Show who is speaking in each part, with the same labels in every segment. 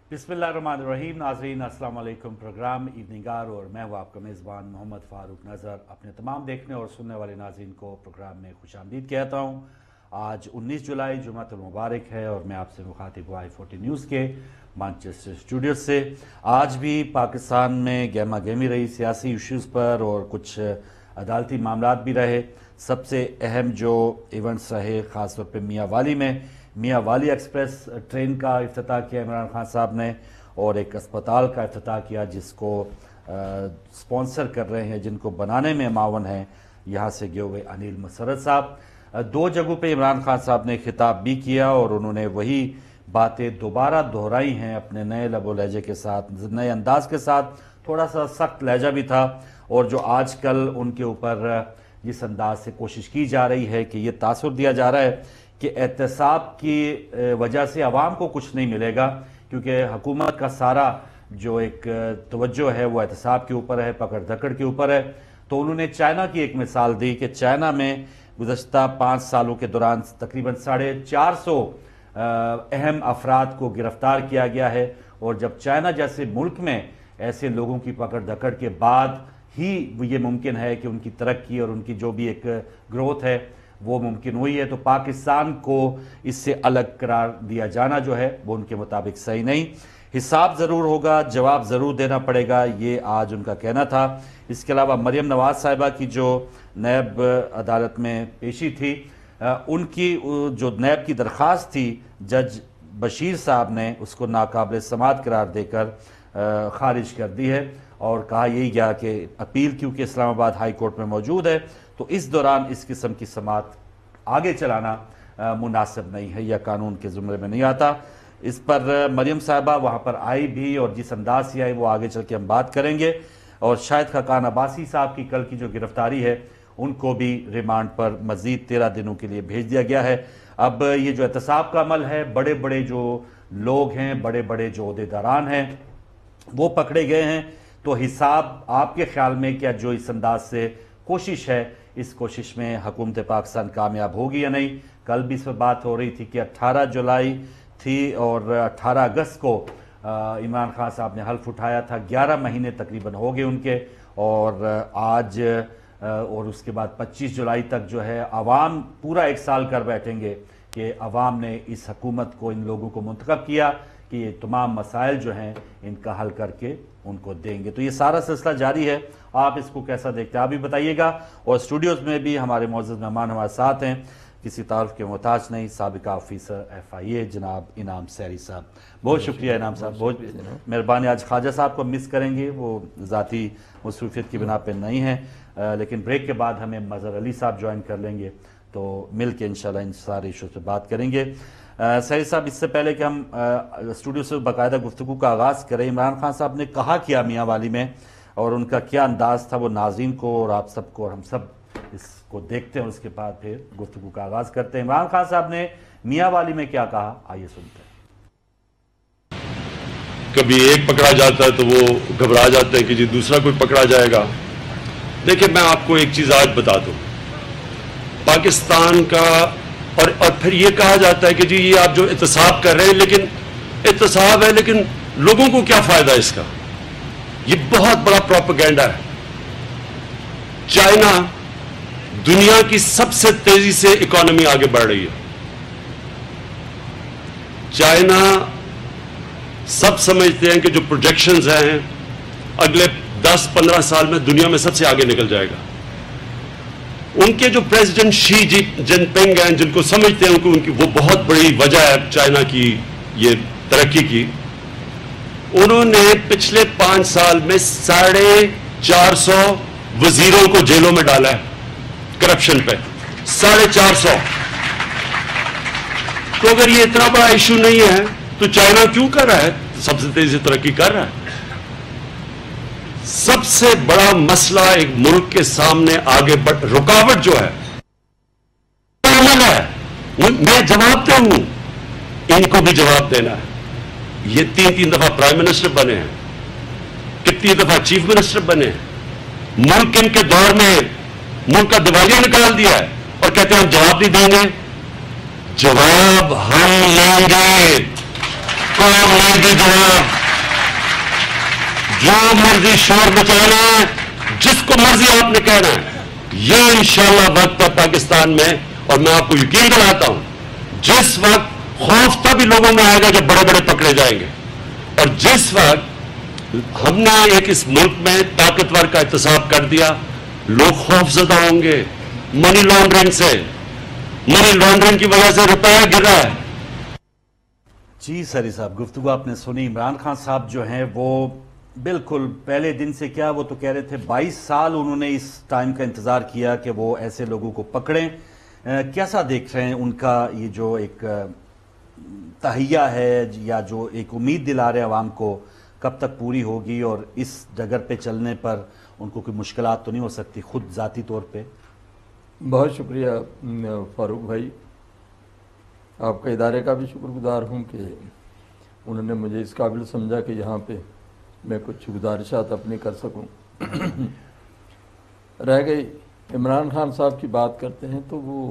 Speaker 1: बिस्मिल्लाहिर्रहमानिर्रहीम। नाज़रीन अस्सलाम वालेकुम। प्रोग्राम इवनिंगार और मैं हूँ आपका मेज़बान मोहम्मद फ़ारूक नज़र अपने तमाम देखने और सुनने वाले नाज़रीन को प्रोग्राम में खुशामदीद कहता हूँ। आज 19 जुलाई जुम्मतुल मुबारक है और मैं आपसे मुखातिब हुआ I40 न्यूज़ के मैनचेस्टर स्टूडियो से। आज भी पाकिस्तान में गहमा गहमी रही सियासी इश्यूज़ पर और कुछ अदालती मामलात भी रहे। सबसे अहम जो इवेंट्स रहे ख़ास तौर पर मियाँ वाली में मियाँ वाली एक्सप्रेस ट्रेन का इफ्तिताह किया इमरान खान साहब ने और एक अस्पताल का इफ्तिताह किया जिसको स्पॉन्सर कर रहे हैं, जिनको बनाने में मावन हैं यहाँ से गए हुए अनिल मसरत साहब। दो जगहों पे इमरान खान साहब ने खिताब भी किया और उन्होंने वही बातें दोबारा दोहराई हैं अपने नए लबो लहजे के साथ, नए अंदाज के साथ। थोड़ा सा सख्त लहजा भी था और जो आजकल उनके ऊपर जिस अंदाज से कोशिश की जा रही है कि ये तासुर दिया जा रहा है कि एहतसाब की वजह से आवाम को कुछ नहीं मिलेगा, क्योंकि हुकूमत का सारा जो एक तवज्जो है वो एहतसाब के ऊपर है, पकड़ धकड़ के ऊपर है। तो उन्होंने चाइना की एक मिसाल दी कि चाइना में गुज़श्ता 5 सालों के दौरान तकरीबन 450 अहम अफराद को गिरफ्तार किया गया है और जब चाइना जैसे मुल्क में ऐसे लोगों की पकड़ धकड़ के बाद ही ये मुमकिन है कि उनकी तरक्की और उनकी जो भी एक ग्रोथ है वो मुमकिन हुई है, तो पाकिस्तान को इससे अलग करार दिया जाना जो है वो उनके मुताबिक सही नहीं। हिसाब ज़रूर होगा, जवाब ज़रूर देना पड़ेगा, ये आज उनका कहना था। इसके अलावा मरियम नवाज साहिबा की जो नैब अदालत में पेशी थी, उनकी जो नैब की दरख्वास्त थी जज बशीर साहब ने उसको नाकाबिल समाअत करार देकर खारिज कर दी है और कहा यही गया कि अपील क्योंकि इस्लामाबाद हाई कोर्ट में मौजूद है तो इस दौरान इस किस्म की समाअत आगे चलाना मुनासिब नहीं है या कानून के ज़ुमरे में नहीं आता। इस पर मरियम साहिबा वहाँ पर आई भी और जिस अंदाज से आई वो आगे चल के हम बात करेंगे। और शायद खाकान अब्बासी साहब की कल की जो गिरफ्तारी है उनको भी रिमांड पर मज़ीद 13 दिनों के लिए भेज दिया गया है। अब ये जो एहतसाब का अमल है, बड़े बड़े जो लोग हैं, बड़े बड़े जो ओहदेदारान हैं वो पकड़े गए हैं, तो हिसाब आपके ख्याल में क्या जो इस अंदाज से कोशिश है, इस कोशिश में हुकूमत पाकिस्तान कामयाब होगी या नहीं? कल भी इस पर बात हो रही थी कि 18 जुलाई थी और 18 अगस्त को इमरान खान साहब ने हल्फ उठाया था। 11 महीने तकरीबन हो गए उनके और आज और उसके बाद 25 जुलाई तक जो है अवाम पूरा 1 साल कर बैठेंगे कि अवाम ने इस हुकूमत को, इन लोगों को मुंतखब किया कि ये तमाम मसाइल जो हैं इनका हल करके उनको देंगे। तो ये सारा सिलसिला जारी है, आप इसको कैसा देखते हैं आप भी बताइएगा। और स्टूडियोज़ में भी हमारे मौजूद मेहमान हमारे साथ हैं, किसी तारुफ के मोहताज नहीं, साबिका ऑफिसर FIA जनाब इनाम सहरी साहब। बहुत शुक्रिया इनाम साहब, बहुत मेहरबानी। आज ख्वाजा साहब को मिस करेंगे, वो ज़ाती मसरूफियत की बिना पर नहीं है, लेकिन ब्रेक के बाद हमें मज़हर अली साहब ज्वाइन कर लेंगे तो मिल के इंशाल्लाह इन सारे इशूज़ पर बात करेंगे। सहरी साहब, इससे पहले कि हम स्टूडियो से बाकायदा गुफ्तगू का आगाज़ करें, इमरान खान साहब ने कहा किया मियाँ वाली में और उनका क्या अंदाज़ था वो नाज़रीन को और आप सबको और हम सब इसको देखते हैं, उसके बाद फिर गुफ्तगू का आगाज़ करते हैं। इमरान खान साहब ने मियाँ वाली में क्या कहा, आइए सुनते हैं।
Speaker 2: कभी एक पकड़ा जाता है तो वो घबरा जाते हैं कि जी दूसरा कोई पकड़ा जाएगा। देखिए, मैं आपको एक चीज़ आज बता दूँ, पाकिस्तान का और फिर ये कहा जाता है कि जी ये आप जो एहतसाब कर रहे हैं, लेकिन एहतसाब है लेकिन लोगों को क्या फायदा इसका? ये बहुत बड़ा प्रोपेगेंडा है। चाइना दुनिया की सबसे तेजी से इकोनॉमी आगे बढ़ रही है। चाइना, सब समझते हैं कि जो प्रोजेक्शंस हैं अगले 10-15 साल में दुनिया में सबसे आगे निकल जाएगा। उनके जो प्रेसिडेंट शी जिनपिंग हैं, जिनको समझते हैं उनकी वो बहुत बड़ी वजह है चाइना की ये तरक्की की, उन्होंने पिछले 5 साल में 450 वजीरों को जेलों में डाला है करप्शन पे, 450। तो अगर ये इतना बड़ा इशू नहीं है तो चाइना क्यों कर रहा है, सबसे तेजी से तरक्की कर रहा है? सबसे बड़ा मसला एक मुल्क के सामने आगे बढ़ रुकावट जो है मैं जवाब हूं, इनको भी जवाब देना है। ये 3 दफा प्राइम मिनिस्टर बने हैं, कितनी दफा चीफ मिनिस्टर बने हैं, मुल्क इनके दौर में मुल्क का दिवालिया निकाल दिया है और कहते हैं हम जवाब नहीं देंगे। जवाब हम लेंगे। आपको मिलेगी जवाब। जो मर्जी शोर मचाना है, जिसको मर्जी आपने कहना है, ये इंशाअल्लाह वक्त है पाकिस्तान में। और मैं आपको यकीन दिलाता हूं, जिस वक्त खौफ तभी लोगों में आएगा जब बड़े बड़े पकड़े जाएंगे, और जिस वक्त हमने एक इस मुल्क में ताकतवर का एहतसाब कर दिया, लोग खौफजदा होंगे मनी लॉन्ड्रिंग से। मनी लॉन्ड्रिंग की वजह से रुपया गिर रहा है।
Speaker 1: जी सहरी साहब, गुफ्तगू आपने सुनी। इमरान खान साहब जो हैं वो बिल्कुल पहले दिन से, क्या वो तो कह रहे थे 22 साल उन्होंने इस टाइम का इंतजार किया कि वो ऐसे लोगों को पकड़ें। कैसा देख रहे हैं उनका ये जो एक तहिया है, या जो एक उम्मीद दिला रहे अवाम को, कब तक पूरी होगी, और इस डगर पे चलने पर उनको कोई मुश्किलात तो नहीं हो सकती खुद ज़ाती तौर पे?
Speaker 3: बहुत शुक्रिया फारूक भाई, आपका इदारे का भी शुक्रगुजार हूँ कि उन्होंने मुझे इस काबिल समझा कि यहाँ पे मैं कुछ गुजारिशात अपनी कर सकूँ। रह गई इमरान खान साहब की बात करते हैं तो वो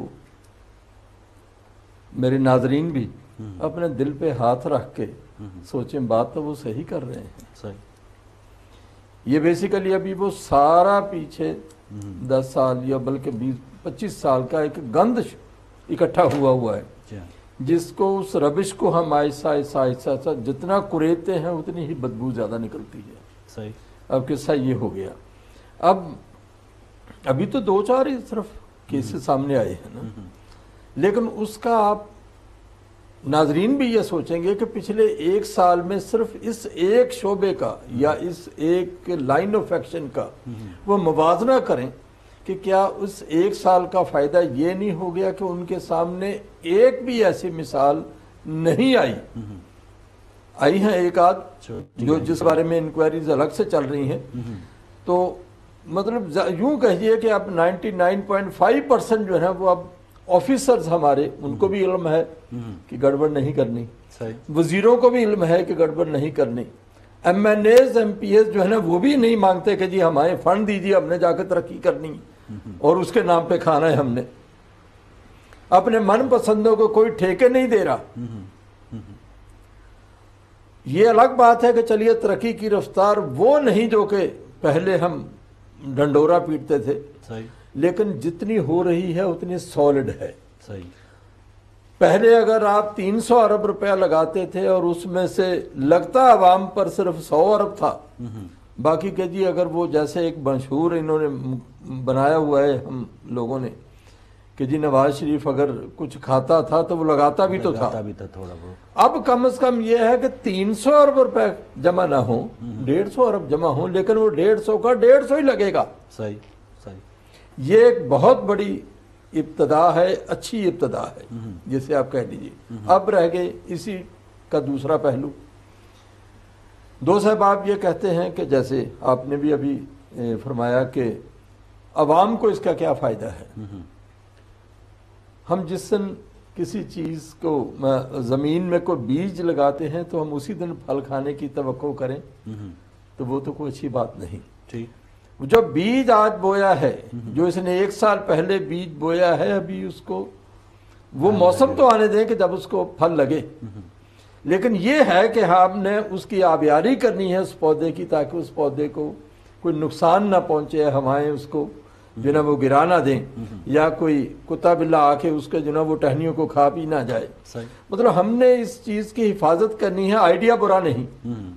Speaker 3: मेरे नाजरीन भी अपने दिल पे हाथ रख के सोचें, बात तो वो सही कर रहे हैं। सही। ये बेसिकली अभी वो सारा पीछे 10 साल या बल्कि 20-25 साल का एक गंद इकट्ठा हुआ है, जिसको उस रबिश को हम आहिस्ता आहिस्ता जितना कुरेदते हैं उतनी ही बदबू ज़्यादा निकलती है।
Speaker 1: सही।
Speaker 3: अब किस्सा ये हो गया, अब अभी तो 2-4 ही सिर्फ केसेस सामने आए हैं ना, लेकिन उसका आप नाजरीन भी ये सोचेंगे कि पिछले 1 साल में सिर्फ इस एक शोबे का या इस एक लाइन ऑफ एक्शन का वो मुवाजना करें कि क्या उस 1 साल का फ़ायदा ये नहीं हो गया कि उनके सामने एक भी ऐसी मिसाल नहीं आई हैं एक आध, जो जिस बारे में इंक्वायरीज अलग से चल रही हैं। तो मतलब यूं कहिए कि अब 99.5% जो है वो अब ऑफिसर्स हमारे, उनको भी इल्म है कि गड़बड़ नहीं करनी, वजीरों को भी इल्म है कि गड़बड़ नहीं करनी, MNAs MPs जो है ना वो भी नहीं मांगते कि जी हमारे फंड दीजिए, हमने जाकर तरक्की करनी और उसके नाम पे खाना है हमने। अपने मन पसंदों को कोई ठेके नहीं दे रहा। ये अलग बात है कि चलिए तरक्की की रफ्तार वो नहीं जो कि पहले हम डंडोरा पीटते थे,
Speaker 1: सही।
Speaker 3: लेकिन जितनी हो रही है उतनी सॉलिड है।
Speaker 1: सही।
Speaker 3: पहले अगर आप 300 अरब रुपया लगाते थे और उसमें से लगता आवाम पर सिर्फ 100 अरब था, बाकी के जी अगर वो जैसे एक मशहूर इन्होंने बनाया हुआ है हम लोगों ने कि जी नवाज शरीफ अगर कुछ खाता था तो वो लगाता भी तो था
Speaker 1: थोड़ा बहुत।
Speaker 3: अब कम से कम ये है कि 300 अरब रुपए जमा ना हो, 150 अरब जमा हो, लेकिन वो 150 का 150 ही लगेगा।
Speaker 1: सही। सही।
Speaker 3: ये एक बहुत बड़ी इब्तदा है, अच्छी इब्तदा है जिसे आप कह लीजिए। अब रह गए इसी का दूसरा पहलू। दो साहब आप ये कहते हैं कि जैसे आपने भी अभी फरमाया कि अवाम को इसका क्या फ़ायदा है। हम जिस दिन किसी चीज़ को ज़मीन में कोई बीज लगाते हैं तो हम उसी दिन फल खाने की तवक्को करें तो वो तो कोई अच्छी बात नहीं।
Speaker 1: ठीक।
Speaker 3: जो बीज आज बोया है, जो इसने 1 साल पहले बीज बोया है, अभी उसको वो मौसम तो आने दें कि जब उसको फल लगे, लेकिन ये है कि हमने उसकी आबियारी करनी है उस पौधे की, ताकि उस पौधे को कोई नुकसान ना पहुंचे, हवाएं उसको जो ना वो गिरा ना दें, या कोई कुत्ता बिल्ला आके उसके जो ना वो टहनियों को खा पी ना जाए। मतलब हमने इस चीज़ की हिफाजत करनी है, आइडिया बुरा नहीं,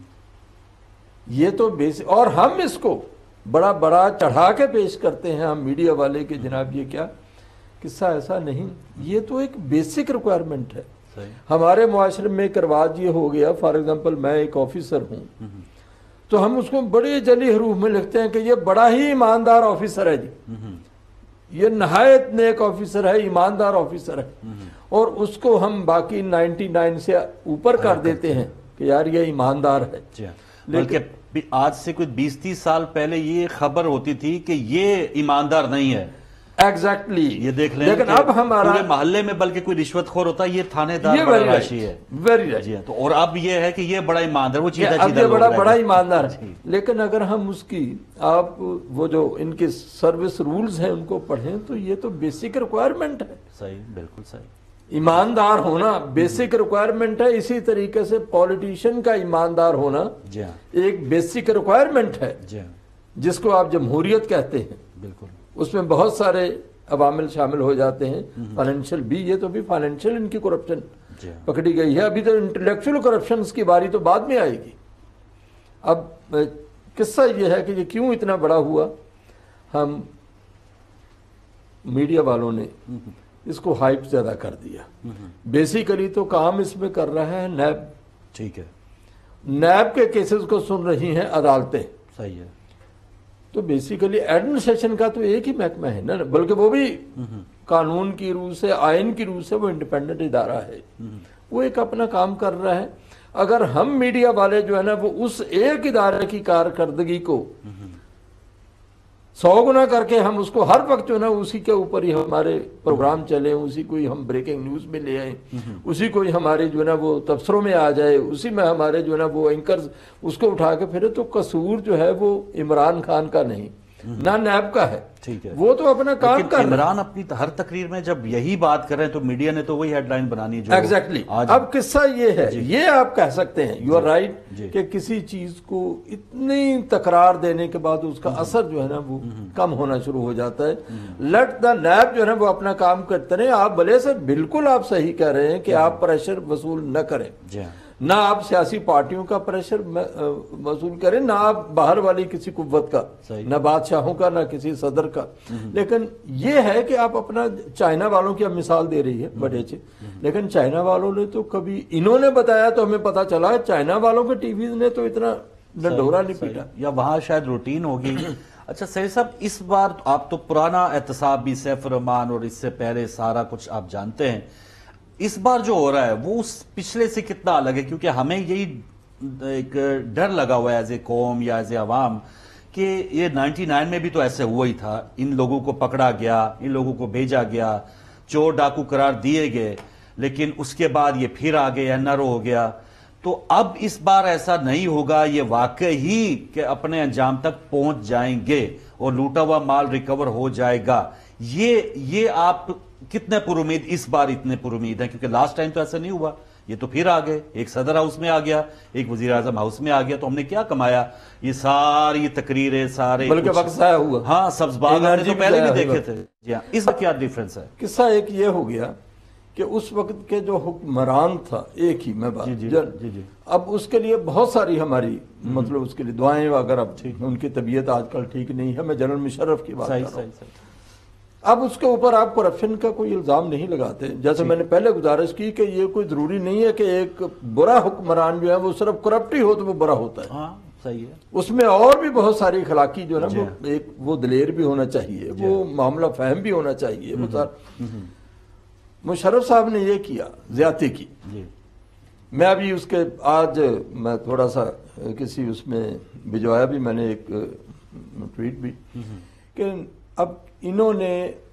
Speaker 3: ये तो बेसिक। और हम इसको बड़ा बड़ा चढ़ा के पेश करते हैं हम मीडिया वाले कि जनाब ये क्या किस्सा, ऐसा नहीं, ये तो एक बेसिक रिक्वायरमेंट है। हमारे मुआशरे में एक रिवाज ये हो गया, फॉर एग्जांपल मैं एक ऑफिसर हूँ तो हम उसको बड़े जली हरूफ में लिखते हैं कि ये बड़ा ही ईमानदार ऑफिसर है जी, ये नहायत नेक ऑफिसर है, ईमानदार ऑफिसर है, और उसको हम बाकी 99 से ऊपर कर देते हैं कि यार ये ईमानदार है।
Speaker 1: बल्कि आज से कुछ 20-30 साल पहले ये खबर होती थी कि ये ईमानदार नहीं है।
Speaker 3: एग्जैक्टली
Speaker 1: ये देख लें,
Speaker 3: लेकिन अब हमारा
Speaker 1: पूरे मोहल्ले में बल्कि कोई रिश्वतखोर होता है, ये थानेदार बड़ा राशि है,
Speaker 3: वेरी राइट।
Speaker 1: जी तो और अब ये है कि ये बड़ा ईमानदार, वो चीज़
Speaker 3: बड़ा ईमानदार है। लेकिन अगर हम उसकी आप वो जो इनके सर्विस रूल्स हैं उनको पढ़ें तो ये तो बेसिक रिक्वायरमेंट है।
Speaker 1: सही, बिल्कुल सही।
Speaker 3: ईमानदार होना बेसिक रिक्वायरमेंट है, इसी तरीके से पॉलिटिशियन का ईमानदार होना एक बेसिक रिक्वायरमेंट है, जिसको आप जमहूरियत कहते हैं।
Speaker 1: बिल्कुल,
Speaker 3: उसमें बहुत सारे अवामिल शामिल हो जाते हैं, फाइनेंशियल भी, ये तो भी फाइनेंशियल इनकी करप्शन पकड़ी गई है। अभी तो इंटेलेक्चुअल करप्शन की बारी तो बाद में आएगी। अब किस्सा ये है कि ये क्यों इतना बड़ा हुआ, हम मीडिया वालों ने इसको हाइप ज्यादा कर दिया। बेसिकली तो काम इसमें कर रहा है नैब,
Speaker 1: ठीक है,
Speaker 3: नैब के केसेस को सुन रही हैं अदालतें,
Speaker 1: सही है।
Speaker 3: तो बेसिकली एडमिनिस्ट्रेशन का तो एक ही महकमा है ना, बल्कि वो भी कानून की रूह से, आइन की रूह से वो इंडिपेंडेंट इदारा है, वो एक अपना काम कर रहा है। अगर हम मीडिया वाले जो है ना वो उस एक इदारे की कारकर्दगी को 100 गुना करके हम उसको हर वक्त जो है ना उसी के ऊपर ही हमारे प्रोग्राम चले, उसी को ही हम ब्रेकिंग न्यूज में ले आए, उसी को ही हमारे जो है ना वो तबसरों में आ जाए, उसी में हमारे जो है ना वो एंकर्स उसको उठा के फिरे, तो कसूर जो है वो इमरान खान का नहीं, ना नैब का है,
Speaker 1: ठीक है,
Speaker 3: वो तो अपना काम कर।
Speaker 1: इमरान अपनी हर तकरीर में जब यही बात कर रहे हैं तो मीडिया ने तो वही हेडलाइन बनानी जो
Speaker 3: एग्जैक्टली। अब किस्सा ये है, ये आप कह सकते हैं, यू आर राइट, कि किसी चीज को इतनी तकरार देने के बाद उसका असर जो है ना वो कम होना शुरू हो जाता है। लेट द नैब जो है ना वो अपना काम करते रहे। आप भले से बिल्कुल आप सही कह रहे हैं कि आप प्रेशर वसूल न करें, ना आप सियासी पार्टियों का प्रेशर वसूल करें, ना आप बाहर वाली किसी कुव्वत का, ना बादशाहों का, ना किसी सदर का। लेकिन ये है कि आप अपना, चाइना वालों की अब मिसाल दे रही है बड़े अच्छे, लेकिन चाइना वालों ने तो कभी, इन्होंने बताया तो हमें पता चला, चाइना वालों के टीवी ने तो इतना डंडोरा नहीं पीटा,
Speaker 1: या वहां शायद रूटीन होगी। अच्छा सहरी साहब, इस बार आप तो पुराना एहतसाब भी, सैफ रहमान और इससे पहले सारा कुछ आप जानते हैं, इस बार जो हो रहा है वो उस पिछले से कितना अलग है? क्योंकि हमें यही एक डर लगा हुआ है एज ए कौम या एज ए अवाम कि ये 99 में भी तो ऐसे हुआ ही था, इन लोगों को पकड़ा गया, इन लोगों को भेजा गया, चोर डाकू करार दिए गए, लेकिन उसके बाद ये फिर आगे एनआरओ हो गया। तो अब इस बार ऐसा नहीं होगा, ये वाकई ही कि अपने अंजाम तक पहुंच जाएंगे और लूटा हुआ माल रिकवर हो जाएगा। ये आप कितने पुरुमीद इस बार इतने पुरुमीद हैं? क्योंकि लास्ट टाइम तो ऐसा नहीं हुआ, ये तो फिर आ गए, एक सदर हाउस में आ गया, एक वजीर आजम हाउस में आ गया, तो हमने क्या कमाया? ये सारी तकरीरें, सारे
Speaker 3: बल्कि वक्त ज़ाया हुआ।
Speaker 1: हाँ, सब्ज बाग हमने तो पहले भी देखे थे। जी हाँ, इसका क्या डिफरेंस है?
Speaker 3: किस्सा एक ये हो गया कि उस वक्त के जो हुक्मरान था एक ही, मैं बात
Speaker 1: जी,
Speaker 3: अब उसके लिए बहुत सारी हमारी मतलब उसके लिए दुआएं वगैरह, उनकी तबीयत आजकल ठीक नहीं है, मैं जनरल मुशर्रफ की बात कर रहा हूं। अब उसके ऊपर आप करप्शन का कोई इल्जाम नहीं लगाते। जैसे मैंने पहले गुजारिश की कि ये कोई जरूरी नहीं है कि एक बुरा हुक्मरान जो है वो सिर्फ करप्ट ही हो तो वो बुरा होता है।
Speaker 1: हाँ, सही है।
Speaker 3: उसमें और भी बहुत सारी अखलाकी जो है ना वो एक वो दिलेर भी होना चाहिए, वो मामला फहम भी होना चाहिए। वो सार मुशर्रफ साहब ने ये किया, ज्यादती की। मैं अभी उसके आज मैं थोड़ा सा किसी उसमें भिजवाया भी मैंने, एक ट्वीट भी, कि अब इन्होंने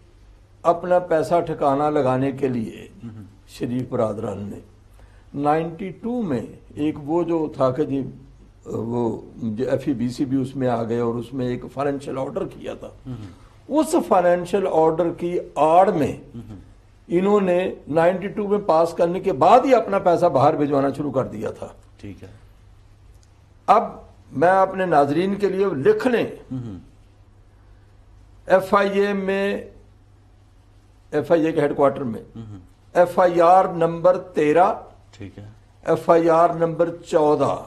Speaker 3: अपना पैसा ठिकाना लगाने के लिए शरीफ बरादरान ने 92 में एक वो जो था कि जी वो FEBC भी उसमें आ गए और उसमें एक फाइनेंशियल ऑर्डर किया था। उस फाइनेंशियल ऑर्डर की आड़ में इन्होंने 92 में पास करने के बाद ही अपना पैसा बाहर भिजवाना शुरू कर दिया था।
Speaker 1: ठीक है।
Speaker 3: अब मैं अपने नाजरीन के लिए लिख लें, FIA में, FIA के हेडक्वार्टर में FIR नंबर 13, ठीक है, FIR नंबर 14,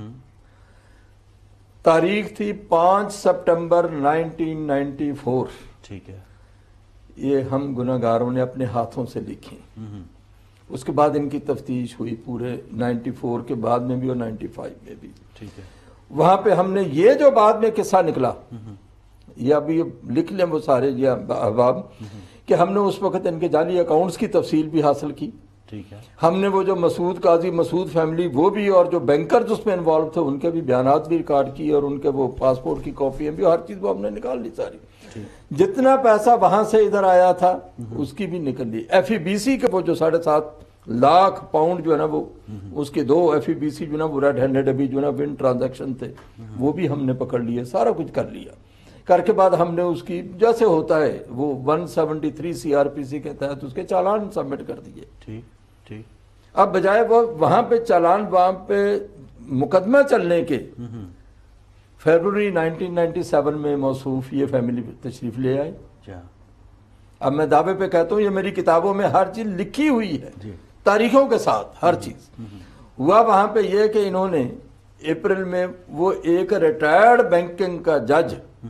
Speaker 3: तारीख थी 5 सितंबर 1994। ठीक है। ये हम गुनाहगारों ने अपने हाथों से लिखी। उसके बाद इनकी तफ्तीश हुई पूरे 94 के बाद में भी और 95 में भी। ठीक है। वहां पे हमने ये जो बाद में किस्सा निकला, ये अभी लिख लें वो सारे ये अहबाब, कि हमने उस वक्त इनके जाली अकाउंट्स की तफसील भी हासिल की। ठीक है। हमने वो जो मसूद काजी, मसूद फैमिली, वो भी, और जो बैंकर्स उसमें इन्वॉल्व थे उनके भी बयानात भी रिकॉर्ड किए और उनके वो पासपोर्ट की कॉपियां भी, हर चीज वो हमने निकाल ली सारी। जितना पैसा वहां से इधर आया था उसकी भी निकल ली। FEBC के वो जो 7.5 लाख पाउंड जो है ना वो उसके 2 FEBC जो ना वो रेड हैंडेड अभी जो ना विन ट्रांजैक्शन थे, वो भी हमने पकड़ लिए, सारा कुछ कर लिया। کر کے بعد ہم نے اس کی جیسے ہوتا ہے وہ 173 CRPC کے تحت اس کے چالان سبمٹ کر دیے.
Speaker 1: ٹھیک.
Speaker 3: اب بجائے وہ وہاں پہ چالان وہاں پہ مقدمہ چلنے کے فیبروری 1997 میں موصوف یہ فیملی تشریف لے آئے. اب میں دعوے پہ کہتا ہوں یہ میری کتابوں میں ہر چیز لکھی ہوئی ہے تاریخوں کے ساتھ ہر چیز. ہوا وہاں پہ یہ کہ انہوں نے اپریل میں وہ ایک ریٹائرڈ بینکنگ کا جج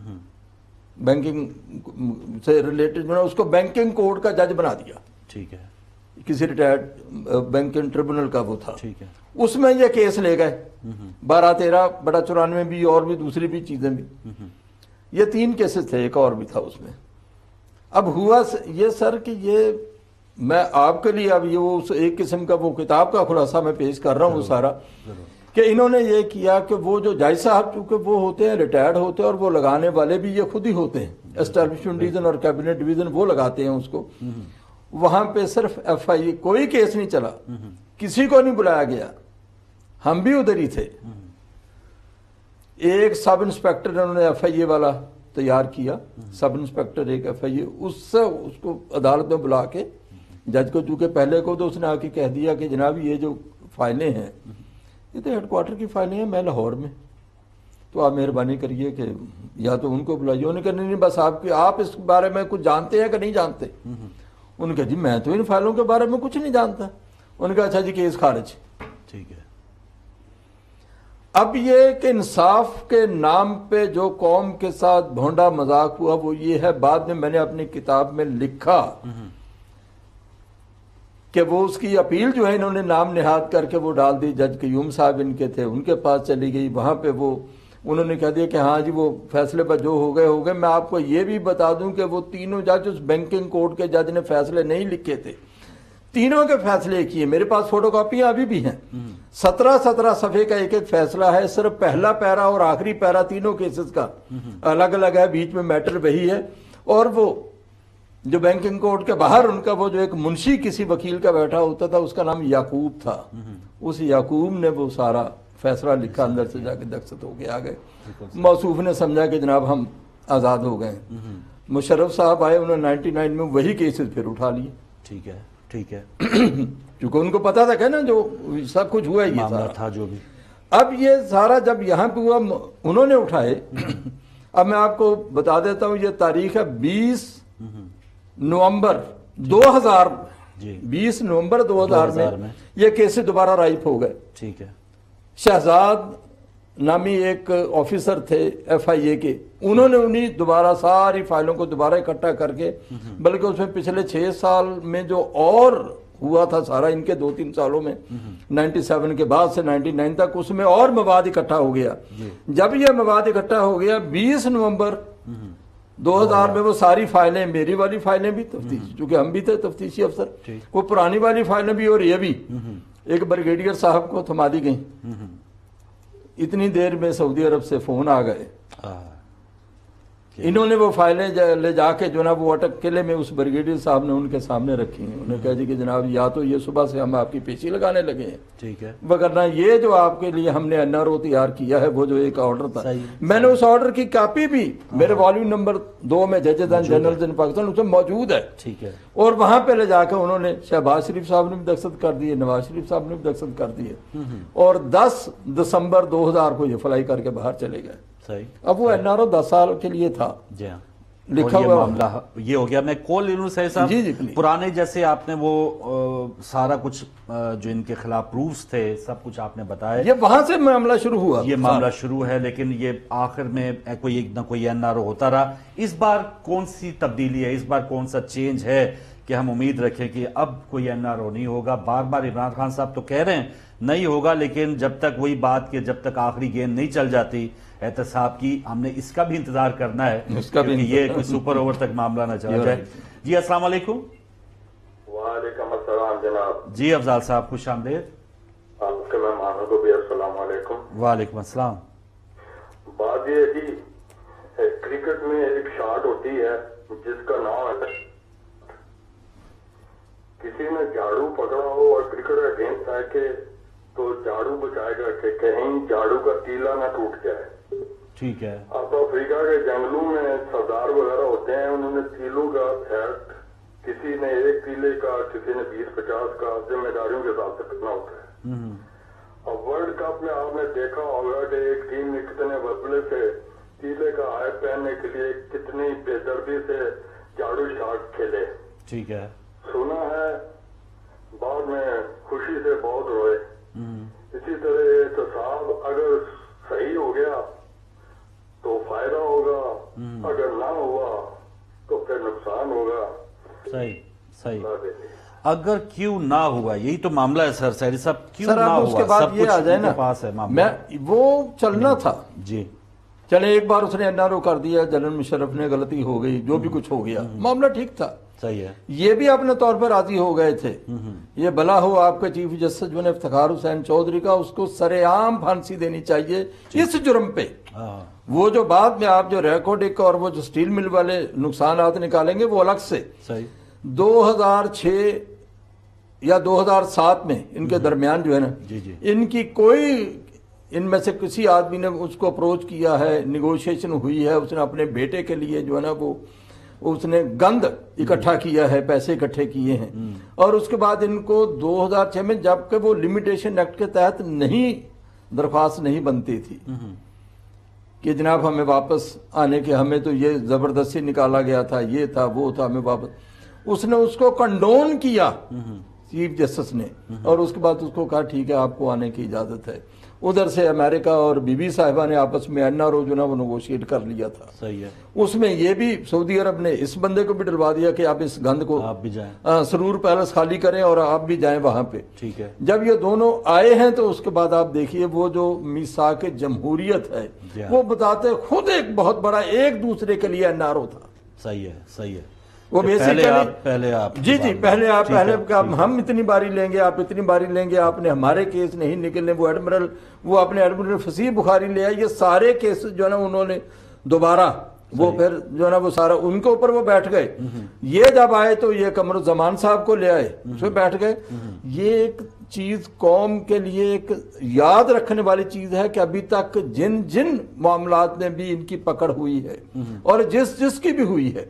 Speaker 3: بینکنگ سے ریلیٹڈ اس کو بینکنگ کوڈ کا جج بنا دیا.
Speaker 1: ٹھیک ہے.
Speaker 3: کسی ریٹائرڈ بینکنگ ٹریبونل کا وہ تھا.
Speaker 1: ٹھیک ہے.
Speaker 3: اس میں یہ کیس لے گئے 12-13 بڑا 94 بھی اور بھی دوسری بھی چیزیں بھی. یہ 3 کیسز تھے, ایک اور بھی تھا اس میں. اب ہوا یہ سر کہ یہ میں آپ کے لیے اب یہ وہ ایک قسم کا وہ کتاب کا خلاصہ میں پیش کر رہا ہوں سارا, کہ انہوں نے یہ کیا کہ وہ جو جج صاحب چونکہ وہ ہوتے ہیں ریٹائرڈ ہوتے ہیں اور وہ لگانے والے بھی یہ خود ہی ہوتے ہیں, اسٹیبلشمنٹ ڈویژن اور کیبنٹ ڈویژن وہ لگاتے ہیں اس کو. وہاں پہ صرف FIA کوئی کیس نہیں چلا, کسی کو نہیں بلایا گیا, ہم بھی ادھر ہی تھے. ایک سب انسپیکٹر انہوں نے FIA والا تیار کیا, سب انسپیکٹر ایک FIA, اس سے اس کو عدالت میں بلا کے جج کو, چونکہ پہلے کو تو اس نے آ کے کہہ دیا کہ جناب یہ جو فائلیں ہیں یہ تو ہیڈ کوارٹر کی فائلیں ہیں, میں لاہور میں, تو آپ مہربانی کریے کہ یا تو ان کو بلائیے. انہوں نے کہا نہیں بس آپ اس بارے میں کچھ جانتے ہیں کہ نہیں جانتے. انہوں نے کہا جی میں تو ان فائلوں کے بارے میں کچھ نہیں جانتا. انہوں نے کہا اچھا جی کیس خارج.
Speaker 1: ٹھیک ہے.
Speaker 3: اب یہ کہ انصاف کے نام پہ جو قوم کے ساتھ بھونڈا مذاق ہوا وہ یہ ہے, بعد میں نے اپنی کتاب میں لکھا کہ وہ اس کی اپیل جو ہے انہوں نے نام نہاد کر کے وہ ڈال دی. جج قیوم صاحب ان کے تھے, ان کے پاس چلی گئی. وہاں پہ وہ انہوں نے کہہ دیا کہ ہاں جی وہ فیصلے پر جو ہو گئے. میں آپ کو یہ بھی بتا دوں کہ وہ تینوں جج اس بینکنگ کوڈ کے جج نے فیصلے نہیں لکھے تھے, تینوں کے فیصلے کیے. میرے پاس فوٹو کاپیاں ابھی بھی ہیں. 17 صفحے کا ایک فیصلہ ہے, صرف پہلا پیرا اور آخری پیرا تینوں کیسز کا الگ الگ ہے, بیچ میں میٹر وہی ہے. اور وہ جو بینکنگ کوڈ کے باہر ان کا وہ جو ایک منشی کسی وکیل کا بیٹھا ہوتا تھا اس کا نام یعقوب تھا, اس یعقوب نے وہ سارا فیصلہ لکھا, اندر سے جا کے دستخط ہو کے آ گئے. موصوف نے سمجھا کہ جناب ہم آزاد ہو گئے. مشرف صاحب آئے, انہوں نے 99 میں وہی کیسز پھر اٹھا لیے.
Speaker 1: ٹھیک ہے. ٹھیک ہے.
Speaker 3: چونکہ ان کو پتا تھا کہ نا جو سب کچھ ہوا یہ سارا
Speaker 1: تھا جو بھی.
Speaker 3: اب یہ سارا جب یہاں پہ ہوا انہوں نے اٹھائے. اب میں آپ کو بتا دیتا ہوں, یہ تاریخ ہے 20 نومبر 2000 20 نومبر 2000 میں یہ کیسز دوبارہ رائپ ہو گئے.
Speaker 1: ٹھیک ہے.
Speaker 3: شہزاد نامی ایک آفیسر تھے FIA کے, انہوں نے انہیں دوبارہ ساری فائلوں کو دوبارہ اکٹھا کر کے, بلکہ اس میں پچھلے 6 سال میں جو اور ہوا تھا سارا ان کے 2-3 سالوں میں 97 کے بعد سے 99 تک, اس میں اور مواد اکٹھا ہو گیا. جب یہ مواد اکٹھا ہو گیا 20 نومبر 2000 میں وہ ساری فائلیں, میری والی فائلیں بھی تفتیش, چونکہ ہم بھی تھے تفتیشی افسر, وہ پرانی والی فائلیں بھی اور یہ بھی ایک بریگیڈیئر صاحب کو تھما دی گئیں. اتنی دیر میں سعودی عرب سے فون آ گئے, انہوں نے وہ فائلیں لے جا کے جو نا وہ اٹک قلعے میں اس بریگیڈیئر صاحب نے ان کے سامنے رکھی ہیں. انہوں نے کہا جی کہ جناب یا تو یہ صبح سے ہم آپ کی پیشی لگانے لگے ہیں,
Speaker 1: ٹھیک ہے,
Speaker 3: وگرنہ یہ جو آپ کے لیے ہم نے NRO تیار کیا ہے وہ جو ایک آرڈر تھا, میں نے اس آرڈر کی کاپی بھی میرے والیوم نمبر 2 میں ججز اینڈ جنرلز ان پاکستان اس میں موجود ہے.
Speaker 1: ٹھیک ہے. اور
Speaker 3: وہاں پہ لے جا کے انہوں نے شہباز شریف صاحب نے بھی دستخط کر دیے, نواز شریف صاحب نے بھی دستخط کر دیے, اور 10 دسمبر 2000 کو یہ فلائی کر کے باہر چلے گئے. اب وہ NRO 10 سال کے لیے تھا.
Speaker 1: جی ہاں.
Speaker 3: لکھا
Speaker 1: یہ
Speaker 3: ہوا
Speaker 1: معاملہ یہ ہو گیا. میں کال لے لوں سہی صاحب.
Speaker 3: جی
Speaker 1: پرانے جیسے آپ نے وہ سارا کچھ جو ان کے خلاف پروفز تھے سب کچھ آپ نے بتایا,
Speaker 3: یہ وہاں سے معاملہ شروع ہوا,
Speaker 1: یہ معاملہ شروع ہے, لیکن یہ آخر میں کوئی ایک نہ کوئی NRO ہوتا رہا. اس بار کون سی تبدیلی ہے, اس بار کون سا چینج ہے کہ ہم امید رکھیں کہ اب کوئی NRO نہیں ہوگا؟ بار بار عمران خان صاحب تو کہہ رہے ہیں نہیں ہوگا, لیکن جب تک وہی بات کہ جب تک آخری گیند نہیں چل جاتی احتساب کی, ہم نے اس کا بھی انتظار کرنا ہے کیونکہ یہ کوئی سپر اوور تک معاملہ نہ چلا جائے. جی السلام علیکم.
Speaker 4: وعلیکم السلام جناب.
Speaker 1: جی افضال صاحب خوش آمدید.
Speaker 4: آپ کے مہمانوں کو بھی السلام علیکم.
Speaker 1: وعلیکم السلام.
Speaker 4: بات یہ ہے جی, کرکٹ میں ایک شاٹ ہوتی ہے جس کا نام ہے کسی نے جھاڑو پکڑا ہو اور کرکٹ اگینسٹ آئے کہ تو جھاڑو بچائے گا کہ کہیں جھاڑو کا تیلا نہ ٹوٹ جائے.
Speaker 1: ठीक है।
Speaker 4: अब अफ्रीका के जंगलों में सरदार वगैरह होते हैं, उन्होंने तीलों का फैट किसी ने 1 तीले का, किसी ने 20-50 का, जिम्मेदारियों के हिसाब से करना होता है। अब वर्ल्ड कप में आपने देखा होगा कि एक टीम ने कितने बदले से तीले का हाय पहनने के लिए कितनी बेदर्दी से झाड़ू शाट खेले।
Speaker 1: ठीक है।
Speaker 4: सुना है बाद में खुशी से बहुत रोए। इसी तरह हिसाब अगर सही हो गया तो फायदा होगा, अगर ना हुआ तो फिर नुकसान होगा।
Speaker 1: सही सही। अगर क्यों ना हुआ, यही तो मामला है सर। सहरी साहब, क्यों
Speaker 3: सर
Speaker 1: ना हुआ?
Speaker 3: उसके बाद
Speaker 1: सब
Speaker 3: ये
Speaker 1: कुछ
Speaker 3: आ जाए ना,
Speaker 1: पास है मामला।
Speaker 3: मैं वो चलना था
Speaker 1: जी।
Speaker 3: चले एक बार उसने एनआरओ कर दिया, जनरल मुशर्रफ ने, गलती हो गई, जो भी कुछ हो गया, मामला ठीक था।
Speaker 1: सही है। ये
Speaker 3: भी अपने तौर पर राजी हो गए थे। ये भला हो आपके चीफ जस्टिस जो ने इफ्तिखार हुसैन चौधरी का, उसको सरेआम फांसी देनी चाहिए इस जुर्म पे। वो जो बाद में आप जो रेकॉर्डिक और वो जो स्टील मिल वाले नुकसानात निकालेंगे वो अलग से।
Speaker 1: सही।
Speaker 3: 2006 या 2007 में इनके दरमियान जो है ना, इनकी कोई, इनमें से किसी आदमी ने उसको अप्रोच किया है, निगोशिएशन हुई है, उसने अपने बेटे के लिए जो है ना वो उसने गंद इकट्ठा किया है, पैसे इकट्ठे किए हैं। और उसके बाद इनको 2006 में, जबकि वो लिमिटेशन एक्ट के तहत नहीं दरख्वास्त नहीं बनती थी कि जनाब हमें वापस आने के, हमें तो ये जबरदस्ती निकाला गया था, ये था वो था, हमें वापस, उसने उसको कंडोन किया चीफ जस्टिस ने, और उसके बाद उसको कहा ठीक है आपको आने की इजाजत है। उधर से अमेरिका और बीबी साहिबा ने आपस में एनआरओ जो ना वो नेगोशिएट कर लिया था।
Speaker 1: सही है।
Speaker 3: उसमें ये भी सऊदी अरब ने इस बंदे को भी डलवा दिया कि आप इस गंद को,
Speaker 1: आप भी जाएं,
Speaker 3: सरूर पैलेस खाली करें और आप भी जाएं वहां पे।
Speaker 1: ठीक है।
Speaker 3: जब ये दोनों आए हैं तो उसके बाद आप देखिए वो जो मिसाक जमहूरियत है वो बताते खुद एक बहुत बड़ा एक दूसरे के लिए एनआरओ था।
Speaker 1: सही है। सही है।
Speaker 3: वो बेसिकली
Speaker 1: पहले आप
Speaker 3: हम इतनी बारी लेंगे, आप इतनी बारी लेंगे, आपने हमारे केस नहीं निकलने। वो अपने एडमिरल फसीह बुखारी ले आए, ये सारे केस जो है ना उन्होंने दोबारा वो फिर जो है ना वो सारा उनके ऊपर वो बैठ गए। ये जब आए तो ये कमर जमान साहब को ले आए, उसमें बैठ गए। ये एक चीज कौम के लिए एक याद रखने वाली चीज है कि अभी तक जिन जिन मामलात में भी इनकी पकड़ हुई है और जिसकी भी हुई है,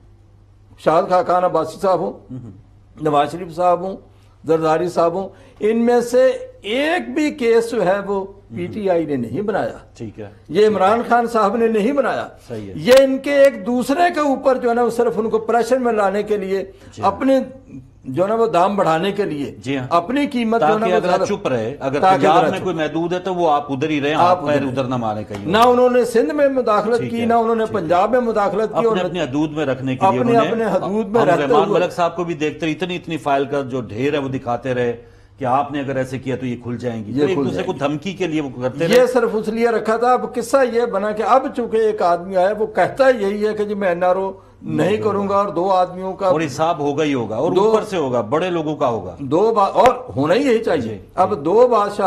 Speaker 3: शाहद खान अब्बासी साहब हो, नवाज शरीफ साहब हो, जरदारी साहब हो, इनमें से एक भी केस जो है वो पीटीआई ने नहीं बनाया।
Speaker 1: ठीक है।
Speaker 3: ये इमरान खान साहब ने नहीं बनाया।
Speaker 1: सही है।
Speaker 3: ये इनके एक दूसरे के ऊपर जो है ना वो सिर्फ उनको प्रेशर में लाने के लिए, अपने जो ना वो दाम बढ़ाने के लिए, अपनी कीमत जो ना
Speaker 1: अगर चुप रहे, अगर पंजाब में कोई महदूद है तो वो आप उधर ही रहे, आप उधर ना मारे कहीं।
Speaker 3: ना उन्होंने सिंध में मुदाखलत की, ना उन्होंने पंजाब में मुदाखलत की, और
Speaker 1: अपने हदूद में रखने के लिए
Speaker 3: अपने हदूद में
Speaker 1: रहमान मलिक साहब को भी देखते इतनी फाइल का जो ढेर है वो दिखाते रहे कि आपने अगर ऐसे किया तो ये खुल जाएंगी। ये एक दूसरे को धमकी के लिए वो करते रहे।
Speaker 3: ये सिर्फ उसलिए रखा था। अब किस्सा ये बना कि अब चूंकि एक आदमी आया वो कहता यही है कि जी मैं एनआरओ नहीं करूंगा, और 2 आदमियों का, और
Speaker 1: हिसाब होगा ही होगा, और ऊपर से होगा, बड़े लोगों का होगा,
Speaker 3: 2 और होना ही यही चाहिए। अब 2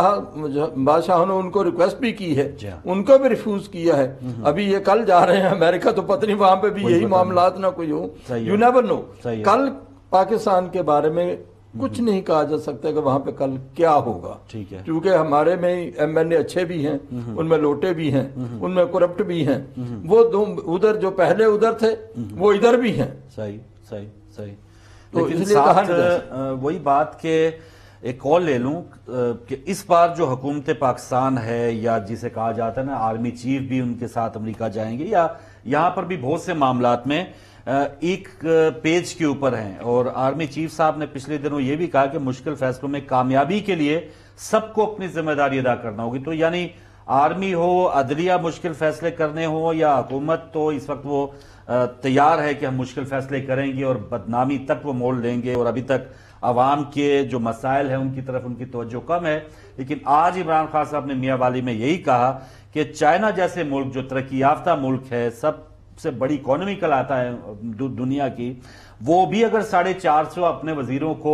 Speaker 3: बादशाहों ने उनको रिक्वेस्ट भी की है, उनको भी रिफ्यूज किया है। अभी ये कल जा रहे हैं अमेरिका, तो पता नहीं वहां पे भी यही मामलात ना कोई हो, यू नेवर नो। कल पाकिस्तान के बारे में कुछ नहीं कहा जा सकता कि वहां पे कल क्या होगा।
Speaker 1: ठीक है।
Speaker 3: क्योंकि हमारे में एमएनए अच्छे भी हैं, उनमें लोटे भी हैं, उनमें करप्ट भी हैं। वो उधर जो पहले उधर थे वो इधर भी हैं।
Speaker 1: सही सही सही।
Speaker 3: तो
Speaker 1: लेकिन
Speaker 3: इसलिए
Speaker 1: साथ वही बात के एक कॉल ले लूं कि इस बार जो हुकूमत पाकिस्तान है, या जिसे कहा जाता है ना आर्मी चीफ भी उनके साथ अमेरिका जाएंगे, या यहाँ पर भी बहुत से मामलात में एक पेज के ऊपर हैं, और आर्मी चीफ साहब ने पिछले दिनों यह भी कहा कि मुश्किल फैसलों में कामयाबी के लिए सबको अपनी जिम्मेदारी अदा करना होगी। तो यानी आर्मी हो, अदलिया मुश्किल फैसले करने हो, या हुकूमत, तो इस वक्त वो तैयार है कि हम मुश्किल फैसले करेंगे और बदनामी तक वो मोल लेंगे। और अभी तक अवाम के जो मसाइल हैं उनकी तरफ उनकी तवज्जो कम है। लेकिन आज इमरान खान साहब ने मियां वाली में यही कहा कि चाइना जैसे मुल्क जो तरक्की याफ्ता मुल्क है, सबसे बड़ी इकोनॉमी कहलाता है दुनिया की, वो भी अगर 450 अपने वजीरों को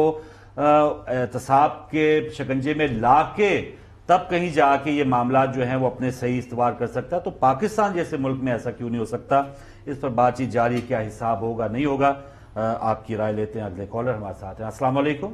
Speaker 1: एहतसाब के शिकंजे में ला के तब कहीं जाके ये मामला जो है वो अपने सही इस्तेमाल कर सकता है, तो पाकिस्तान जैसे मुल्क में ऐसा क्यों नहीं हो सकता। इस पर बातचीत जारी है, क्या हिसाब होगा नहीं होगा, आपकी राय लेते हैं। अगले कॉलर हमारे साथ हैं। अस्सलाम वालेकुम।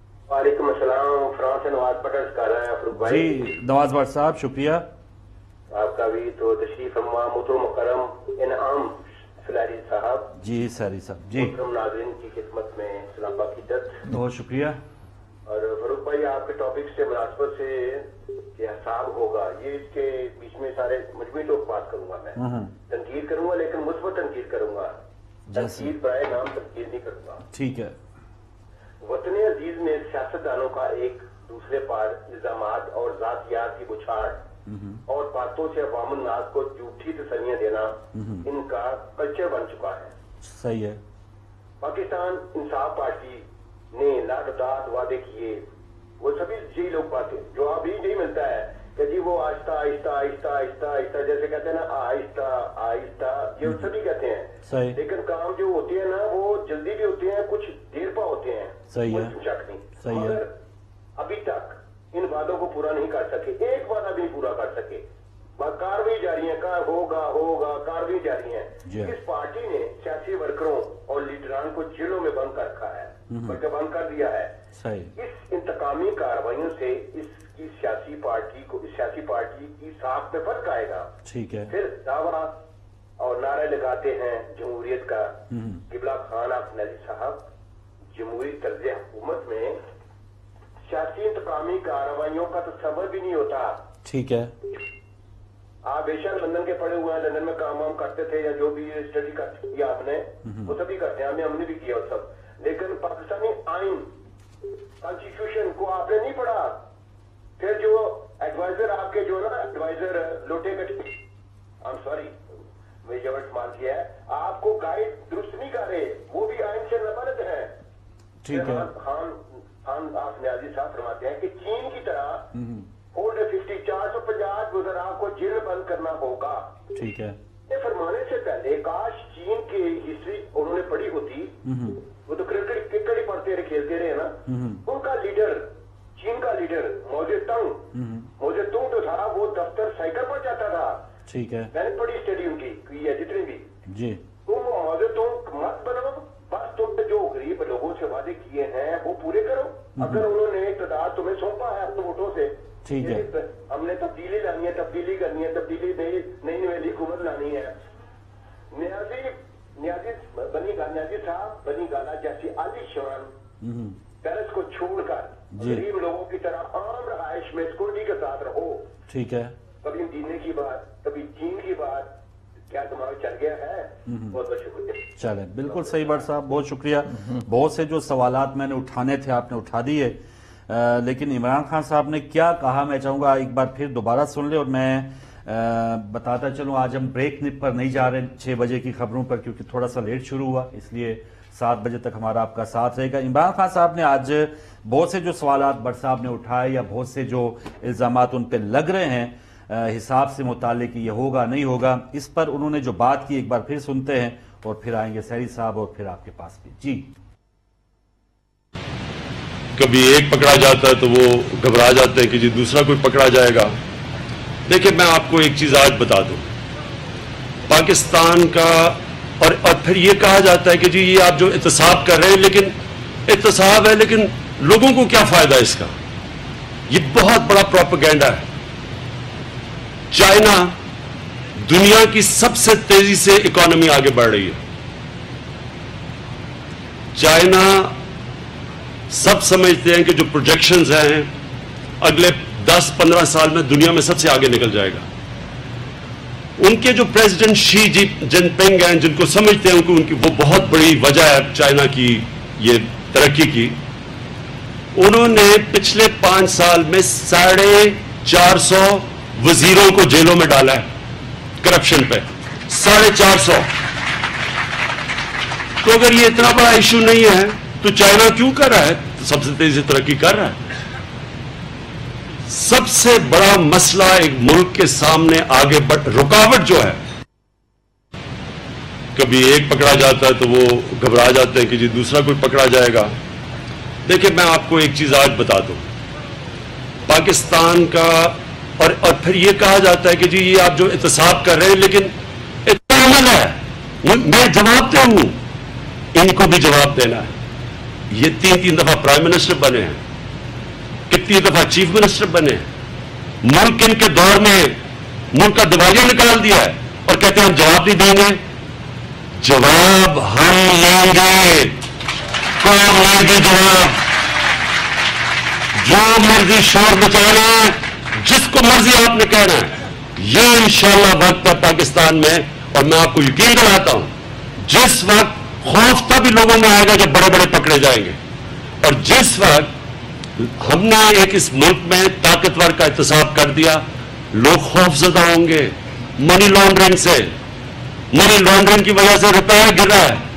Speaker 5: वालेकुम अस्सलाम। फ्रांस से नवाज भट्ट कर रहे हैं फरूक भाई।
Speaker 1: जी नवाज भट्ट साहब, शुक्रिया।
Speaker 5: आपका भी तो तशरीफ फरमा मोहतरम मुकर्रम इनाम सलारी साहब।
Speaker 1: जी सहरी साहब जी,
Speaker 5: मोहतरम नाज़रीन की खिदमत में सलाम अकीदत।
Speaker 1: बहुत शुक्रिया।
Speaker 5: और फरूक भाई आपके टॉपिक से मुनासबत से कि हिसाब होगा, ये इसके बीच में सारे मजमूई लोग बात करूंगा मैं, तनकीद करूंगा लेकिन मुस्बत तनकीद करूंगा, तनकीद बराए नाम तनकीद नहीं करूंगा।
Speaker 1: ठीक है।
Speaker 5: वतन अजीज में सियासतदानों का एक दूसरे पर इल्जामात और जातियात की बुछाड़ और बातों से अवाम नाज को झूठी तसल्लियां देना इनका कल्चर बन चुका है।
Speaker 1: सही है।
Speaker 5: पाकिस्तान इंसाफ पार्टी ने लातादाद वादे किए, वो सभी यही लोग बातें जो अभी नहीं मिलता है कि जी वो आहिस्ता आहिस्ता आहिस्ता आहिस्ता आहिस्ता, जैसे कहते हैं ना आहिस्ता आहिस्ता, ये सभी कहते हैं।
Speaker 1: सही।
Speaker 5: लेकिन काम जो होते हैं ना वो जल्दी भी होते हैं, कुछ देर पा होते हैं।
Speaker 1: सही है।
Speaker 5: शक नहीं।
Speaker 1: सही है।
Speaker 5: मगर अभी तक इन वादों को पूरा नहीं कर सके, एक वादा भी पूरा कर सके। कार्रवाई जारी है, होगा कार्रवाई जारी है। इस पार्टी ने सियासी वर्करों और लीडरान को जेलों में बंद कर रखा है, बल्कि बंद कर दिया है।
Speaker 1: सही।
Speaker 5: इस इंतकामी कार्रवाइयों से इसकी सियासी पार्टी की साख में फर्क आएगा।
Speaker 1: ठीक है।
Speaker 5: फिर दावा और नारे लगाते हैं जमहूरियत का। किबला खान अफनाजी साहब, जमहूरी तर्ज हुकूमत में सियासी इंतकामी कार्रवाइयों का तस्वर भी नहीं होता।
Speaker 1: ठीक है।
Speaker 5: आप बेशक लंदन के पढ़े हुए हैं, लंदन में काम वाम करते थे या जो भी स्टडी किया आपने, वो सभी करते हैं, हमने भी किया वो सब। लेकिन पाकिस्तानी आइन कॉन्स्टिट्यूशन को आपने नहीं पढ़ा। फिर जो एडवाइजर आपके जो ना एडवाइजर लोटे कटी, आई एम सॉरी मैं ये वर्ड इस्तेमाल किया है, आपको गाइड दुरुस्त नहीं कर रहे, वो भी आइन से नफरत है।
Speaker 1: ठीक है।
Speaker 5: खान न्याजी साहब फरमाते हैं कि चीन की तरह ओल्ड 50 450 गुजरा को जेल बंद करना होगा।
Speaker 1: ठीक है।
Speaker 5: ये फरमाने से पहले काश चीन की हिस्ट्री उन्होंने पढ़ी होती, वो तो क्रिकेट ही पढ़ते रहे, खेलते रहे ना। उनका लीडर, चीन का लीडर मौजे तुंग जो था वो दफ्तर साइकिल पर जाता था।
Speaker 1: ठीक है।
Speaker 5: मैंने पढ़ी स्टडी उनकी की है जितनी भी।
Speaker 1: जी।
Speaker 5: तुम मौजे तुंग मत बनो, बस तुमने जो गरीब लोगों से वादे किए हैं वो पूरे करो। अगर उन्होंने इक़्तिदार तुम्हें सौंपा है अपने वोटों से,
Speaker 1: ठीक है,
Speaker 5: हमने तब्दीली लानी है, तब्दीली करनी है, तब्दीली नई नवेली हुकूमत लानी है। न्याजी साहब बनी गाला जैसी आलीशान पैलेस को छोड़कर गरीब लोगों की तरह आम रहायश में सिक्योरिटी के साथ रहो।
Speaker 1: ठीक है।
Speaker 5: कभी दीने की बात, कभी चीन की बात, क्या तुम्हारा चल गया है? बहुत बहुत शुक्रिया।
Speaker 1: चले, बिल्कुल सही बात साहब, बहुत शुक्रिया। बहुत से जो सवालात मैंने उठाने थे आपने उठा दिए, लेकिन इमरान खान साहब ने क्या कहा मैं चाहूँगा एक बार फिर दोबारा सुन ले। और मैं बताता चलूँ, आज हम ब्रेक पर नहीं जा रहे 6 बजे की खबरों पर, क्योंकि थोड़ा सा लेट शुरू हुआ, इसलिए 7 बजे तक हमारा आपका साथ रहेगा। इमरान खान साहब ने आज बहुत से जो सवालात भट्ट साहब ने उठाए या बहुत से जो इल्ज़ामात उन पर लग रहे हैं हिसाब से मुताल्लिक, ये होगा नहीं होगा, इस पर उन्होंने जो बात की एक बार फिर सुनते हैं और फिर आएंगे सहरी साहब और फिर आपके पास भी। जी।
Speaker 2: कभी एक पकड़ा जाता है तो वो घबरा जाते हैं कि जी दूसरा कोई पकड़ा जाएगा। देखिए मैं आपको एक चीज आज बता दूं, पाकिस्तान का और फिर ये कहा जाता है कि जी ये आप जो एहतसाब कर रहे हैं, लेकिन एहतसाब है लेकिन लोगों को क्या फायदा इसका? ये बहुत बड़ा प्रोपेगेंडा है। चाइना दुनिया की सबसे तेजी से इकोनॉमी आगे बढ़ रही है। चाइना सब समझते हैं कि जो प्रोजेक्शंस हैं अगले 10-15 साल में दुनिया में सबसे आगे निकल जाएगा। उनके जो प्रेसिडेंट शी जिनपिंग हैं, जिनको समझते हैं उनकी वो बहुत बड़ी वजह है चाइना की ये तरक्की की, उन्होंने पिछले 5 साल में 450 वजीरों को जेलों में डाला है करप्शन पे, 450। तो अगर ये इतना बड़ा इशू नहीं है तो चाइना क्यों कर रहा है? सबसे तेजी से तरक्की कर रहा है। सबसे बड़ा मसला एक मुल्क के सामने आगे रुकावट जो है, कभी एक पकड़ा जाता है तो वो घबरा जाते हैं कि जी दूसरा कोई पकड़ा जाएगा। देखिए मैं आपको एक चीज आज बता दूं, पाकिस्तान का और फिर ये कहा जाता है कि जी ये आप जो एहतसाब कर रहे हैं, लेकिन इतना अमल है, मैं जवाब दे हूं, इनको भी जवाब देना है। ये 3 दफा प्राइम मिनिस्टर बने हैं, कितनी दफा चीफ मिनिस्टर बने हैं। मुल्क इनके दौर में ملک کا دیوالیہ نکال دیا ہے اور کہتے ہیں ہم جواب نہیں دیں گے. جواب ہم لیں گے. کون لیں گے جواب؟ جو مرضی شور مچانا ہے, جس کو مرضی آپ نے کہنا ہے, یہ انشاءاللہ وقت ہے پاکستان میں. اور میں آپ کو یقین دلاتا ہوں جس وقت خوف تب لوگوں میں آئے گا جب بڑے بڑے پکڑے جائیں گے. اور جس وقت ہم نے ایک اس ملک میں طاقتور کا احتساب کر دیا, لوگ خوف زدہ ہوں گے. منی لانڈرنگ سے, منی لانڈرنگ کی وجہ سے روپیہ گر رہا ہے.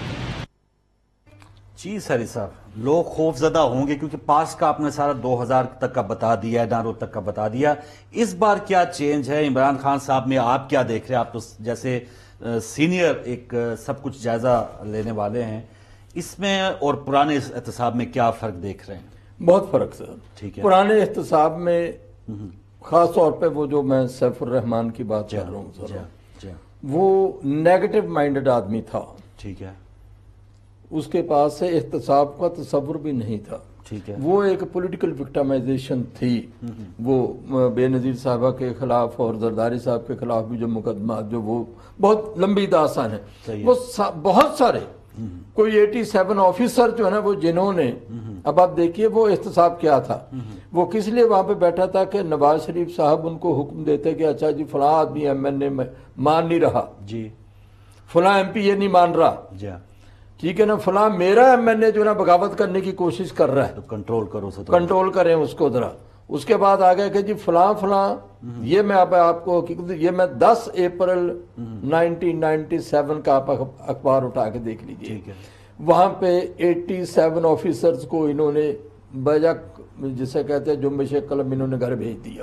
Speaker 1: جی سہری صاحب, لوگ خوف زدہ ہوں گے کیونکہ پاس کا آپ نے سارا 2000 تک کا بتا دیا ہے, نارو تک کا بتا دیا. اس بار کیا چینج ہے عمران خان صاحب میں, آپ کیا دیکھ رہے ہیں؟ آپ تو جیسے سینئر ایک سب کچھ جائزہ لینے والے ہیں, اس میں اور پرانے احتساب میں کیا فرق دیکھ رہے ہیں؟
Speaker 3: بہت فرق سر.
Speaker 1: ٹھیک ہے.
Speaker 3: پرانے احتساب میں خاص طور پہ وہ جو میں سیف الرحمان کی بات کر رہا ہوں سر, وہ نیگیٹو مائنڈڈ آدمی تھا.
Speaker 1: ٹھیک ہے.
Speaker 3: اس کے پاس سے احتساب کا تصور بھی نہیں تھا.
Speaker 1: ٹھیک ہے.
Speaker 3: وہ ایک پولیٹیکل وکٹمائزیشن تھی. وہ بے نظیر صاحبہ کے خلاف اور زرداری صاحب کے خلاف بھی جو مقدمات, جو وہ بہت لمبی داستان ہے, وہ بہت سارے کوئی 87 آفیسر جو ہے نا, وہ جنہوں نے, اب آپ دیکھیے وہ احتساب کیا تھا, وہ کس لیے وہاں پہ بیٹھا تھا کہ نواز شریف صاحب ان کو حکم دیتے کہ اچھا جی فلاں آدمی ایم این اے مان نہیں رہا, جی فلاں ایم پی یہ نہیں مان رہا, ٹھیک ہے نا, فلاں میرا ایم این اے جو ہے نا بغاوت کرنے کی کوشش کر رہا ہے,
Speaker 1: تو کنٹرول کرو,
Speaker 3: کنٹرول کریں اس کو ذرا. اس کے بعد آ گیا کہ جی فلاں فلاں, یہ میں آپ کو یہ میں 10 اپریل 1997 کا آپ اخبار اٹھا کے دیکھ لیجیے, وہاں پہ 87 آفیسرز کو انہوں نے بجا جسے کہتے ہیں جنبش قلم انہوں نے گھر بھیج دیا.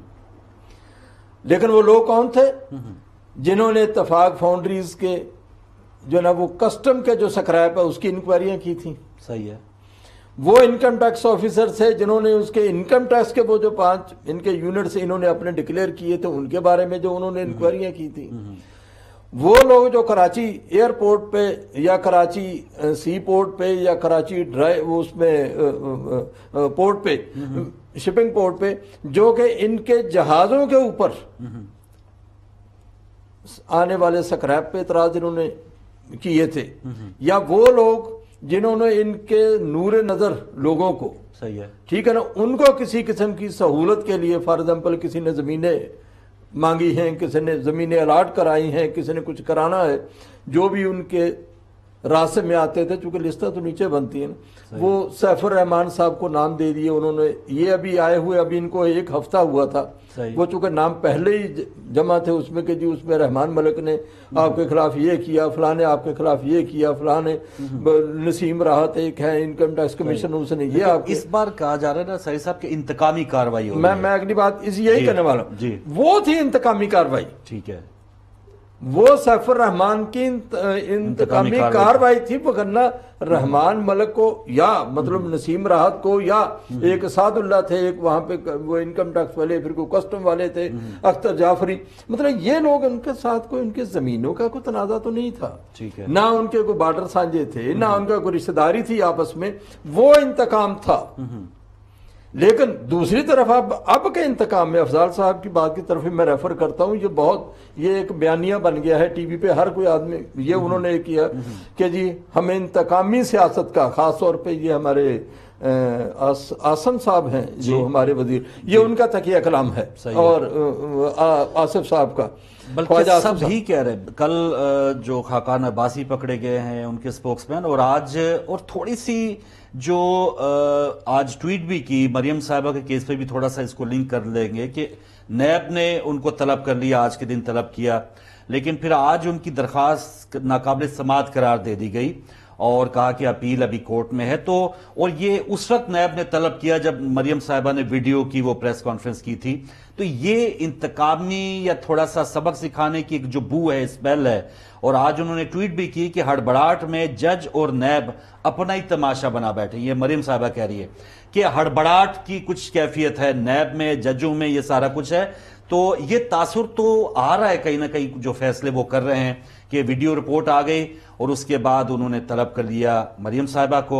Speaker 3: لیکن وہ لوگ کون تھے؟ جنہوں نے اتفاق فاؤنڈریز کے جو نا وہ کسٹم کے جو سکریپ ہے اس کی انکوائریاں کی تھیں.
Speaker 1: صحیح ہے.
Speaker 3: وہ انکم ٹیکس آفیسر تھے جنہوں نے اس کے انکم ٹیکس کے وہ جو 5 ان کے یونٹس انہوں نے اپنے ڈکلیئر کیے تھے, ان کے بارے میں جو انہوں نے انکوائریاں کی تھی. وہ لوگ جو کراچی ایئرپورٹ پہ یا کراچی سی پورٹ پہ یا کراچی اس میں پورٹ پہ, شپنگ پورٹ پہ, جو کہ ان کے جہازوں کے اوپر آنے والے سکریپ پہ اعتراض انہوں نے کیے تھے, یا وہ لوگ جنہوں نے ان کے نور نظر لوگوں کو,
Speaker 1: صحیح ہے,
Speaker 3: ٹھیک ہے نا, ان کو کسی قسم کی سہولت کے لیے, فار ایگزامپل کسی نے زمینیں مانگی ہیں, کسی نے زمینیں الاٹ کرائی ہیں, کسی نے کچھ کرانا ہے, جو بھی ان کے راستے میں آتے تھے, چونکہ لسٹیں تو نیچے بنتی ہیں, وہ سیف الرحمان صاحب کو نام دے دیے انہوں نے. یہ ابھی آئے ہوئے, ابھی ان کو 1 ہفتہ ہوا تھا, وہ چونکہ نام پہلے ہی جمع تھے اس میں کہ جی اس میں رحمان ملک نے آپ کے خلاف یہ کیا, فلاں نے آپ کے خلاف یہ کیا, فلاں نے, نسیم راحت ایک ہے انکم ٹیکس کمیشن, اس نے یہ. آپ
Speaker 1: اس بار کہا جا رہا ہے نا سہری صاحب کہ انتقامی کاروائی ہو,
Speaker 3: میں اگلی بات یہی کرنے والا ہوں, وہ تھی انتقامی کاروائی.
Speaker 1: ٹھیک ہے.
Speaker 3: وہ سیف الرحمان کی انتقامی کاروائی تھی, وگرنہ رحمان ملک کو یا مطلب نسیم راحت کو, یا ایک سعد اللہ تھے, ایک وہاں پہ وہ انکم ٹیکس والے, پھر کوئی کسٹم والے تھے, اختر جعفری, مطلب یہ لوگ ان کے ساتھ کوئی ان کے زمینوں کا کوئی تنازع تو نہیں تھا, نہ ان کے کوئی بارڈر سانجے تھے, نہ ان کا کوئی رشتہ داری تھی آپس میں, وہ انتقام تھا. لیکن دوسری طرف اب کے انتقام میں افضال صاحب کی بات کی طرف میں ریفر کرتا ہوں, یہ ایک بیانیہ بن گیا ہے ٹی وی پہ, ہر کوئی آدمی یہ انہوں نے کیا کہ جی ہمیں انتقامی سیاست کا, خاص طور پہ یہ ہمارے آسم صاحب ہیں جو ہمارے وزیر, یہ ان کا تکیہ کلام ہے, اور آصف صاحب کا,
Speaker 1: بلکہ سب ہی کہہ رہے. کل جو خاقان عباسی پکڑے گئے ہیں ان کے سپوکس مین, اور آج اور تھوڑی سی جو آج ٹویٹ بھی کی مریم صاحبہ کے کیس پہ بھی تھوڑا سا اس کو لنک کر لیں گے کہ نیب نے ان کو طلب کر لیا, آج کے دن طلب کیا, لیکن پھر آج ان کی درخواست ناقابل سماعت قرار دے دی گئی اور کہا کہ اپیل ابھی کورٹ میں ہے. تو اور یہ اس وقت نیب نے طلب کیا جب مریم صاحبہ نے ویڈیو کی وہ پریس کانفرنس کی تھی. تو یہ انتقامی یا تھوڑا سا سبق سکھانے کی ایک جو بو ہے, اسمیل ہے, اور آج انہوں نے ٹویٹ بھی کی کہ ہڑبڑاہٹ میں جج اور نیب اپنا ہی تماشا بنا بیٹھے. یہ مریم صاحبہ کہہ رہی ہے کہ ہڑبڑاہٹ کی کچھ کیفیت ہے نیب میں, ججوں میں, یہ سارا کچھ ہے. تو یہ تاثر تو آ رہا ہے کہیں نہ کہیں, جو فیصلے وہ کر رہے ہیں کہ ویڈیو رپورٹ آ گئی اور اس کے بعد انہوں نے طلب کر لیا مریم صاحبہ کو,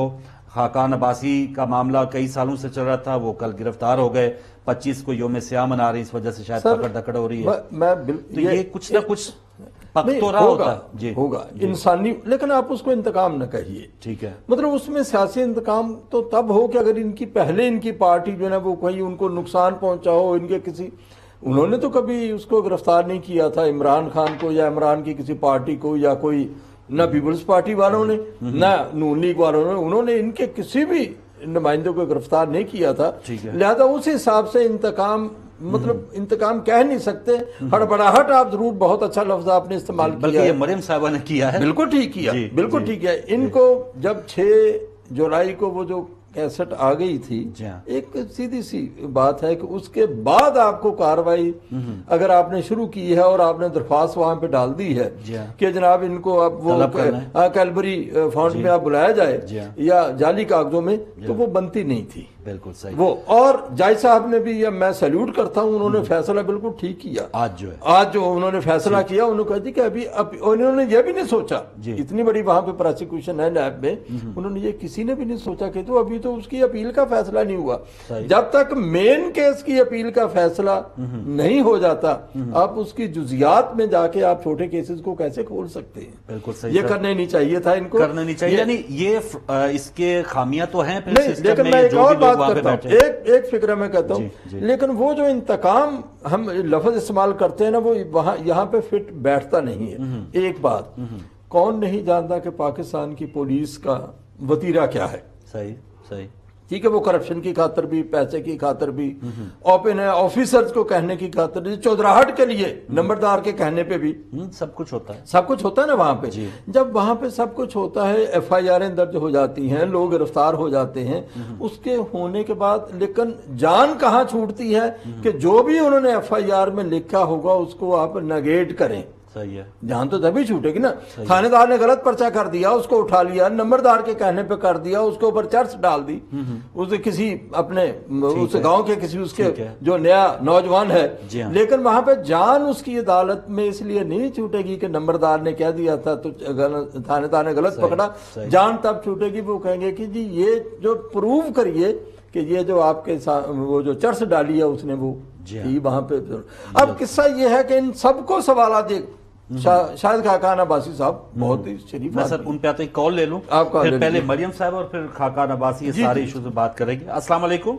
Speaker 1: खाकान अब्बासी का मामला कई सालों से चल रहा था, वो कल गिरफ्तार हो गए, 25 को योम सियाह मना रही, इस वजह से शायद पकड़ दकड़ हो रही है। तो ये कुछ ना कुछ पक तो रहा होता जी,
Speaker 3: होगा इंसानी, लेकिन आप उसको इंतकाम न कहिए,
Speaker 1: ठीक है।
Speaker 3: मतलब उसमें सियासी इंतकाम तो तब हो कि अगर इनकी पार्टी जो है वो कहीं उनको नुकसान पहुंचा हो, इनके किसी, उन्होंने तो कभी उसको गिरफ्तार नहीं किया था इमरान खान को या इमरान की किसी पार्टी को, या कोई ना पीपल्स पार्टी वालों ने ना नून लीग वालों ने, उन्होंने इनके किसी भी नुमाइंदों को गिरफ्तार नहीं किया था। लिहाजा उस हिसाब से इंतकाम, मतलब इंतकाम कह नहीं सकते, हड़बड़ाहट आप जरूर बहुत अच्छा लफ्ज आपने इस्तेमाल किया
Speaker 1: है, मरियम साहबा ने किया है,
Speaker 3: बिल्कुल ठीक किया, बिल्कुल ठीक है। इनको जब 6 जुलाई को वो जो कैसेट आ गई थी, एक सीधी सी बात है कि उसके बाद आपको कार्रवाई अगर आपने शुरू की है और आपने दरख्वास्त वहां पे डाल दी है कि जनाब इनको आप वो कैलबरी फंड में आप बुलाया जाए या जाली कागजों में, तो वो बनती नहीं थी।
Speaker 1: बिल्कुल सही
Speaker 3: वो, और जज साहब ने भी, मैं सैल्यूट करता हूं, उन्होंने फैसला बिल्कुल ठीक किया। आज जो उन्होंने फैसला किया, उन्होंने कहा थी कि अभी उन्होंने ये भी नहीं सोचा, इतनी बड़ी वहां पे प्रोसिक्यूशन है नैब में, उन्होंने ये किसी ने भी नहीं सोचा कि तो अभी तो उसकी अपील का फैसला नहीं हुआ। जब तक मेन केस की अपील का फैसला नहीं हो जाता, आप उसकी जुजियात में जाके आप छोटे केसेस को कैसे खोल सकते हैं?
Speaker 1: बिल्कुल सही,
Speaker 3: ये करने नहीं चाहिए था, इनको
Speaker 1: करना नहीं चाहिए। यानी ये इसके खामियां तो हैं,
Speaker 3: लेकिन मैं एक और बात करता हूँ, एक फिक्र मैं कहता हूँ, लेकिन वो जो इंतकाम हम लफ्ज इस्तेमाल करते हैं ना, वो वहां यहाँ पे फिट बैठता नहीं है। एक बात, कौन नहीं जानता कि पाकिस्तान की पुलिस का वतीरा क्या है? सही सही, ठीक है, वो करप्शन की खातर भी, पैसे की खातर भी, ओपन है, ऑफिसर्स को कहने की खातर, चौधराहट के लिए नंबरदार के कहने पे भी
Speaker 1: सब कुछ होता है,
Speaker 3: सब कुछ होता है ना वहां पे। जब वहां पे सब कुछ होता है, FIR दर्ज हो जाती हैं, लोग गिरफ्तार हो जाते हैं, उसके होने के बाद लेकिन जान कहाँ छूटती है कि जो भी उन्होंने FIR में लिखा होगा उसको आप नेगेट करें।
Speaker 1: सही है,
Speaker 3: जान तो तभी छूटेगी ना। थानेदार ने गलत पर्चा कर दिया, उसको उठा लिया, नंबरदार के कहने पे कर दिया, उसके ऊपर चर्च डाल दी, उसे किसी अपने उस गांव के किसी उसके जो नया नौजवान है, लेकिन वहां पे जान उसकी अदालत में इसलिए नहीं छूटेगी कि नंबरदार ने कह दिया था तो थानेदार ने गलत पकड़ा। जान तब छूटेगी, वो कहेंगे कि जी ये जो प्रूव करिए कि ये जो आपके वो जो चर्च डाली है उसने वो वहां पे। अब किस्सा ये है कि इन सबको सवाल दे, शायद खाकान अब्बासी साहब बहुत ही शरीफ।
Speaker 1: मैं सर उन पे आते ही कॉल ले लूं, फिर पहले मरियम साहब और फिर खाकान अब्बासी, ये सारे इशू पे बात करेंगे। अस्सलाम वालेकुम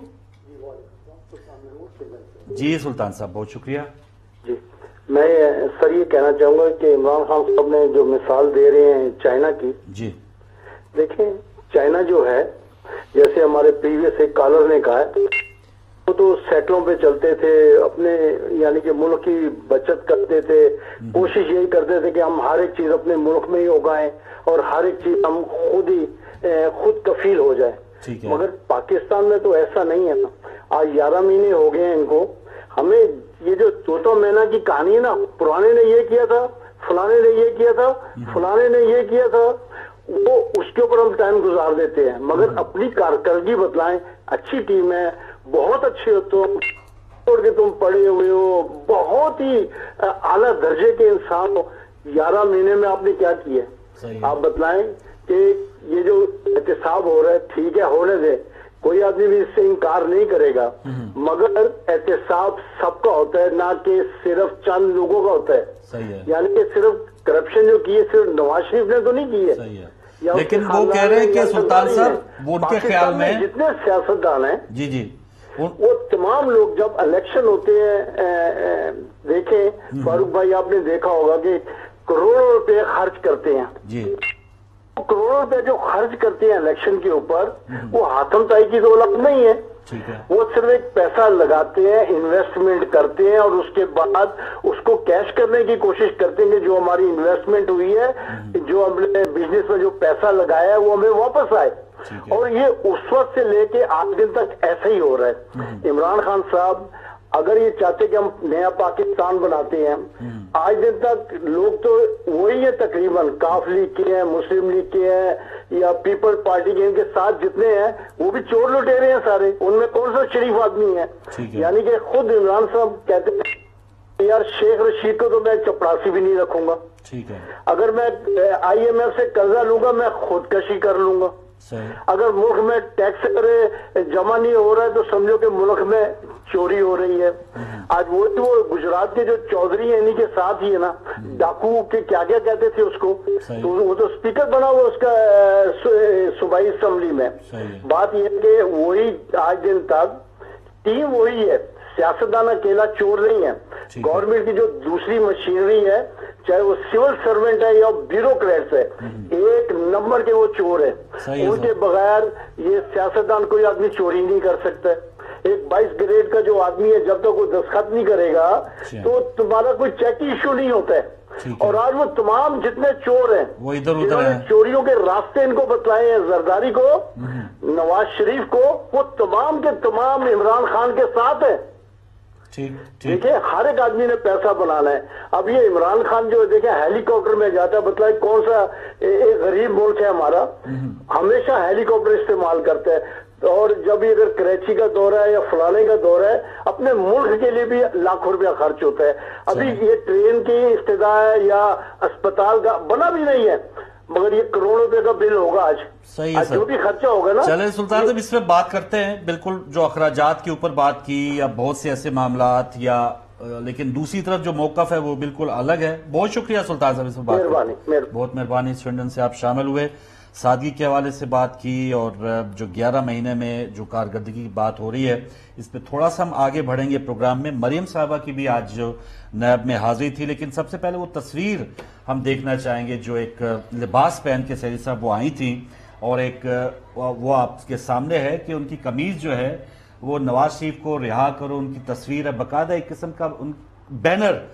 Speaker 1: जी सुल्तान साहब, बहुत शुक्रिया
Speaker 6: जी। मैं सर ये कहना चाहूंगा कि इमरान खान साहब ने जो मिसाल दे रहे हैं चाइना की, जी देखें, चाइना जो है, जैसे हमारे प्रीवियस एक कॉलर ने कहा है, वो तो सेटलों पे चलते थे, अपने यानी कि मुल्क की बचत करते थे, कोशिश यही करते थे कि हम हर एक चीज अपने मुल्क में ही उगाएं और हर एक चीज हम खुद कफील हो जाए। मगर पाकिस्तान में तो ऐसा नहीं है ना। आज 11 महीने हो गए हैं इनको। हमें ये जो चौथा महीना की कहानी है ना, पुराने ने ये किया था, फलाने ने ये किया था, फलाने ने ये किया था, वो उसके ऊपर हम टाइम गुजार देते हैं। मगर अपनी कारकर्दगी बतलाएं, अच्छी टीम है, बहुत अच्छे हो तुम, छोड़ के तुम पड़े हुए हो, बहुत ही आला दर्जे के इंसान हो, 11 महीने में आपने क्या किया? आप बतलाएं कि ये जो एहतिसाब हो रहा है, ठीक है होने दे, कोई आदमी भी इससे इनकार नहीं करेगा, मगर एहतिसाब सबका होता है, ना कि सिर्फ चंद लोगों का होता है। यानी कि सिर्फ करप्शन जो की है सिर्फ नवाज शरीफ ने तो नहीं की है,
Speaker 1: लेकिन वो कह रहे हैं कि सुल्तान साहब, वो उनके ख्याल में
Speaker 6: जितने सियासतदान हैं,
Speaker 1: जी जी,
Speaker 6: वो तमाम लोग जब इलेक्शन होते हैं, देखें फारूक भाई, आपने देखा होगा कि करोड़ों रुपए खर्च करते हैं जी, करोड़ों रुपए जो खर्च करते हैं इलेक्शन के ऊपर, वो हाथम ताई की दौलत नहीं है। वो सिर्फ एक पैसा लगाते हैं, इन्वेस्टमेंट करते हैं और उसके बाद उसको कैश करने की कोशिश करते हैं कि जो हमारी इन्वेस्टमेंट हुई है, जो हमने बिजनेस में जो पैसा लगाया है, वो हमें वापस आए। और ये उस वक्त से लेके आज दिन तक ऐसा ही हो रहा है। इमरान खान साहब अगर ये चाहते कि हम नया पाकिस्तान बनाते हैं, आज दिन तक लोग तो वही है तकरीबन, काफ लीग के हैं, मुस्लिम लीग के हैं या पीपल पार्टी के, इनके साथ जितने हैं वो भी चोर लुटेरे हैं सारे, उनमें कौन सा शरीफ आदमी है? यानी कि खुद इमरान साहब कहते हैं यार शेख रशीद को तो मैं चपरासी भी नहीं रखूंगा, ठीक है, अगर मैं IMF से कर्जा लूंगा मैं खुदकशी कर लूंगा, अगर मुल्क में टैक्स जमा नहीं हो रहा है तो समझो कि मुल्क में चोरी हो रही है। आज वो तो गुजरात के जो चौधरी हैं इन्हीं के साथ ही है ना, डाकू के क्या क्या कहते थे उसको, तो वो तो स्पीकर बना हुआ उसका सूबाई असेंबली में। बात ये कि वही आज दिन तक टीम वही है, सियासतदान अकेला चोर नहीं है। गवर्नमेंट की जो दूसरी मशीनरी है, चाहे वो सिविल सर्वेंट है या ब्यूरोक्रेट्स है, एक नंबर के वो चोर है। उनके बगैर ये सियासतदान कोई आदमी चोरी नहीं कर सकता। एक 22 ग्रेड का जो आदमी है जब तक वो दस्तखत नहीं करेगा तो तुम्हारा कोई चेक इशू नहीं होता है। और आज वो तमाम जितने चोर हैं
Speaker 1: वो इधर उधर हैं,
Speaker 6: चोरियों के रास्ते इनको बतलाए हैं, जरदारी को, नवाज शरीफ को, वो तमाम के तमाम इमरान खान के साथ है। देखिए हर एक आदमी ने पैसा बनाना है। अब ये इमरान खान जो देखे हेलीकॉप्टर में जाता है, बतलाए कौन सा एक गरीब मुल्क है हमारा, हमेशा हेलीकॉप्टर इस्तेमाल करता है। और जब भी अगर कराची का दौरा है या फलाने का दौरा है, अपने मुल्क के लिए भी लाखों रुपया खर्च होता है। अभी ये ट्रेन की इफ्तिदा है या अस्पताल का बना भी नहीं है, मगर ये करोड़ों रुपए का बिल होगा आज।
Speaker 1: सही है सर,
Speaker 6: जो भी खर्चा होगा ना।
Speaker 1: चले सुल्तान साहब इस पे बात करते हैं, बिल्कुल जो अखराजात के ऊपर बात की या बहुत से ऐसे मामलात या लेकिन दूसरी तरफ जो मौकफ है वो बिल्कुल अलग है। बहुत शुक्रिया सुल्तान साहब, इसमें बहुत मेहरबानी, स्वीडन से आप शामिल हुए, सादगी के हवाले से बात की और जो 11 महीने में जो कारकर्दगी की बात हो रही है इस पे थोड़ा सा हम आगे बढ़ेंगे प्रोग्राम में। मरियम साहबा की भी आज जो नैब में हाजिरी थी, लेकिन सबसे पहले वो तस्वीर हम देखना चाहेंगे जो एक लिबास पहन के सहरी साहब वो आई थी और एक वो आपके सामने है कि उनकी कमीज जो है वो नवाज शरीफ को रिहा करो उनकी तस्वीर है, बाकायदा एक किस्म का बैनर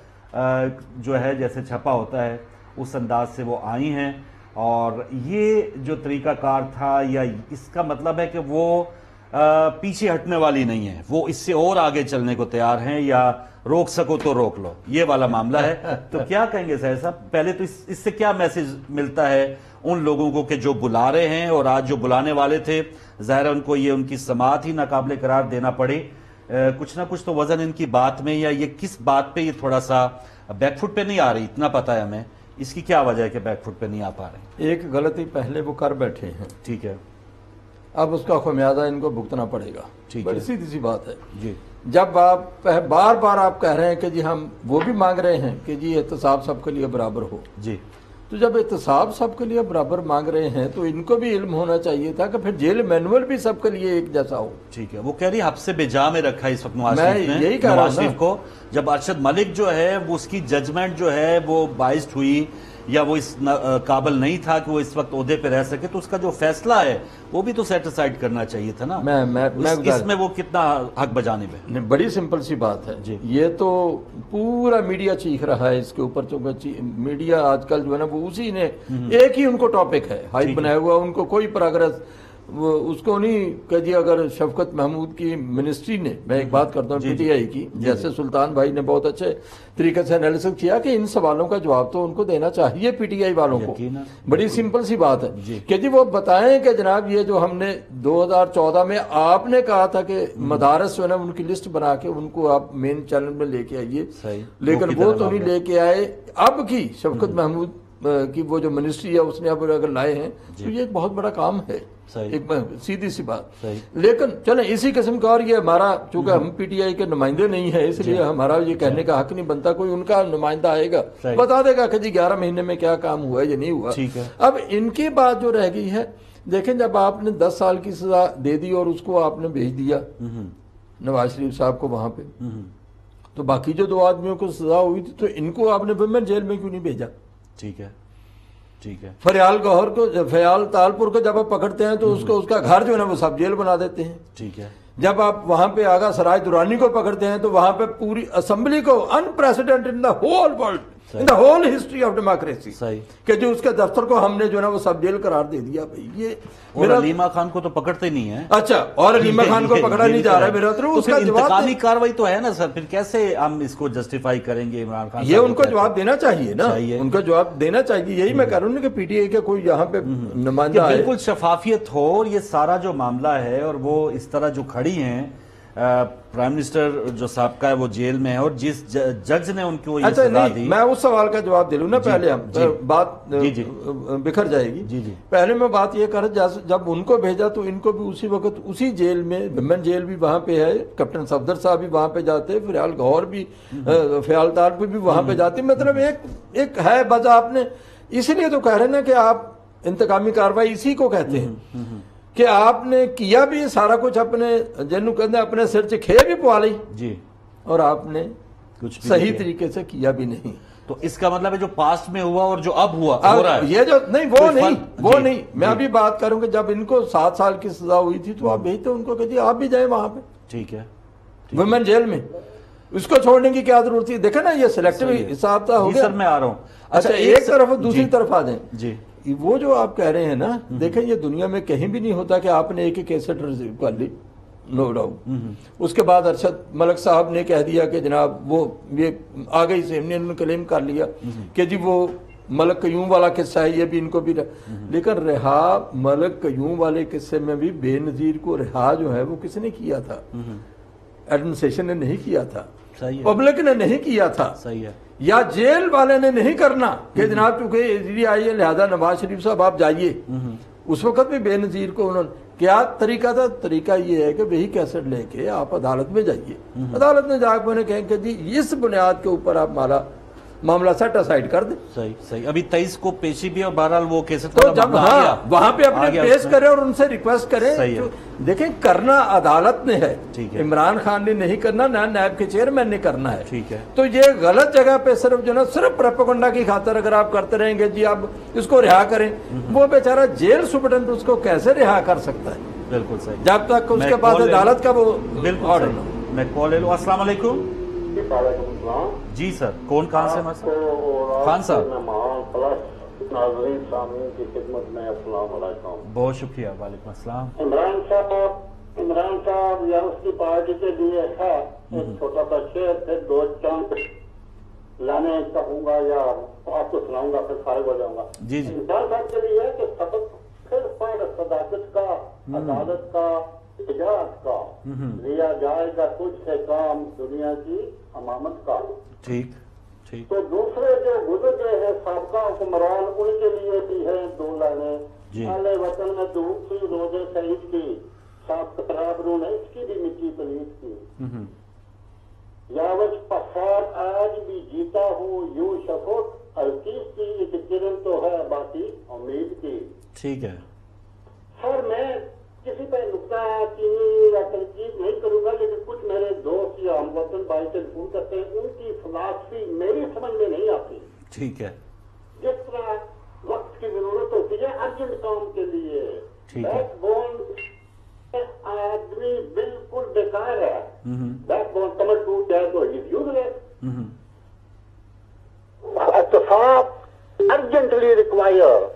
Speaker 1: जो है जैसे छपा होता है उस अंदाज से वो आई हैं। और ये जो तरीकाकार था या इसका मतलब है कि वो पीछे हटने वाली नहीं है, वो इससे और आगे चलने को तैयार हैं या रोक सको तो रोक लो, ये वाला मामला है। तो क्या कहेंगे सहर साहब, पहले तो इससे क्या मैसेज मिलता है उन लोगों को कि जो बुला रहे हैं और आज जो बुलाने वाले थे ज़ाहिर है उनको ये उनकी समाअत ही नाकाबिले करार देना पड़े, कुछ ना कुछ तो वजन इनकी बात में, या ये किस बात पे ये थोड़ा सा बैकफुट पे नहीं आ रही, इतना पता है हमें, इसकी क्या वजह है कि बैकफुट पे नहीं आ पा रहे?
Speaker 3: एक गलती पहले वो कर बैठे हैं,
Speaker 1: ठीक है,
Speaker 3: अब उसका खमियाजा इनको भुगतना पड़ेगा।
Speaker 1: ठीक
Speaker 3: बड़ी
Speaker 1: है,
Speaker 3: सीधी सी बात है
Speaker 1: जी।
Speaker 3: जब आप बार बार आप कह रहे हैं कि जी हम वो भी मांग रहे हैं कि जी एहतसाब सबके लिए बराबर हो,
Speaker 1: जी,
Speaker 3: तो जब एहतसाब सबके लिए बराबर मांग रहे हैं तो इनको भी इल्म होना चाहिए था कि फिर जेल मैनुअल भी सबके लिए एक जैसा हो।
Speaker 1: ठीक है, वो कह रही हफ्से बेजा में रखा है इस वक्त नवाज
Speaker 3: मैं
Speaker 1: शरीफ ने,
Speaker 3: यही कह रहा हूं
Speaker 1: नवाज शरीफ को। जब अरशद मलिक जो है वो उसकी जजमेंट जो है वो बाइस्ड हुई या वो इस काबिल नहीं था कि वो इस वक्त ओहदे पे रह सके, तो उसका जो फैसला है वो भी तो सेटिस्फाइड करना चाहिए था ना। इसमें वो कितना हक बजाने पे?
Speaker 3: बड़ी सिंपल सी बात है जी। ये तो पूरा मीडिया चीख रहा है इसके ऊपर, चूंकि मीडिया आजकल जो है ना वो उसी ने एक ही उनको टॉपिक है हाइप बनाया हुआ, उनको कोई प्रोग्रेस वो उसको नहीं कह दिया। अगर शफकत महमूद की मिनिस्ट्री ने, मैं एक बात करता हूँ पीटीआई की, जैसे सुल्तान भाई ने बहुत अच्छे तरीके से एनालिसिस किया कि इन सवालों का जवाब तो उनको देना चाहिए पीटीआई वालों को। बड़ी सिंपल सी बात है कि जी वो बताएं कि जनाब ये जो हमने 2014 में आपने कहा था कि मदारस जो है ना उनकी लिस्ट बना के उनको आप मेन चैनल में लेके आइए, लेकिन वो तो नहीं लेके आए। अब की शफकत महमूद की वो जो मिनिस्ट्री है उसने अब अगर लाए हैं तो ये एक बहुत बड़ा काम है, एक सीधी सी बात। लेकिन चले इसी किस्म का, और ये हमारा चूंकि हम पीटीआई के नुमाइंदे नहीं है इसलिए हमारा ये कहने का हक नहीं बनता, कोई उनका नुमाइंदा आएगा बता देगा कि जी 11 महीने में क्या काम हुआ है या नहीं हुआ। अब इनकी बात जो रह गई है, देखें जब आपने 10 साल की सजा दे दी और उसको आपने भेज दिया नवाज शरीफ साहब को वहां पे, तो बाकी जो 2 आदमियों को सजा हुई थी तो इनको आपने वुमेन जेल में क्यों नहीं भेजा?
Speaker 1: ठीक है, ठीक है।
Speaker 3: फरियाल गौहर को, फयाल तालपुर को जब आप पकड़ते हैं तो उसको उसका घर जो है ना वो सब जेल बना देते हैं।
Speaker 1: ठीक है।
Speaker 3: जब आप वहां पे आगा सराय दुरानी को पकड़ते हैं तो वहां पे पूरी असेंबली को unprecedented in the whole world, in the whole history of democracy, कि जो उसके दफ्तर को हमने जो है ना वो सब जेल करार दे दिया। भाई ये
Speaker 1: और अलीमा खान को तो पकड़ते नहीं है।
Speaker 3: अच्छा, और अलीमा खान को पकड़ा नहीं जा रहा है मेरा, तो उसका
Speaker 1: इंतकामी कार्रवाई तो है ना सर, फिर कैसे हम इसको जस्टिफाई करेंगे इमरान खान?
Speaker 3: ये उनको जवाब देना चाहिए ना, उनको जवाब देना चाहिए। यही मैं कह रहा हूँ कि पीटीआई का कोई यहाँ पे नुमाइंदा
Speaker 1: बिल्कुल शफाफियत हो और ये सारा जो मामला है और वो इस तरह जो खड़ी हैं प्राइम मिनिस्टर जो साबका है वो जेल में है और जिस जज ने उनको ये
Speaker 3: अच्छा
Speaker 1: सजा
Speaker 3: नहीं,
Speaker 1: दी।
Speaker 3: मैं उस सवाल का जवाब दे लूं ना पहले, हम बात बिखर जाएगी।
Speaker 1: जी जी।
Speaker 3: पहले मैं बात ये कर, जब उनको भेजा तो इनको भी उसी वक्त उसी जेल में, विमेन जेल भी वहां पे है, कैप्टन सफदर साहब भी वहां पे जाते, फिलहाल गौर भी, फ़याल तारक भी वहां पे जाते। मतलब एक है वजह आपने, इसीलिए तो कह रहे ना कि आप इंतकामी कार्रवाई इसी को कहते हैं कि आपने किया भी सारा कुछ, अपने जिन्हों कहते अपने सिर च खे भी पवा ली
Speaker 1: जी,
Speaker 3: और आपने
Speaker 1: कुछ
Speaker 3: सही तरीके से किया भी नहीं।
Speaker 1: तो इसका मतलब है जो पास्ट में हुआ और जो अब हो रहा है,
Speaker 3: ये जो नहीं वो नहीं मैं अभी बात करूंगा। जब इनको 7 साल की सजा हुई थी तो आप भेजते उनको, कहते आप भी जाए वहां पे,
Speaker 1: ठीक है,
Speaker 3: वुमेन जेल में, उसको छोड़ने की क्या जरूरत थी? देखा ना, ये सिलेक्टिव हिसाब हो गया।
Speaker 1: सर मैं आ रहा हूँ।
Speaker 3: अच्छा एक तरफ, दूसरी तरफ आ जाए
Speaker 1: जी।
Speaker 3: वो जो आप कह रहे हैं ना, देखें ये दुनिया में कहीं भी नहीं होता कि आपने एक कैसेट रिसीव कर ली, नो डाउट। उसके बाद अरशद मलिक साहब ने कह दिया कि जनाब वो ये आ गई से हमने क्लेम कर लिया कि जी वो मलिक कयूम वाला किस्सा है, ये भी इनको भी लेकिन रिहा मलिक कयूम वाले किस्से में भी बेनजीर को रिहा जो है वो किसने किया था? एडमिनिस्ट्रेशन ने नहीं किया था, पब्लिक ने नहीं किया था, सही है, या जेल वाले ने नहीं करना कि जनाब चूंकि एजीडी आई है लिहाजा नवाज शरीफ साहब आप जाइए। उस वक्त भी बेनजीर को उन्होंने क्या तरीका था? तरीका ये है कि वही कैसेट लेके आप अदालत में जाइए, अदालत में जाकर उन्हें कहें कि जी इस बुनियाद के ऊपर आप हमारा मामला सेट असाइड कर दे। सही सही। अभी 23 को पेशी भी और बहरहाल वो कैसेट तो जब वहां पे अपने पेश करें और उनसे रिक्वेस्ट करें। तो देखें करना अदालत ने है, ठीक है, इमरान खान ने नहीं करना, ना नायब के चेयरमैन ने करना है, ठीक है। तो ये गलत जगह पे सिर्फ जो ना सिर्फ प्रोपेगेंडा की खातिर अगर आप करते रहेंगे जी आप इसको रिहा करें, वो बेचारा जेल सुपरटेंडेंट उसको कैसे रिहा कर सकता है? बिल्कुल सही, जब तक उसके पास अदालत का वो ऑर्डर। मैं कॉल ले लूँ। अस्सलाम वालेकुम। जी सर, कौन कहाँ से? खान साहब
Speaker 7: की खिदमत में अस्सलाम वालेकुम।
Speaker 1: बहुत शुक्रिया। वालेकुम अस्सलाम।
Speaker 7: इमरान साहब या उसकी पार्टी के लिए है एक छोटा सा शेर, फिर 2 चंद लाने कहूंगा या आपको सुनाऊंगा, फिर फारिग हो जाऊंगा।
Speaker 1: जी जी।
Speaker 7: इमरान साहब के लिए कि सबक फिर पर सदाकत का, अदालत का, तिजारत का, लिया जाएगा तुझसे काम दुनिया की अमामत का। ठीक ठीक। तो दूसरे जो गुजर गए हैं साबका हुक्मरान, उनके लिए भी है 2 लाइनें। अहले वतन में धूप थी रोजे शहीद की, साफ खराब रू ने इसकी भी मिट्टी पलीद की। यावज पसार आज भी जीता हूँ यूं शफक अलकीस की, एक किरण तो है बाकी उम्मीद की। ठीक है सर, मैं किसी पर नुकता चीनी या तनकीद नहीं करूंगा, लेकिन कुछ मेरे दोस्त या हमवतन भाई टेलीफोन करते हैं, उनकी फिलॉसफी मेरी समझ में नहीं आती। ठीक है। जिस तरह वक्त की जरूरत होती है अर्जेंट काम के लिए, बैकबोन आदमी बिल्कुल बेकार है। बैकबोन कमर टूट जाए तो यूजलेस। Urgently require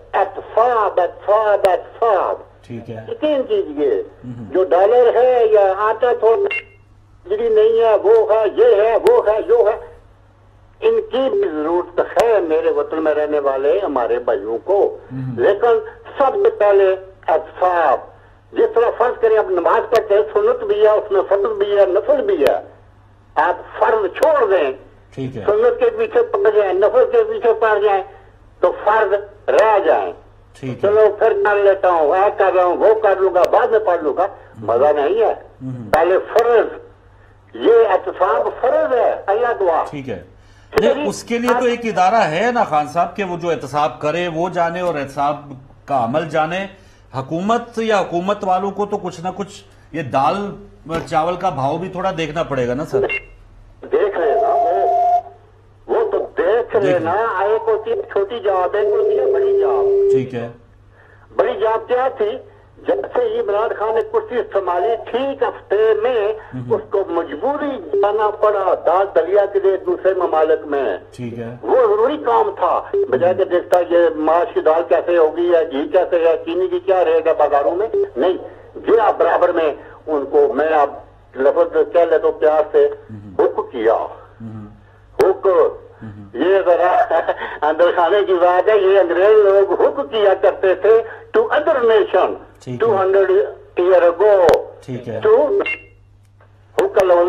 Speaker 7: एतसाब। ठीक है। 3 चीज ये जो डॉलर है या आटा थोड़ा बिजली नहीं है, वो है, ये है, वो है, जो है, इनकी भी जरूरत है मेरे वतन में रहने वाले हमारे भाइयों को। लेकिन सबसे पहले एहसाब, जिस तरह फर्ज करें आप नमाज पढ़ते हैं, सुन्नत भी है उसमें, फर्ज भी है, नफल भी है। आप फर्ज छोड़ दें, ठीक है, सुन्नत के पीछे पड़ जाए, नफल के पीछे पड़ जाए तो फर्ज रह जाए। चलो फिर कर लेता हूँ, ऐ कर रहा हूँ, वो कर लूंगा, बाद में पढ़ लूंगा, मजा नहीं है। पहले फर्ज, ये एहतसाब फर्ज है, अल्लाह दुआ। ठीक है। नहीं, उसके लिए तो एक इदारा है ना खान साहब के वो जो एहतसाब करे वो जाने और एहतसाब का अमल जाने। हुकूमत या हुकूमत वालों को तो कुछ ना कुछ ये दाल चावल का भाव भी थोड़ा देखना पड़ेगा ना सर। देख रहे ना वो तो देख रहे ना। एक होती है छोटी जॉब, एक होती है बड़ी जॉब। ठीक है। बड़ी जॉब क्या थी? जब से इमरान खान ने कुर्सी संभाली, ठीक हफ्ते में उसको मजबूरी जाना पड़ा दाल दलिया के लिए दूसरे ममालिक में। ठीक है। वो जरूरी काम था, बजाय के देखता ये माश की दाल कैसे होगी या घी कैसे है, चीनी की क्या रेट है बाजारों में। नहीं, ये आप बराबर में उनको, मैं आप लफ्ज कह ले तो प्यार से हुक किया। हुक ये जरा अंदर खाने की बात है। ये अंग्रेज लोग हुक किया करते थे to other nation 200 year ago. ठीक है। टू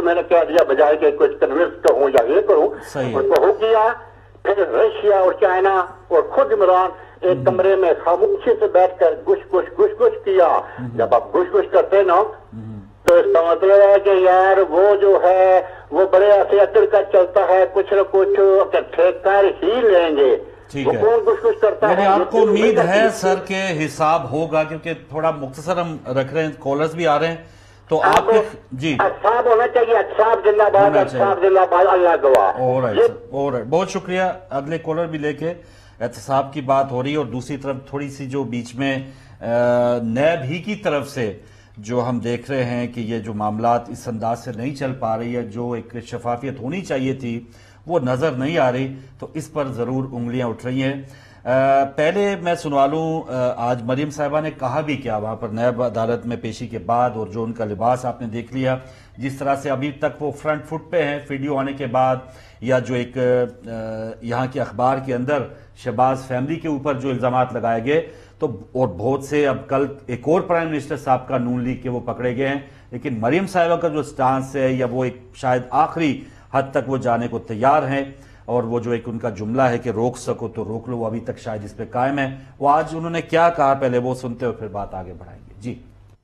Speaker 7: मैंने कह दिया बजाय के कुछ कन्विंस कहूँ या ये करूँ, उनको हो गया। फिर रशिया और चाइना और खुद इमरान एक कमरे में खामोशी से बैठकर गुश गुश किया। जब आप गुश गुश करते ना तो इसका मतलब है कि यार वो जो है वो बड़े ऐसे अकड़ का चलता है, कुछ न कुछ इकट्ठे कर ही लेंगे।
Speaker 1: ठीक है,
Speaker 7: कौन कुछ करता है।
Speaker 1: आपको उम्मीद है सर के हिसाब होगा, क्योंकि थोड़ा मुख्तसर हम रख रहे हैं, कॉलर्स भी आ रहे हैं, तो आप जी
Speaker 7: अहसाब होना चाहिए। अहसाब जिंदाबाद, अहसाब जिंदाबाद, अल्लाह गवाह।
Speaker 1: ऑलराइट, बहुत शुक्रिया। अगले कॉलर भी लेके एहतसाब की बात हो रही है, और दूसरी तरफ थोड़ी सी जो बीच में नैब ही की तरफ से जो हम देख रहे हैं कि ये जो मामलात इस अंदाज से नहीं चल पा रही है, जो एक शफाफियत होनी चाहिए थी वो नजर नहीं आ रही, तो इस पर जरूर उंगलियां उठ रही हैं। पहले मैं सुनवा लूं, आज मरियम साहिबा ने कहा भी क्या वहां पर नैब अदालत में पेशी के बाद, और जो उनका लिबास आपने देख लिया, जिस तरह से अभी तक वो फ्रंट फुट पे हैं वीडियो आने के बाद, या जो एक यहाँ के अखबार के अंदर शहबाज फैमिली के ऊपर जो इल्जामात लगाए गए, तो और बहुत से, अब कल एक और प्राइम मिनिस्टर साहब का नून लीग के वो पकड़े गए हैं, लेकिन मरियम साहिबा का जो स्टांस है, या वो एक शायद आखिरी हद तक वो जाने को तैयार हैं, और वो जो एक उनका जुमला है कि रोक सको तो रोक लो, वो अभी तक शायद इस पे कायम है। वो आज उन्होंने क्या कहा, पहले वो सुनते हुए फिर बात आगे बढ़ाएंगे। जी,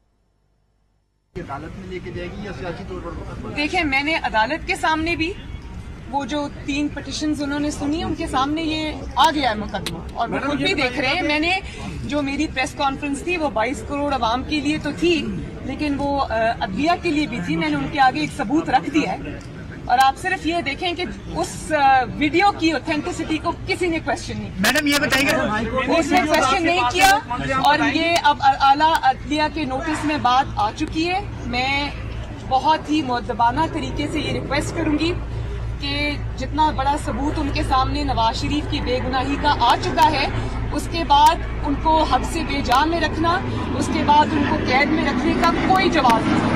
Speaker 8: अदालत में लेके जाएगी या सियासी तौर पर?
Speaker 9: देखिए, मैंने अदालत के सामने भी वो जो 3 पिटिशंस उन्होंने सुनी, उनके सामने ये आ गया है मुकदमा, और वो खुद भी देख रहे हैं। मैंने जो मेरी प्रेस कॉन्फ्रेंस थी वो 22 करोड़ आवाम के लिए तो थी, लेकिन वो अदलिया के लिए भी थी। मैंने उनके आगे एक सबूत रख दिया है, और आप सिर्फ ये देखें कि उस वीडियो की ऑथेंटिसिटी को किसी ने क्वेश्चन नहीं किया।
Speaker 8: मैडम ये बताइए,
Speaker 9: उसने क्वेश्चन नहीं किया, और ये अब आला अदलिया के नोटिस में बात आ चुकी है। मैं बहुत ही मुअद्दबाना तरीके से ये रिक्वेस्ट करूंगी कि जितना बड़ा सबूत उनके सामने नवाज शरीफ की बेगुनाही का आ चुका है, उसके बाद उनको हद से बेजान में रखना, उसके बाद उनको कैद में रखने का कोई जवाब नहीं।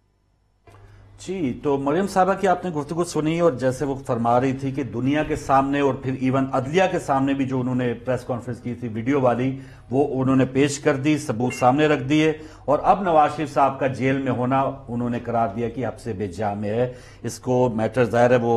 Speaker 1: जी, तो मरियम साहबा की आपने गुफ्तगू सुनी, और जैसे वो फरमा रही थी कि दुनिया के सामने और फिर इवन अदलिया के सामने भी जो उन्होंने प्रेस कॉन्फ्रेंस की थी वीडियो वाली, वो उन्होंने पेश कर दी, सबूत सामने रख दिए, और अब नवाज शरीफ साहब का जेल में होना उन्होंने करार दिया कि अब से बेजाम है। इसको मैटर जाहिर है वो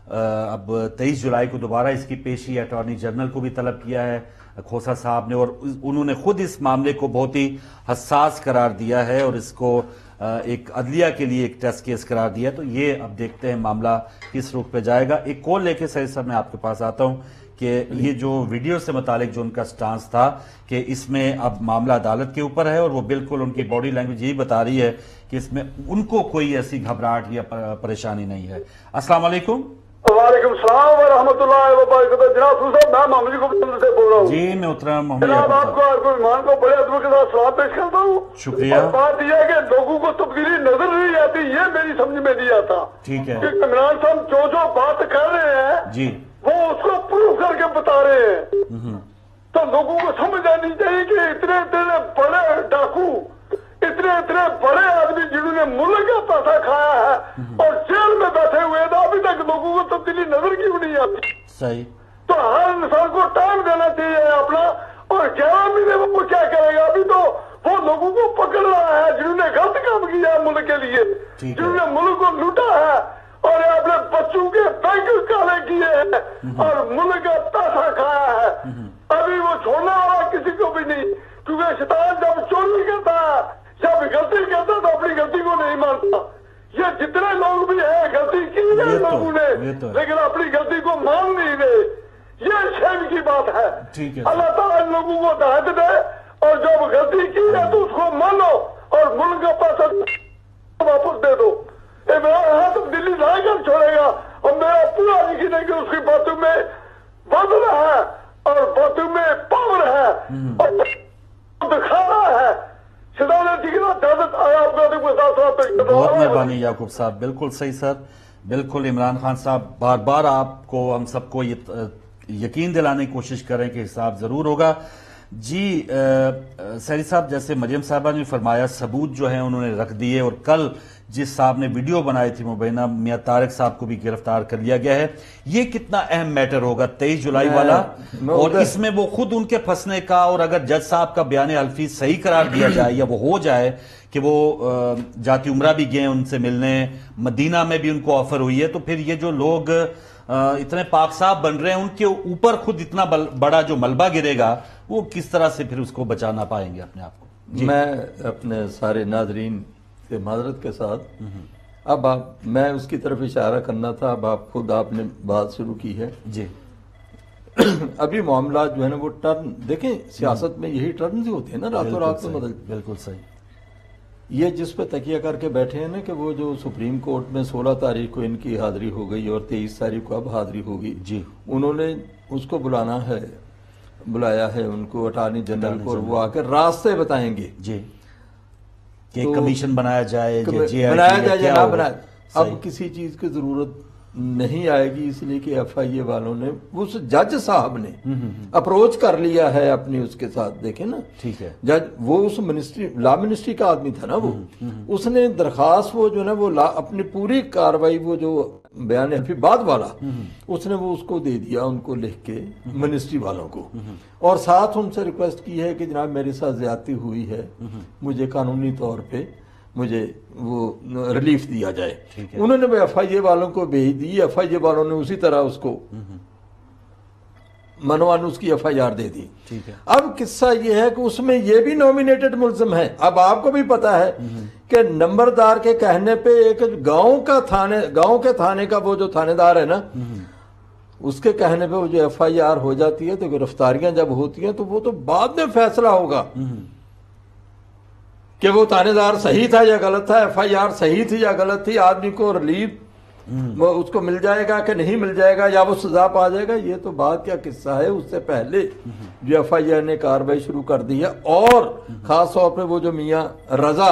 Speaker 1: अब 23 जुलाई को दोबारा इसकी पेशी अटॉर्नी जनरल को भी तलब किया है खोसा साहब ने, और उन्होंने खुद इस मामले को बहुत ही हसास करार दिया है, और इसको एक अदलिया के लिए एक टेस्ट केस करार दिया। तो ये अब देखते हैं मामला किस रुख पे जाएगा। एक कॉल लेके सही साहब मैं आपके पास आता हूं कि ये जो वीडियो से मुतालिक जो उनका स्टांस था कि इसमें अब मामला अदालत के ऊपर है, और वो बिल्कुल उनकी बॉडी लैंग्वेज यही बता रही है कि इसमें उनको कोई ऐसी घबराहट या परेशानी नहीं है। अस्सलाम वालेकुम।
Speaker 4: वालेकुम सलाम व रहमतुल्लाहि व बरकातहू। जनाब साहब, मैं मामले को से बोल रहा हूँ।
Speaker 1: जी, मैं मोहतरम
Speaker 4: जनाब आपको और कोई ईमान को बड़े अदब के साथ सलाम पेश करता हूँ।
Speaker 1: शुक्रिया।
Speaker 4: बात यह है कि लोगों को तब्दीली नजर नहीं आती, ये मेरी समझ में नहीं आता।
Speaker 1: ठीक है,
Speaker 4: कि इमरान साहब जो बात कर रहे हैं
Speaker 1: जी,
Speaker 4: वो उसको प्रूव करके बता रहे हैं। तो लोगों को समझ आनी चाहिए कि इतने इतने बड़े डाकू, इतने इतने बड़े आदमी जिन्होंने मुल्क का पैसा खाया है और जेल में बैठे हुए हैं, अभी तक लोगों को तब्दीली नजर क्यों नहीं आती?
Speaker 1: सही।
Speaker 4: तो हर इंसान को टाइम देना चाहिए अपना, और 11 महीने में वो क्या करेगा? अभी तो वो लोगों को पकड़ रहा है जिन्होंने गलत काम किया है मुल्क के लिए, जिन्होंने मुल्क को लूटा है और अपने बच्चों के बैंक काले किए हैं और मुल्क का पैसा खाया है। अभी वो छोड़ने वाला किसी को भी नहीं, क्योंकि शैतान जब चोरी करता है, जब गलती करता तो अपनी गलती को नहीं मानता। ये जितने लोग भी हैं, गलती की है लोगों ने, लेकिन अपनी गलती को मान नहीं रहे। ये शर्म की बात है। अल्लाह ताला इन लोगों को हिदायत दे, और जब गलती की है तो उसको मानो और मुल्क का पैसा वापस दे दो। इमरान तो दिल्ली नहीं कर छोड़ेगा, और मेरा पूरा यकीन है कि उसकी बातों में बदल है और बातों में पावर है और दिखा रहा है।
Speaker 1: बहुत मेहरबानी याकूब साहब, बिल्कुल सही सर, बिल्कुल। इमरान खान साहब बार बार आपको, हम सबको ये यकीन दिलाने की कोशिश करें कि हिसाब जरूर होगा। जी सहरी साहब, जैसे मरियम साहबा ने फरमाया सबूत जो है उन्होंने रख दिए, और कल जिस साहब ने वीडियो बनाई थी मुबैना मियां तारिक साहब को भी गिरफ्तार कर लिया गया है। ये कितना अहम मैटर होगा 23 जुलाई वाला, और इसमें वो खुद उनके फंसने का, और अगर जज साहब का बयान हल्फी सही करार दिया जाए या वो हो जाए कि वो जाती उम्रा भी गए उनसे मिलने, मदीना में भी उनको ऑफर हुई है, तो फिर ये जो लोग इतने पाक साफ बन रहे हैं उनके ऊपर खुद इतना बड़ा जो मलबा गिरेगा, वो किस तरह से फिर उसको बचा ना पाएंगे अपने आप को।
Speaker 3: मैं अपने सारे नाजरीन से माजरत के साथ अब मैं उसकी तरफ इशारा करना था, अब आप खुद आपने बात शुरू की है
Speaker 1: जी।
Speaker 3: अभी मामला जो है ना वो टर्न देखें, सियासत में यही टर्न होते हैं ना, रातों रात में बदल।
Speaker 1: बिल्कुल सही।
Speaker 3: ये जिस पे तकिया करके बैठे हैं ना कि वो जो सुप्रीम कोर्ट में 16 तारीख को इनकी हाजिरी हो गई और 23 तारीख को अब हाजिरी होगी जी, उन्होंने उसको बुलाया है उनको अटॉर्नी जनरल को, और वो आकर रास्ते बताएंगे जी
Speaker 1: कि कमीशन बनाया जाए,
Speaker 3: बनाया जाए या ना बनाया। अब किसी चीज की जरूरत नहीं आएगी, इसलिए कि FIA वालों ने उस जज साहब ने अप्रोच कर लिया है अपनी उसके साथ, देखें ना,
Speaker 1: ठीक है,
Speaker 3: जज वो उस मिनिस्ट्री लॉ मिनिस्ट्री का आदमी था ना, वो उसने दरखास्त वो जो ना वो अपनी पूरी कार्रवाई वो जो बयान हल्फी बाद वाला उसने वो उसको दे दिया उनको लिख के मिनिस्ट्री वालों को, और साथ उनसे रिक्वेस्ट की है कि जनाब मेरे साथ ज्यादती हुई है, मुझे कानूनी तौर पे मुझे वो रिलीफ दिया जाए। उन्होंने भी FIA वालों को भेज दी, FIA वालों ने उसी तरह उसको मनवान उसकी FIR दे दी।
Speaker 1: ठीक है।
Speaker 3: अब किस्सा ये है कि उसमें ये भी नॉमिनेटेड मुल्जिम है। अब आपको भी पता है कि नंबरदार के कहने पे एक गांव के थाने का वो जो थानेदार है ना, उसके कहने पे वो जो FIR हो जाती है, तो गिरफ्तारियां जब होती हैं तो वो तो बाद में फैसला होगा कि वो थानेदार सही था या गलत था, FIR सही थी या गलत थी, आदमी को रिलीफ उसको मिल जाएगा कि नहीं मिल जाएगा, या वो सजा पा जाएगा, ये तो बात क्या किस्सा है। उससे पहले जो FIR ने कार्रवाई शुरू कर दी है, और खास तौर पे वो जो मियां रजा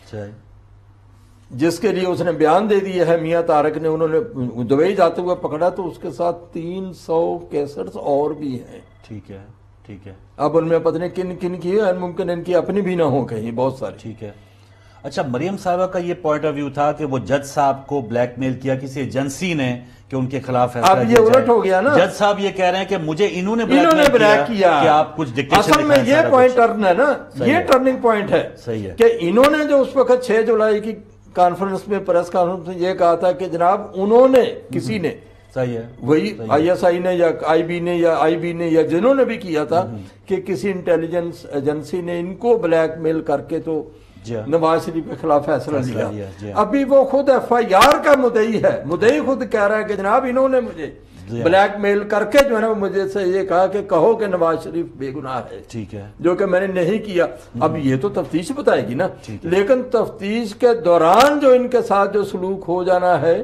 Speaker 3: जिसके लिए उसने बयान दे दिया है मियां तारिक ने, उन्होंने दुबई जाते हुए पकड़ा, तो उसके साथ 300 कैसेट्स और भी हैं।
Speaker 1: ठीक है, ठीक है।
Speaker 3: अब उनमें पता नहीं किन किन की है, मुमकिन इनकी अपनी भी ना हो कहीं, बहुत सारी।
Speaker 1: ठीक है। अच्छा, मरियम साहबा का ये पॉइंट ऑफ व्यू था कि वो जज साहब को ब्लैकमेल किया किसी एजेंसी ने कि उनके खिलाफ
Speaker 3: अब ये उलट हो गया ना।
Speaker 1: जज साहब ये कह रहे हैं कि मुझे इन्होंने ब्लैक किया कि आप कुछ डिक्टेशन।
Speaker 3: असल में ये पॉइंट टर्न है ना, ये टर्निंग पॉइंट है।
Speaker 1: सही है
Speaker 3: कि इन्होंने जो उस वक्त 6 जुलाई की कॉन्फ्रेंस में, प्रेस कॉन्फ्रेंस में ये कहा था कि जनाब उन्होंने किसी ने,
Speaker 1: सही है,
Speaker 3: वही ISI ने या IB ने या जिन्होंने भी किया था कि किसी इंटेलिजेंस एजेंसी ने इनको ब्लैकमेल करके तो नवाज शरीफ के खिलाफ फैसला लिया। अभी वो खुद FIR का मुद्दई है, मुद्दई खुद कह रहा है कि जनाब इन्होंने मुझे ब्लैकमेल करके जो है ना मुझे से ये कहा कि कहो कि नवाज शरीफ बेगुनाह है।
Speaker 1: ठीक है,
Speaker 3: जो कि मैंने नहीं किया। अब ये तो तफ्तीश बताएगी ना, लेकिन तफ्तीश के दौरान जो इनके साथ जो सलूक हो जाना है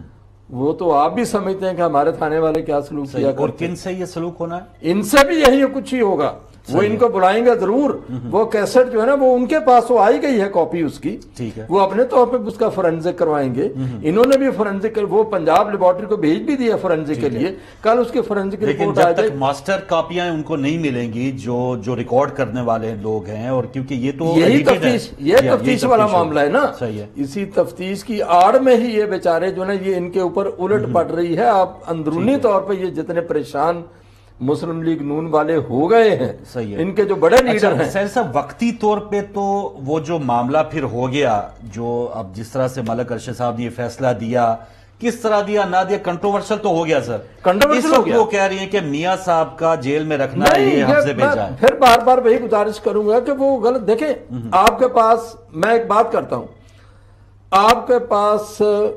Speaker 3: वो तो आप भी समझते हैं कि हमारे थाने वाले क्या सलूक किया करते।
Speaker 1: और किन से ये सलूक होना है?
Speaker 3: इनसे भी यही कुछ ही होगा। वो इनको बुलाएंगे जरूर, वो कैसेट जो है ना वो उनके पास वो आई गई है कॉपी उसकी,
Speaker 1: ठीक है,
Speaker 3: वो अपने तौर पे उसका फोरेंसिक करवाएंगे। इन्होंने भी फोरेंसिक वो पंजाब लेबोरेटरी को भेज भी दिया फोरेंसिक के लिए, कल उसके फोरेंसिक रिपोर्ट आ जाएगी।
Speaker 1: मास्टर कॉपियां उनको नहीं मिलेंगी जो रिकॉर्ड करने वाले लोग हैं, और क्योंकि ये तो
Speaker 3: यही तफ्तीश वाला मामला है ना।
Speaker 1: सही है।
Speaker 3: इसी तफ्तीश की आड़ में ही ये बेचारे जो ना ये इनके ऊपर उलट पड़ रही है। आप अंदरूनी तौर पर ये जितने परेशान मुस्लिम लीग नून वाले हो गए हैं,
Speaker 1: सही है,
Speaker 3: इनके जो बड़े लीडर हैं।
Speaker 1: सर साहब, वक्ती तौर पे तो वो जो मामला फिर हो गया, जो अब जिस तरह से मलिक अरशद साहब ने ये फैसला दिया, किस तरह दिया ना दिया, कंट्रोवर्शियल तो हो गया सर।
Speaker 3: कंट्रोवर्शियल हो गया।
Speaker 1: वो कह रही है कि मियां साहब का जेल में रखना ये हमसे भेजा है।
Speaker 3: फिर बार बार वही गुजारिश करूंगा कि वो गलत देखें। आपके पास मैं एक बात करता हूं, आपके पास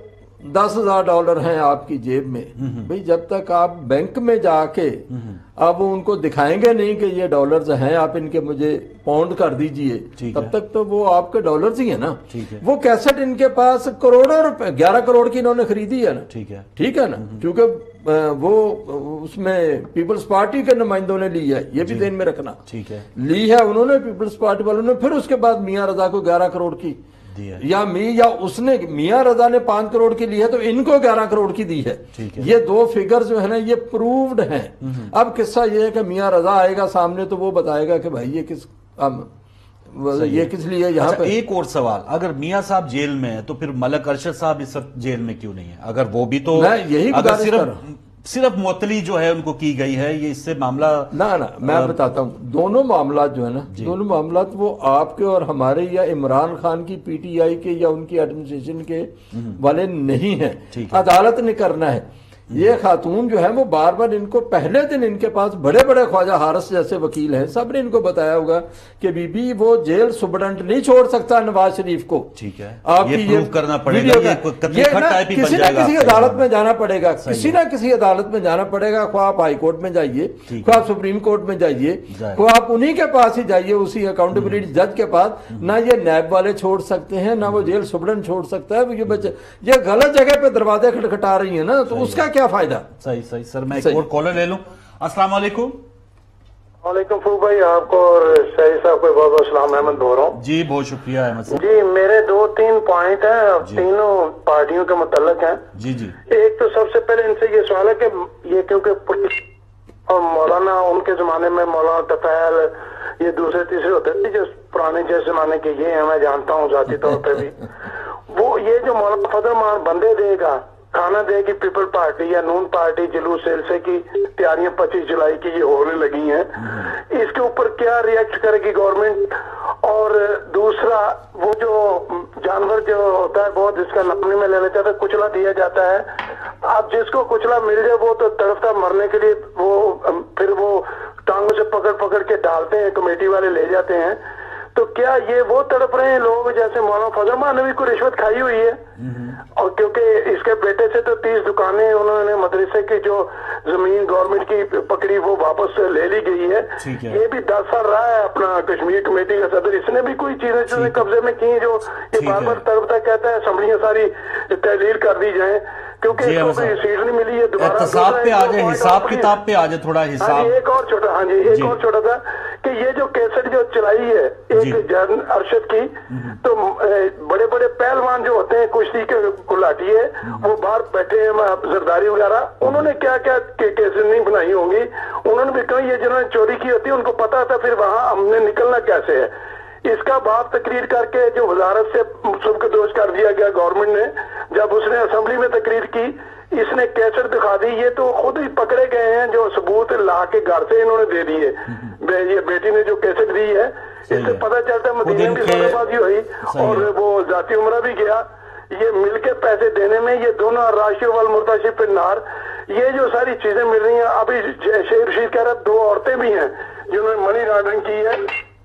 Speaker 3: $10,000 हैं आपकी जेब में, भाई जब तक आप बैंक में जाके अब उनको दिखाएंगे नहीं कि ये डॉलर्स हैं, आप इनके मुझे पाउंड कर दीजिए, तब तक तो वो आपके डॉलर्स ही है ना। वो कैसेट इनके पास करोड़ों रुपए, 11 करोड़ की इन्होंने खरीदी है ना। ठीक है ना, क्योंकि वो उसमें पीपल्स पार्टी के नुमाइंदों ने ली है, ये भी ध्यान में रखना।
Speaker 1: ठीक है,
Speaker 3: ली है उन्होंने, पीपल्स पार्टी वालों ने। फिर उसके बाद मियां रजा को 11 करोड़ की या उसने मियां रजा ने 5 करोड़ की ली है तो इनको 11 करोड़ की दी है। ये 2 फिगर जो है ना ये प्रूव्ड हैं। अब किस्सा ये है कि मियां रजा आएगा सामने तो वो बताएगा कि भाई ये किस लिए यहाँ पे।
Speaker 1: एक और सवाल, अगर मियां साहब जेल में है तो फिर मलक अरशद साहब इस वक्त जेल में क्यों नहीं है? अगर वो भी तो
Speaker 3: यही
Speaker 1: सिर्फ मुअत्तली जो है उनको की गई है, ये इससे मामला
Speaker 3: ना मैं बताता हूँ। दोनों मामला जो है ना, दोनों मामला वो आपके और हमारे या इमरान खान की पीटीआई के या उनकी एडमिनिस्ट्रेशन के वाले नहीं है, अदालत ने करना है। ये खातून जो है वो बार बार इनको पहले दिन इनके पास बड़े बड़े ख्वाजा हारिस जैसे वकील हैं, सब ने इनको बताया होगा कि बीबी वो जेल सुपरडेंट नहीं छोड़ सकता नवाज शरीफ को।
Speaker 1: ठीक है,
Speaker 3: आपकी ये
Speaker 1: करना पड़ेगा,
Speaker 3: किसी ना किसी अदालत में जाना पड़ेगा, किसी ना किसी अदालत में जाना पड़ेगा। ख्वाह आप हाई कोर्ट में जाइए, ख्वाह आप सुप्रीम कोर्ट में जाइए, ख्वाह आप उन्हीं के पास ही जाइए, उसी अकाउंटेबिलिटी जज के पास। ना ये नैब वाले छोड़ सकते हैं, ना वो जेल सुपरडेंट छोड़ सकता है। ये बच्चे ये गलत जगह पे दरवाजे खटखटा रही है ना, तो उसका क्या फायदा।
Speaker 1: सही सर, मैं एक और कॉलर ले लूं। अस्सलाम वालेकुम।
Speaker 6: वालेकुम फरूक भाई, आपको और सहरी साहब को बहुत बहुत सलाम। अहमद बोल रहा हूँ
Speaker 1: जी, बहुत शुक्रिया अहमद साहब
Speaker 6: जी। मेरे 2-3 पॉइंट हैं, तीनों पार्टियों के मुतल्लक हैं
Speaker 1: जी।
Speaker 6: एक तो सबसे पहले इनसे ये सवाल है कि ये क्योंकि पुलिस और मौलाना, उनके जमाने में मौलाना तफैल ये दूसरे तीसरे होते थे जो पुराने जैसे जमाने के, ये है मैं जानता हूँ जाती तौर पर भी। वो ये जो मौलाना फजल मान बंदे देगा, खाना देगी पीपल पार्टी या नून पार्टी, जुलूस जलसे की तैयारियां 25 जुलाई की ये होने लगी हैं। इसके ऊपर क्या रिएक्ट करेगी गवर्नमेंट? और दूसरा वो जो जानवर जो होता है बहुत, जिसका नाम नहीं मैं लेना चाहता, कुचला दिया जाता है। अब जिसको कुचला मिल जाए वो तो तड़पता मरने के लिए, वो फिर वो टांगों से पकड़ पकड़ के डालते हैं, कमेटी वाले ले जाते हैं। तो क्या ये वो तड़प रहे हैं लोग जैसे मौलाना फजल मान ने भी कोई रिश्वत खाई हुई है? और क्योंकि इसके बेटे से तो 30 दुकानें उन्होंने मदरसे की जो जमीन गवर्नमेंट की पकड़ी वो वापस ले ली गई है। ये भी 10 साल रहा है अपना कश्मीर कमेटी का सदर, इसने भी कोई चीजें कब्जे में की जो ये बार बार तड़पता कहता है असेंबलियां सारी तहलील कर दी जाए क्योंकि इसको कोई सीट नहीं मिली है। दोबारा
Speaker 1: पे आ जाए, हिसाब किताब पे आ जाए थोड़ा हिसाब।
Speaker 6: एक और छोटा था कि ये जो कैसेट जो चलाई है एक जन अरशद की, तो बड़े बड़े पहलवान जो होते हैं कुश्ती के गुलाटी है, वो बाहर बैठे हैं जरदारी वगैरह, उन्होंने क्या क्या केसेस नहीं बनाई होंगी। उन्होंने भी कहा ये जिन्होंने चोरी की होती है उनको पता था फिर वहां हमने निकलना कैसे है। इसका बाप तकरीर करके जो वजारत से सुबकदोश कर दिया गया गवर्नमेंट ने, जब उसने असेंबली में तकरीर की, इसने कैसेट दिखा दी। ये तो खुद ही पकड़े गए हैं जो सबूत ला के घर से इन्होंने दे दिए। ये बेटी ने जो कैसेट दी है, इससे पता चलता है मदीने में सौदेबाजी हुई और वो जाती उम्रा भी गया। ये मिलके पैसे देने में ये दोनों राशियों वाल मुर्ताशिब नार, ये जो सारी चीजें मिल रही हैं। अभी शेर रशीद कह रहा 2 औरतें भी हैं जिन्होंने मनी लॉन्ड्रिंग की है।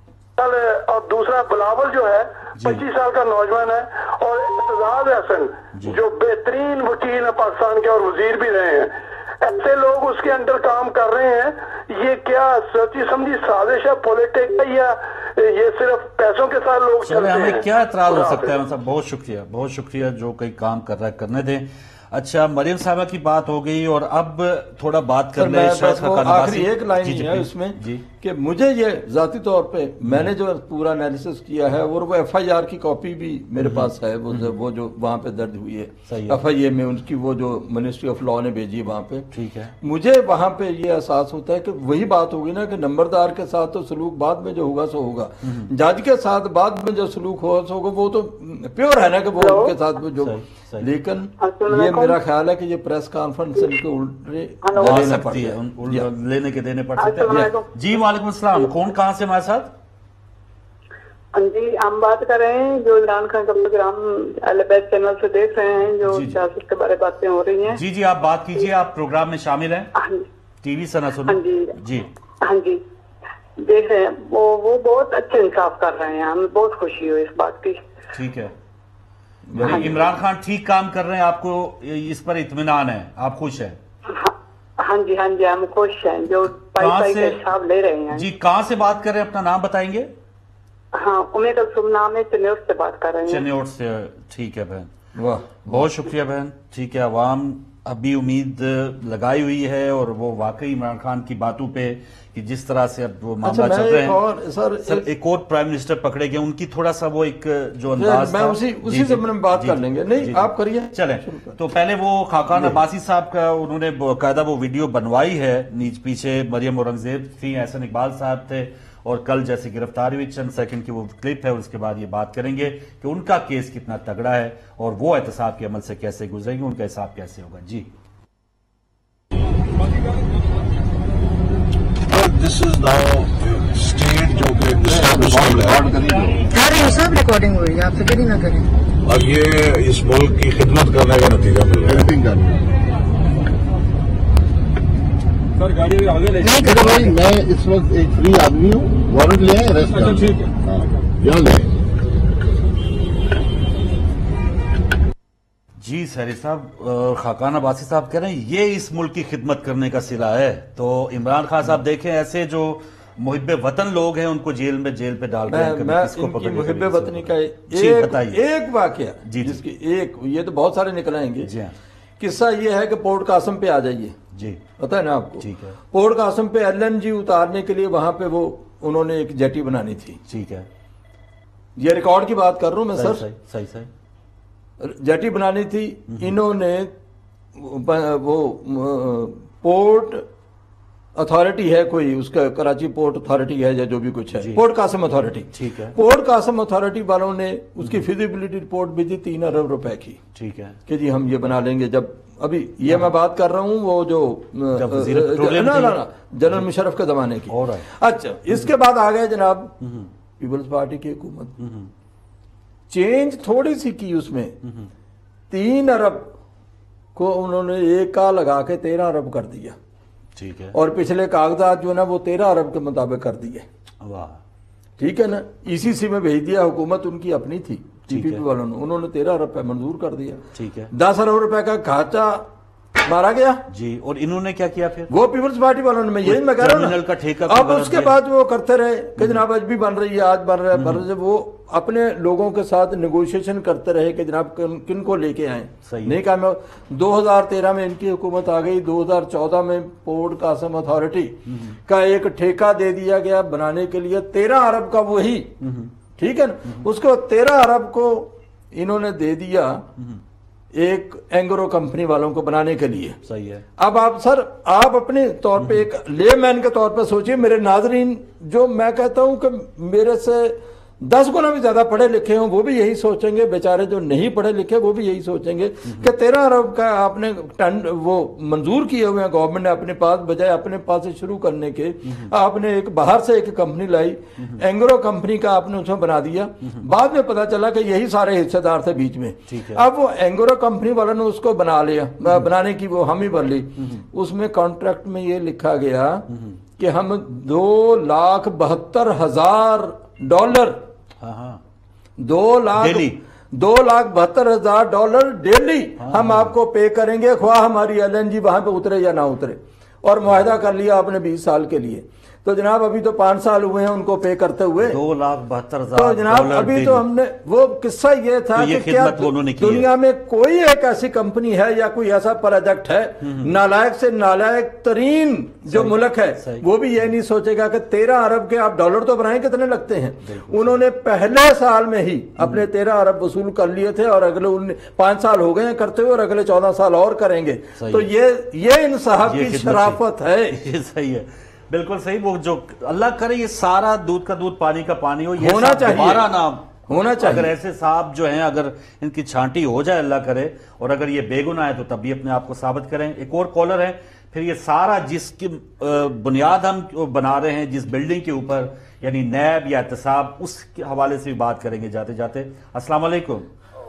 Speaker 6: और दूसरा बिलावल जो है 25 साल का नौजवान है, और एजाज हसन जो बेहतरीन वकील है पाकिस्तान के और वजीर भी रहे हैं, ऐसे लोग उसके अंडर काम कर रहे हैं। ये क्या सोची समझी साजिश है पॉलिटिक्स है या ये सिर्फ पैसों के साथ लोग चलते हैं?
Speaker 1: हमें क्या एतराज हो सकता है? मतलब बहुत शुक्रिया जो कई काम कर रहा है करने दें। अच्छा, मरियम साहबा की बात हो गई और अब थोड़ा बात कर ले।
Speaker 3: आखिरी एक लाइन है उसमें कि मुझे ये जाती तौर पे मैंने जो पूरा एनालिसिस किया है और वो FIR की कॉपी भी मेरे पास है, वो जो वहाँ पे दर्ज हुई है FIA में, उनकी वो जो मिनिस्ट्री ऑफ लॉ ने भेजी वहाँ पे।
Speaker 1: ठीक है, मुझे
Speaker 3: वहाँ पे ये एहसास होता है कि वही बात होगी ना कि नंबरदार के साथ तो सलूक बाद में जो होगा सो होगा, जज के साथ बाद में जो सलूक होगा वो तो प्योर है ना कि वो उनके साथ में जो। लेकिन ये मेरा ख्याल है कि ये प्रेस कॉन्फ्रेंस इनके उल्टे
Speaker 1: लेने के देने पड़ सकते हैं। जी वालेकुम अस्सलाम, कौन कहाँ से हमारे साथ?
Speaker 10: जी, हम बात कर रहे हैं जो इमरान खान का प्रोग्राम अहलेबैत चैनल से देख रहे हैं, जो सियासत के बारे में बातें हो रही हैं।
Speaker 1: जी, आप बात कीजिए, आप प्रोग्राम में शामिल हैं, टीवी से ना सुनो।
Speaker 10: हाँ जी, देख रहे हैं, वो बहुत अच्छे इंसाफ कर रहे हैं, हमें बहुत खुशी हुई इस बात की।
Speaker 1: ठीक है, इमरान खान ठीक काम कर रहे हैं, आपको इस पर इत्मीनान है, आप खुश हैं?
Speaker 10: हाँ जी, हम खुश हैं, जो पाई का हिसाब ले रहे हैं।
Speaker 1: जी, कहाँ से बात कर रहे हैं, अपना नाम बताएंगे?
Speaker 10: हाँ, उमेद शुभ नाम है, चन्योट से बात कर रहे हैं।
Speaker 1: चन्योट से, ठीक है बहन, वाह बहुत शुक्रिया बहन। ठीक है, अवाम अभी उम्मीद लगाई हुई है और वो वाकई इमरान खान की बातों पे कि जिस तरह से अब वो मामला चल रहे हैं सर एक और प्राइम मिनिस्टर पकड़े गए, उनकी थोड़ा सा वो एक जो अंदाज था
Speaker 3: उसी से हम बात कर लेंगे। नहीं आप करिए
Speaker 1: चले। तो पहले वो खाकान अब्बासी साहब का उन्होंने कायदा वो वीडियो बनवाई है, नीचे पीछे मरियम औरंगजेब थी, एहसन इकबाल साहब थे और कल जैसे गिरफ्तारी हुई, चंद सेकंड की वो क्लिप है और उसके बाद ये बात करेंगे कि उनका केस कितना तगड़ा है और वो एहतसाब के अमल से कैसे गुजरेंगे, उनका हिसाब कैसे होगा। जी
Speaker 11: दिस इज नाउ स्टेट जो कि
Speaker 12: सब रिकॉर्डिंग हो रही है, आप फिक्र ही ना करें।
Speaker 11: और ये इस मुल्क की खिदमत करने का नतीजा मिल रहा है।
Speaker 12: नहीं
Speaker 11: करो भाई, मैं इस वक्त एक फ्री आदमी हूँ, वारंट ले आए, अरेस्ट कर। ठीक है यहाँ ले।
Speaker 1: जी सहरी साहब, खाकान अब्बासी साहब कह रहे हैं ये इस मुल्क की खिदमत करने का सिला है। तो इमरान खान साहब देखें ऐसे जो मुहिब्बे वतन लोग हैं उनको जेल पे डाल रहे हैं।
Speaker 3: मैं मुहिब्बे वतनी का एक वाकया जिसकी एक, ये तो बहुत सारे निकल आएंगे। किस्सा ये है कि पोर्ट कासम पे आ जाइए
Speaker 1: जी,
Speaker 3: पता है ना आपको।
Speaker 1: ठीक है।
Speaker 3: पोर्ट कासम पे LNG उतारने के लिए वहां पे वो उन्होंने एक जेटी बनानी थी।
Speaker 1: ठीक है,
Speaker 3: ये रिकॉर्ड की बात कर रहा हूं मैं सर।
Speaker 1: सही
Speaker 3: जेटी बनानी थी, इन्होंने वो पोर्ट अथॉरिटी है कोई, उसका कराची पोर्ट अथॉरिटी है या जो भी कुछ है, पोर्ट कासम अथॉरिटी।
Speaker 1: ठीक है।
Speaker 3: पोर्ट कासम अथॉरिटी वालों ने उसकी फिजिबिलिटी रिपोर्ट भेजी 3 अरब रुपए की।
Speaker 1: ठीक है
Speaker 3: कि जी हम ये बना लेंगे। जब अभी ये मैं बात कर रहा हूं वो जो जनरल मुशर्रफ के जमाने की। अच्छा, इसके बाद आ गए जनाब पीपल्स पार्टी की हुकूमत, चेंज थोड़ी सी की उसमें, 3 अरब को उन्होंने एक का लगा के 13 अरब कर दिया।
Speaker 1: ठीक है।
Speaker 3: और पिछले कागजात जो है ना वो 13 अरब के मुताबिक कर दिए।
Speaker 1: वाह,
Speaker 3: ठीक है ना। ECC में भेज दिया, हुकूमत उनकी अपनी थी TPP वालों ने, उन्होंने 13 अरब रुपए मंजूर कर दिया।
Speaker 1: ठीक है।
Speaker 3: 10 अरब रुपए का खाचा मारा गया
Speaker 1: जी। और इन्होंने क्या किया फिर?
Speaker 3: वो पीपल्स पार्टी वालों ने, मैं यही मैं कह रहा हूं
Speaker 1: का ठेका।
Speaker 3: अब उसके बाद वो करते रहे कि जनाब आज भी बन रही है, आज बन रहा है, वो अपने लोगों के साथ नेगोशिएशन करते रहे कि जनाब किन को लेके आए। नहीं कहा मैं 2013 में इनकी हुकूमत आ गई, 2014 में पोर्ट कासम अथॉरिटी का एक ठेका दे दिया गया बनाने के लिए 13 अरब का, वही ठीक है ना। उसको 13 अरब को इन्होंने दे दिया एक एंग्रो कंपनी वालों को बनाने के लिए।
Speaker 1: सही है।
Speaker 3: अब आप सर, आप अपने तौर पे एक लेमैन के तौर पे सोचिए, मेरे नाजरीन जो मैं कहता हूं कि मेरे से 10 गुना भी ज्यादा पढ़े लिखे हों वो भी यही सोचेंगे, बेचारे जो नहीं पढ़े लिखे वो भी यही सोचेंगे कि 13 अरब का आपने वो मंजूर किए हुए हैं गवर्नमेंट ने अपने पास, बजाय अपने पास से शुरू करने के आपने एक बाहर से एक कंपनी लाई, एंग्रो कंपनी का आपने उसमें बना दिया। बाद में पता चला कि यही सारे हिस्सेदार थे बीच में। अब वो एंग्रो कंपनी वालों ने उसको बना लिया, बनाने की वो हामी भर ली। उसमें कॉन्ट्रैक्ट में ये लिखा गया कि हम $2,72,000 $2,72,000 डेली हम आपको पे करेंगे, ख्वाह हमारी LNG वहां पे उतरे या ना उतरे। और मुआहदा कर लिया आपने 20 साल के लिए। तो जनाब अभी तो 5 साल हुए हैं उनको पे करते हुए,
Speaker 1: 2,72,000।
Speaker 3: तो जनाब अभी तो हमने वो किस्सा ये था कि क्या दुनिया में कोई एक ऐसी कंपनी है या कोई ऐसा प्रोजेक्ट है, नालायक से नालायक तरीन जो मुल्क है वो भी ये नहीं सोचेगा कि 13 अरब के आप डॉलर तो बनाए कितने लगते हैं। उन्होंने पहले साल में ही अपने 13 अरब वसूल कर लिए थे और अगले 5 साल हो गए हैं करते हुए और अगले 14 साल और करेंगे। तो ये इंसाफ की शराफत है।
Speaker 1: ये सही है, बिल्कुल सही। वो जो अल्लाह करे ये सारा दूध का दूध पानी का पानी हो, ये
Speaker 3: होना चाहिए,
Speaker 1: दोबारा ना
Speaker 3: होना चाहिए।
Speaker 1: अगर ऐसे साहब जो हैं अगर इनकी छांटी हो जाए अल्लाह करे, और अगर ये बेगुनाह है तो तब भी अपने आप को साबित करें। एक और कॉलर है, फिर ये सारा जिसकी बुनियाद हम बना रहे हैं जिस बिल्डिंग के ऊपर, यानी नैब या एहतसाब, उसके हवाले से भी बात करेंगे जाते जाते। अस्सलाम वालेकुम।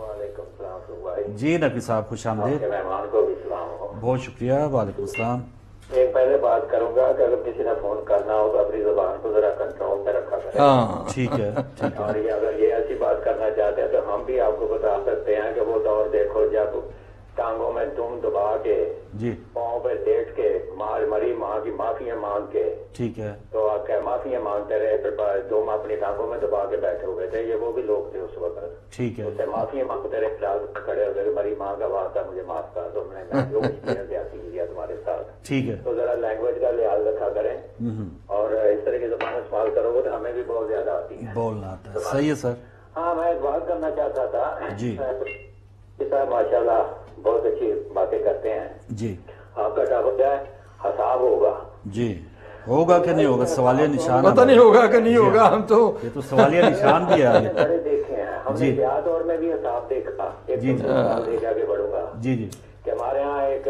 Speaker 1: जी नकवी साहब, खुश आमदीद। बहुत शुक्रिया। वालेकुम अस्सलाम।
Speaker 5: एक पहले बात करूंगा कि अगर किसी ने फोन करना हो तो अपनी जुबान को जरा कंट्रोल में रखा करें।
Speaker 1: ठीक है, ठीक है।
Speaker 5: और ये अगर ये ऐसी बात करना चाहते हैं तो हम भी आपको बता सकते हैं कि वो दौर देखो जब टांगों में दुम दबा के,
Speaker 1: जी,
Speaker 5: पाँव पे लेट के, मरी माँ की माफिया मांग के,
Speaker 1: ठीक है,
Speaker 5: तो हक है, माफिया मांगते रहे, फिर तुम अपनी टांगों में दबा के बैठे हुए थे, ये वो भी लोग थे उस वक्त।
Speaker 1: ठीक है,
Speaker 5: उससे माफिया मांगते रहे, फिलहाल खड़े हो गए, मेरी माँ का वास्ता मुझे माफ कर दो, मैं जो कुछ किया तुम्हारे साथ।
Speaker 1: ठीक है,
Speaker 5: तो जरा लैंग्वेज का लिहाज रखा करें, और इस तरह की जबान इस्तेमाल करोगे तो हमें भी बहुत ज्यादा आती है,
Speaker 1: बोलना आता है। सही है सर।
Speaker 5: हाँ, मैं एक बात करना चाहता था
Speaker 1: जी।
Speaker 5: साहब माशाल्लाह बहुत अच्छी बातें करते हैं
Speaker 1: जी।
Speaker 5: आपका टॉपिक है हिसाब होगा
Speaker 1: जी। होगा कि नहीं होगा, सवालिया निशान
Speaker 3: पता नहीं होगा कि नहीं होगा, हम तो
Speaker 1: ये तो सवालिया निशान भी है आगे।
Speaker 5: बड़े देखे हैं हमने, ब्याह दौर में भी हिसाब देखा, एक साल देख आगे बढ़ूंगा
Speaker 1: जी जी,
Speaker 5: कि हमारे यहाँ एक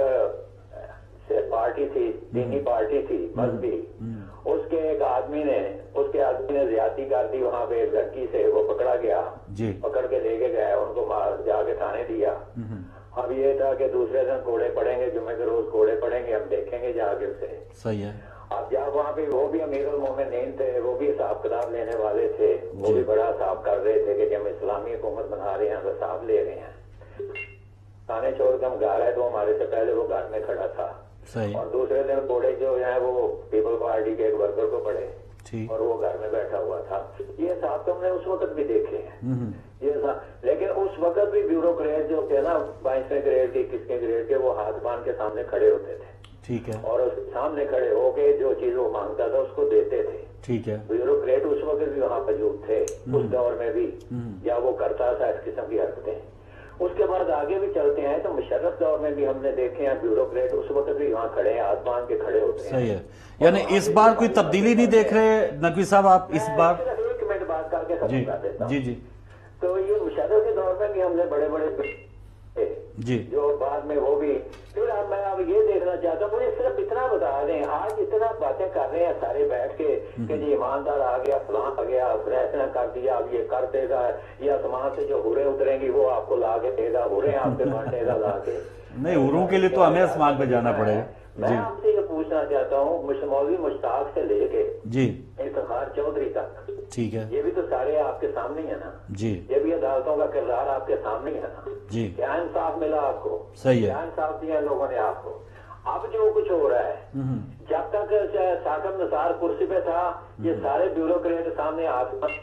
Speaker 5: पार्टी थी, दीनी पार्टी थी मजहबी, उसके आदमी ने ज्यादती कर दी वहाँ पे एक लड़की से, वो पकड़ा गया
Speaker 1: जी,
Speaker 5: पकड़ के लेके गए, उनको जाके थाने दिया। अब ये था कि दूसरे दिन कोड़े पड़ेंगे, जुम्मे के रोज कोड़े पड़ेंगे, हम देखेंगे जाके उसे।
Speaker 1: सही है।
Speaker 5: अब जब वहाँ पे वो भी अमीरुल मोमिनीन थे, वो भी हिसाब किताब लेने वाले थे, वो भी बड़ा हिसाब कर रहे थे कि हम इस्लामी हुकूमत बना रहे हैं, हिसाब ले रहे हैं। थाने छोड़ के हम घर आए तो हमारे से पहले वो घर में खड़ा था।
Speaker 1: सही।
Speaker 5: और दूसरे दिन कोड़े जो है वो पीपल पार्टी के एक वर्कर को पड़े,
Speaker 1: ठीक।
Speaker 5: और वो घर में बैठा हुआ था। ये हिसाब तो हमने उस वक्त भी देखे हैं, ये लेकिन उस वक्त भी ब्यूरोक्रेट जो थे ना, 22वें ग्रेड के 21वें ग्रेड के, वो हाथ बांध के सामने खड़े होते थे।
Speaker 1: ठीक है।
Speaker 5: और सामने खड़े होके जो चीज वो मांगता था उसको देते थे।
Speaker 1: ठीक है।
Speaker 5: ब्यूरोक्रेट उस वक्त भी वहाँ मौजूद थे, उस दौर में भी, या वो करता था इस किस्म की हरकतें। उसके बाद आगे भी चलते हैं तो मुशर्रफ दौर में भी हमने देखे हैं ब्यूरोक्रेट उस वक्त भी वहाँ खड़े हैं, हाथ बांध के खड़े होते हैं।
Speaker 1: सही है। यानी इस बार कोई तब्दीली नहीं देख रहे नकवी साहब आप इस बार?
Speaker 5: एक मिनट बात करके खत्म कर देता हूँ।
Speaker 1: जी जी।
Speaker 5: तो ये मुशर्रफ के दौर में भी हमने बड़े बड़े
Speaker 1: जी,
Speaker 5: जो बाद में वो भी, फिर मैं अब ये देखना चाहता हूँ, मुझे सिर्फ इतना बता दें, आज इतना बातें कर रहे हैं सारे बैठ के कि जी ईमानदार आ गया, फलां आ गया, फैसला कर दिया, अब ये कर देगा, या आसमान से जो हुरें उतरेंगी वो आपको ला के देगा, हुरें आपके बांटेगा ला के।
Speaker 1: नहीं, हुरों के लिए तो हमें आसमान पे जाना पड़ेगा।
Speaker 5: मैं आपसे ये पूछना चाहता हूँ, मौलवी मुश्ताक से लेके
Speaker 1: जी
Speaker 5: इफ्तिखार चौधरी तक,
Speaker 1: ठीक है,
Speaker 5: ये भी तो सारे आपके सामने है ना
Speaker 1: जी,
Speaker 5: ये भी अदालतों का किरदार आपके सामने है ना
Speaker 1: जी,
Speaker 5: क्या इंसाफ मिला आपको?
Speaker 1: सही है,
Speaker 5: क्या इंसाफ दिया लोगों ने आपको? अब जो कुछ हो रहा है, जब तक साकब नसार कुर्सी पे था, ये सारे ब्यूरोक्रेट सामने हाथ,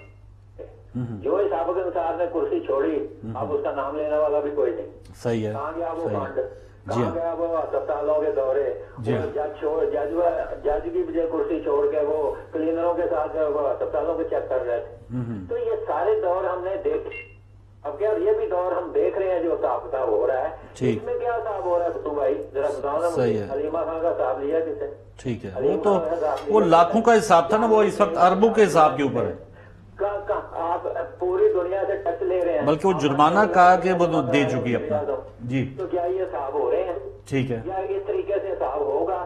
Speaker 5: जो हिसाब अनुसार ने कुर्सी छोड़ी, अब उसका नाम लेने वाला भी कोई नहीं।
Speaker 1: सही है,
Speaker 5: कहाँ गया वो फंड,
Speaker 1: जी,
Speaker 5: कहाँ गया वो अस्पतालों के दौरे, जज की बजाय कुर्सी छोड़ के वो क्लीनरों के साथ अस्पतालों के चेक कर रहे थे। तो ये सारे दौर हमने देखे। अब क्या ये भी दौर हम देख रहे हैं जो हिसाब किताब हो रहा है, इसमें क्या हिसाब हो रहा है तो भाई जरा बताओ ना मुझे। हलीमा खान का हिसाब लिया किसे? ठीक है, वो तो वो लाखों का हिसाब था ना, वो इस वक्त अरबों के हिसाब के ऊपर है। आप पूरी दुनिया से टच ले रहे हैं, बल्कि वो जुर्माना कहा कि वो दे चुकी है अपना। जी, तो क्या ये हिसाब हो रहे हैं? ठीक है, क्या इस तरीके से हिसाब होगा?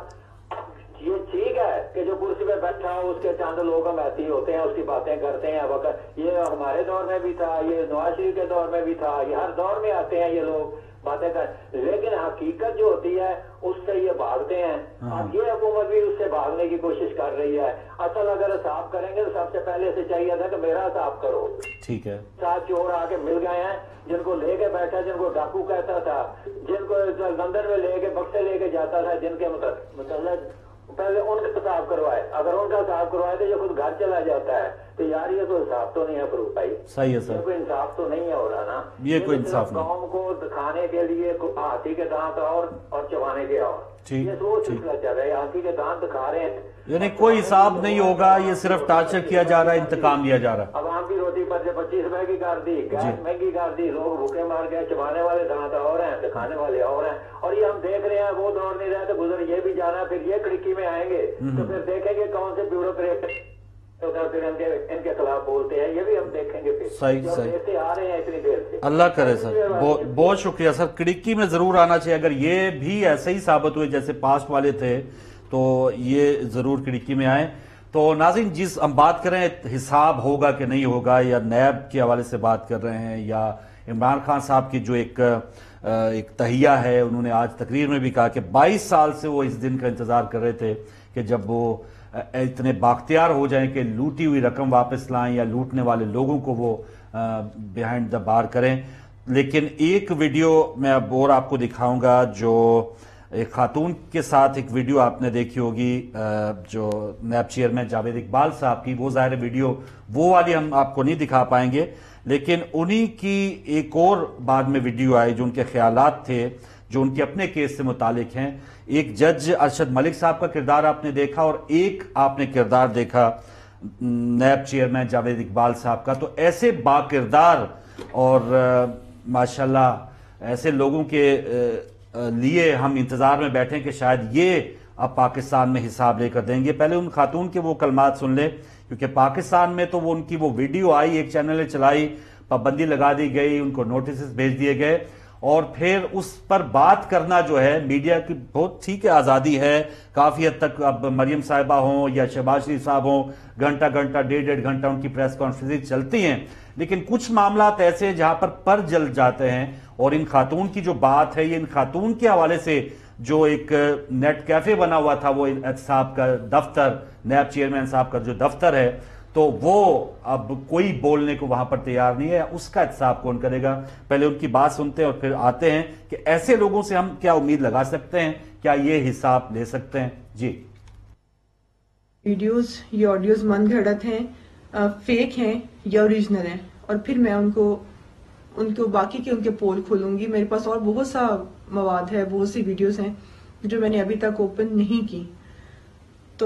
Speaker 5: ये ठीक है कि जो कुर्सी पे बैठा हो उसके चंद लोग हम ऐसे ही होते हैं, उसकी बातें करते हैं, वक्त ये हमारे दौर में भी था, ये नवाज शरीफ के दौर में भी था, ये हर दौर में आते हैं ये लोग बातें कर, लेकिन हकीकत जो होती है उससे ये भागते हैं। अब ये हुकूमत भी उससे भागने की कोशिश कर रही है। असल अगर हिसाब करेंगे तो सबसे पहले से चाहिए था कि मेरा हिसाब करो। ठीक है, 7 चोर आके मिल गए हैं, जिनको लेके बैठा, जिनको डाकू कहता था, जिनको लंदन में लेके बक्से लेके जाता था, जिनके मतलब पहले उनका हिसाब करवाए। अगर उनका हिसाब करवाए तो ये खुद घर चला जाता है, तो यार ये तो हिसाब तो नहीं है फरूक भाई। सही है सर, कोई इंसाफ तो नहीं है हो रहा ना, ये कोई इंसाफ नहीं। कौम को दिखाने के लिए हाथी के दांत और चबाने के और, ये सोच चल रहा है, हाथी के दांत दिखा रहे हैं, यानी कोई हिसाब नहीं होगा, ये सिर्फ टार्चर किया जा रहा है, इंतकाम लिया जा रहा है। अब आम की रोटी पर 25 रुपए की कर दी, गैस महंगी कर दी, लोग भूखे मार गए, चबाने वाले दांत और हैं, दिखाने वाले और हैं, और ये हम देख रहे हैं। वो दौर नहीं रहे तो गुजर ये भी जाना, फिर ये खिड़की में आएंगे तो फिर देखेंगे कौन से ब्यूरोक्रेट फिर इनके खिलाफ बोलते हैं, ये भी हम देखेंगे। फिर सही सही आ रहे हैं इतनी देर से। अल्लाह करे सर, बहुत शुक्रिया सर। खिड़की में जरूर आना चाहिए। अगर ये भी ऐसे ही साबित हुए जैसे पास्ट वाले थे तो ये जरूर खिड़की में आए। तो नाज़रीन, जिस हम बात कर रहे हैं हिसाब होगा कि नहीं होगा, या नैब के हवाले से बात कर रहे हैं, या इमरान खान साहब की जो एक तहिया है, उन्होंने आज तकरीर में भी कहा कि 22 साल से वो इस दिन का इंतजार कर रहे थे कि जब वो इतने बाख्तियार हो जाएं कि लूटी हुई रकम वापस लाएं या लूटने वाले लोगों को वो बिहाइंड द बार करें। लेकिन एक वीडियो मैं अब और आपको दिखाऊंगा जो
Speaker 1: ایک خاتون کے ساتھ ایک ویڈیو آپ نے دیکھی ہوگی جو نیب چیئرمین جاوید اقبال صاحب کی، وہ ظاہر ویڈیو وہ والی ہم آپ کو نہیں دکھا پائیں گے، لیکن انہی کی ایک اور بعد میں ویڈیو آئی جو ان کے خیالات تھے جو ان کے اپنے کیس سے متعلق ہیں۔ ایک جج ارشد ملک صاحب کا کردار آپ نے دیکھا اور ایک آپ نے کردار دیکھا نیب چیئرمین جاوید اقبال صاحب کا۔ تو ایسے با کردار اور ماشاءاللہ ایسے لوگوں کے لیے ہم انتظار میں بیٹھیں کہ شاید یہ اب پاکستان میں حساب لے کر دیں گے۔ پہلے ان خاتون کے وہ کلمات سن لیں، کیونکہ پاکستان میں تو وہ ان کی وہ ویڈیو آئی، ایک چینل نے چلائی، پابندی لگا دی گئی، ان کو نوٹسز بھیج دیے گئے، اور پھر اس پر بات کرنا جو ہے میڈیا کی بہت ٹھیک ہے آزادی ہے، کافی حد تک اب مریم صاحبہ ہوں یا شہباز شریف صاحب ہوں، گھنٹہ گھنٹہ ڈیڑھ گھنٹہ ان کی پریس کانفرنس چلتی ہیں، لیکن کچھ معاملات ایسے ہیں جہاں پر جل جاتے ہیں۔ اور ان خاتون کی جو بات ہے، یہ ان خاتون کے حوالے سے جو ایک نیٹ کیفے بنا ہوا تھا، وہ احتساب کا دفتر، نیب چیئرمین صاحب کا جو دفتر ہے، تو وہ اب کوئی بولنے کو وہاں پر تیار نہیں ہے، اس کا احتساب کون کرے گا؟ پہلے ان کی بات سنتے ہیں اور پھر آتے ہیں کہ ایسے لوگوں سے ہم کیا امید لگا سکتے ہیں، کیا یہ حساب لے سکتے ہیں؟ جی
Speaker 13: ویڈیوز یا آڈیوز من گھڑت ہیں، فیک ہیں یا اوریجنل ہیں، اور پھر میں ان کو باقی کے ان کے پول کھولوں گی۔ میرے پاس اور بہت سا مواد ہے، بہت سی ویڈیوز ہیں جو میں نے ابھی تک اوپن نہیں کی۔ تو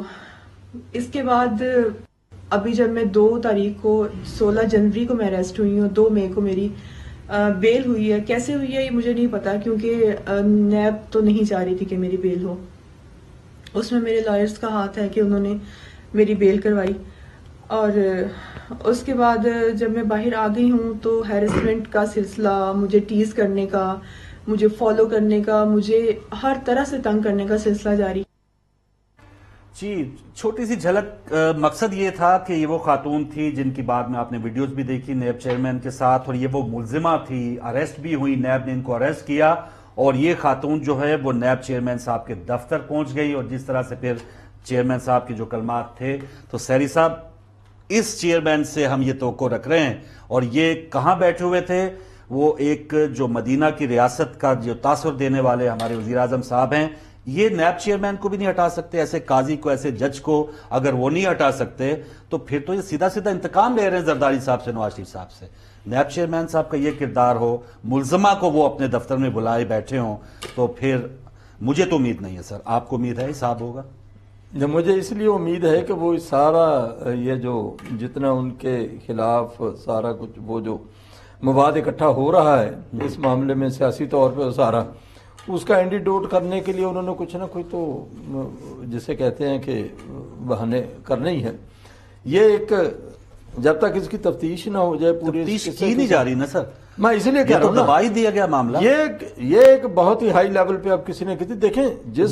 Speaker 13: اس کے بعد ابھی جب میں 2 تاریخ کو 16 جنوری کو میں اریسٹ ہوئی ہوں، 2 مئی کو میری بیل ہوئی ہے۔ کیسے ہوئی ہے یہ مجھے نہیں پتا، کیونکہ نیب تو نہیں چاہ رہی تھی کہ میری بیل ہو، اس میں میرے لائرز کا ہاتھ ہے کہ انہوں نے میری بیل کروائی۔ اور اس کے بعد جب میں باہر آ گئی ہوں تو ہیرسمنٹ کا سلسلہ، مجھے ٹیز کرنے کا، مجھے فالو کرنے کا، مجھے ہر طرح سے تنگ کرنے کا سلسلہ جاری۔
Speaker 1: جی چھوٹی سی جھلک، مقصد یہ تھا کہ یہ وہ خاتون تھی جن کی بعد میں آپ نے ویڈیوز بھی دیکھی نیب چیئرمین کے ساتھ، اور یہ وہ ملزمہ تھی، اریسٹ بھی ہوئی، نیب نے ان کو اریسٹ کیا، اور یہ خاتون جو ہے وہ نیب چیئرمین صاحب کے دفتر پہنچ گئی، اور جس طرح سے پھر چیئرمین صاحب کے جو کلمات تھے، تو سہری صاحب اس چیئرمین سے ہم یہ توقع رکھ رہے ہیں، اور یہ کہاں بیٹھے ہوئے تھے؟ وہ ایک جو مدینہ کی ریاست کا جو تاثر دینے والے ہمارے وزیر اعظم صاحب ہیں، یہ نیب چیئرمین کو بھی نہیں ہٹا سکتے، ایسے قاضی کو، ایسے جج کو اگر وہ نہیں ہٹا سکتے تو پھر تو یہ سیدھا سیدھا انتقام لے رہے ہیں زرداری صاحب سے، نواز شریف صاحب سے۔ نیب چیئرمین صاحب کا یہ کردار ہو، ملزمہ کو وہ اپنے دفتر میں بلائے بیٹھے ہوں، تو پھر مجھے تو امید نہیں ہے سر، آپ کو امید ہے حساب ہوگا؟
Speaker 3: مجھے اس لیے امید ہے کہ وہ سارا یہ جو جتنا ان کے خلاف سارا کچھ وہ جو مواد اکٹھا ہو رہا ہے اس معاملے میں سیاسی طور پہ سارا، اس کا اینٹیڈوٹ کرنے کے لیے انہوں نے کچھ نہ کچھ تو جسے کہتے ہیں کہ بہانے کرنے ہی ہیں۔ یہ ایک جب تک اس کی تفتیش نہ ہو جائے، پوری
Speaker 1: تفتیش کی نہیں جا رہی نا سر،
Speaker 3: میں اسی لیے کہہ رہا ہوں
Speaker 1: دبائی دیا گیا معاملہ،
Speaker 3: یہ ایک بہت ہی ہائی لیول پہ اب کسی نے کہتی، دیکھیں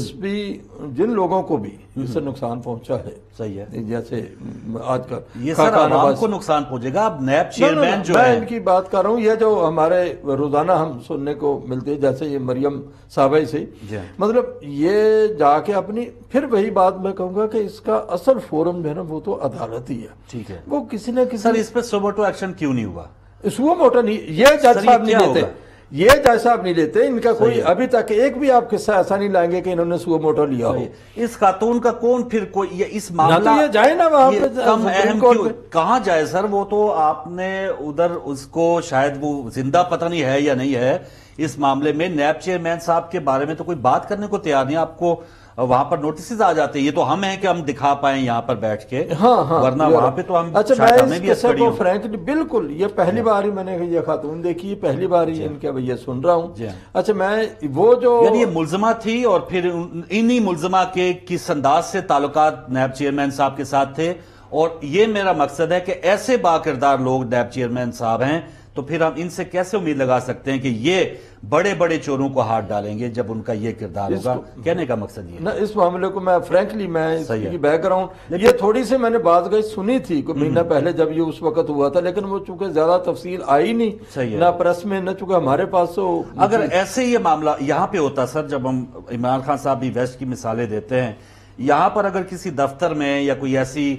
Speaker 3: جن لوگوں کو بھی اس سے نقصان پہنچا ہے،
Speaker 1: صحیح ہے،
Speaker 3: جیسے آج کا
Speaker 1: یہ سر عوام کو نقصان پہنچے گا۔ اب نیب چیئرمین جو ہے،
Speaker 3: میں ان کی بات کر رہا ہوں، یہ جو ہمارے روزانہ ہم سننے کو ملتے ہیں، جیسے یہ مریم صاحبہ سے، مطلب یہ جا کے اپنی، پھر وہی بات میں کہوں گا کہ اس کا اصل فورم جو ہے نا وہ تو عدالت ہی ہے، ٹھیک ہے، وہ کسی نہ کسی
Speaker 1: سر اس پہ سوموٹو ایکشن کیوں نہیں ہوا؟
Speaker 3: سو موٹا نہیں، یہ جج صاحب نہیں لیتے، یہ جج صاحب نہیں لیتے، ان کا کوئی ابھی تک ایک بھی آپ قصہ ایسا نہیں لائیں گے کہ انہوں نے سو موٹا لیا ہو۔
Speaker 1: اس خاتون کا کون پھر کوئی اس معاملہ
Speaker 3: یہ جائے نا وہاں پہ
Speaker 1: کم اہم کیوں؟ کہاں جائے سر؟ وہ تو آپ نے ادھر اس کو شاید وہ زندہ پتہ نہیں ہے یا نہیں ہے اس معاملے میں، نیب چیئرمین صاحب کے بارے میں تو کوئی بات کرنے کو تیار نہیں، آپ کو وہاں پر نوٹسز آ جاتے ہیں، یہ تو ہم ہیں کہ ہم دکھا پائیں یہاں پر بیٹھ کے، ورنہ وہاں پہ تو ہم
Speaker 3: شاید ہمیں بھی اس کو فرینکلی بالکل یہ پہلی بار ہی میں نے یہ خاتون دیکھی، پہلی بار ہی ان کے یہ سن رہا ہوں۔ اچھا میں وہ جو
Speaker 1: یعنی یہ ملزمہ تھی، اور پھر انہی ملزمہ کے کس انداز سے تعلقات نیب چیئرمین صاحب کے ساتھ تھے، اور یہ میرا مقصد ہے کہ ایسے با کردار لوگ نیب چیئرمین صاحب ہیں، تو پھر ہم ان سے کیسے امید لگا سکتے ہیں کہ یہ بڑے بڑے چوروں کو ہاتھ ڈالیں گے جب ان کا یہ کردار ہوگا؟ کہنے کا مقصد یہ ہے
Speaker 3: اس معاملے کو میں فرینکلی میں اس کی بیک گراؤنڈ یہ تھوڑی سی میں نے بات گئی سنی تھی کوئی مہینہ پہلے جب یہ اس وقت ہوا تھا، لیکن وہ چونکہ زیادہ تفصیل آئی نہیں نہ پریس میں، نہ چونکہ ہمارے پاس تو
Speaker 1: اگر ایسے یہ معاملہ یہاں پہ ہوتا سر، جب ہم عمران خان صاحب بھی ویسٹ کی مثالیں دیتے ہیں، یہاں پر اگر کسی دفتر میں یا کوئی ایسی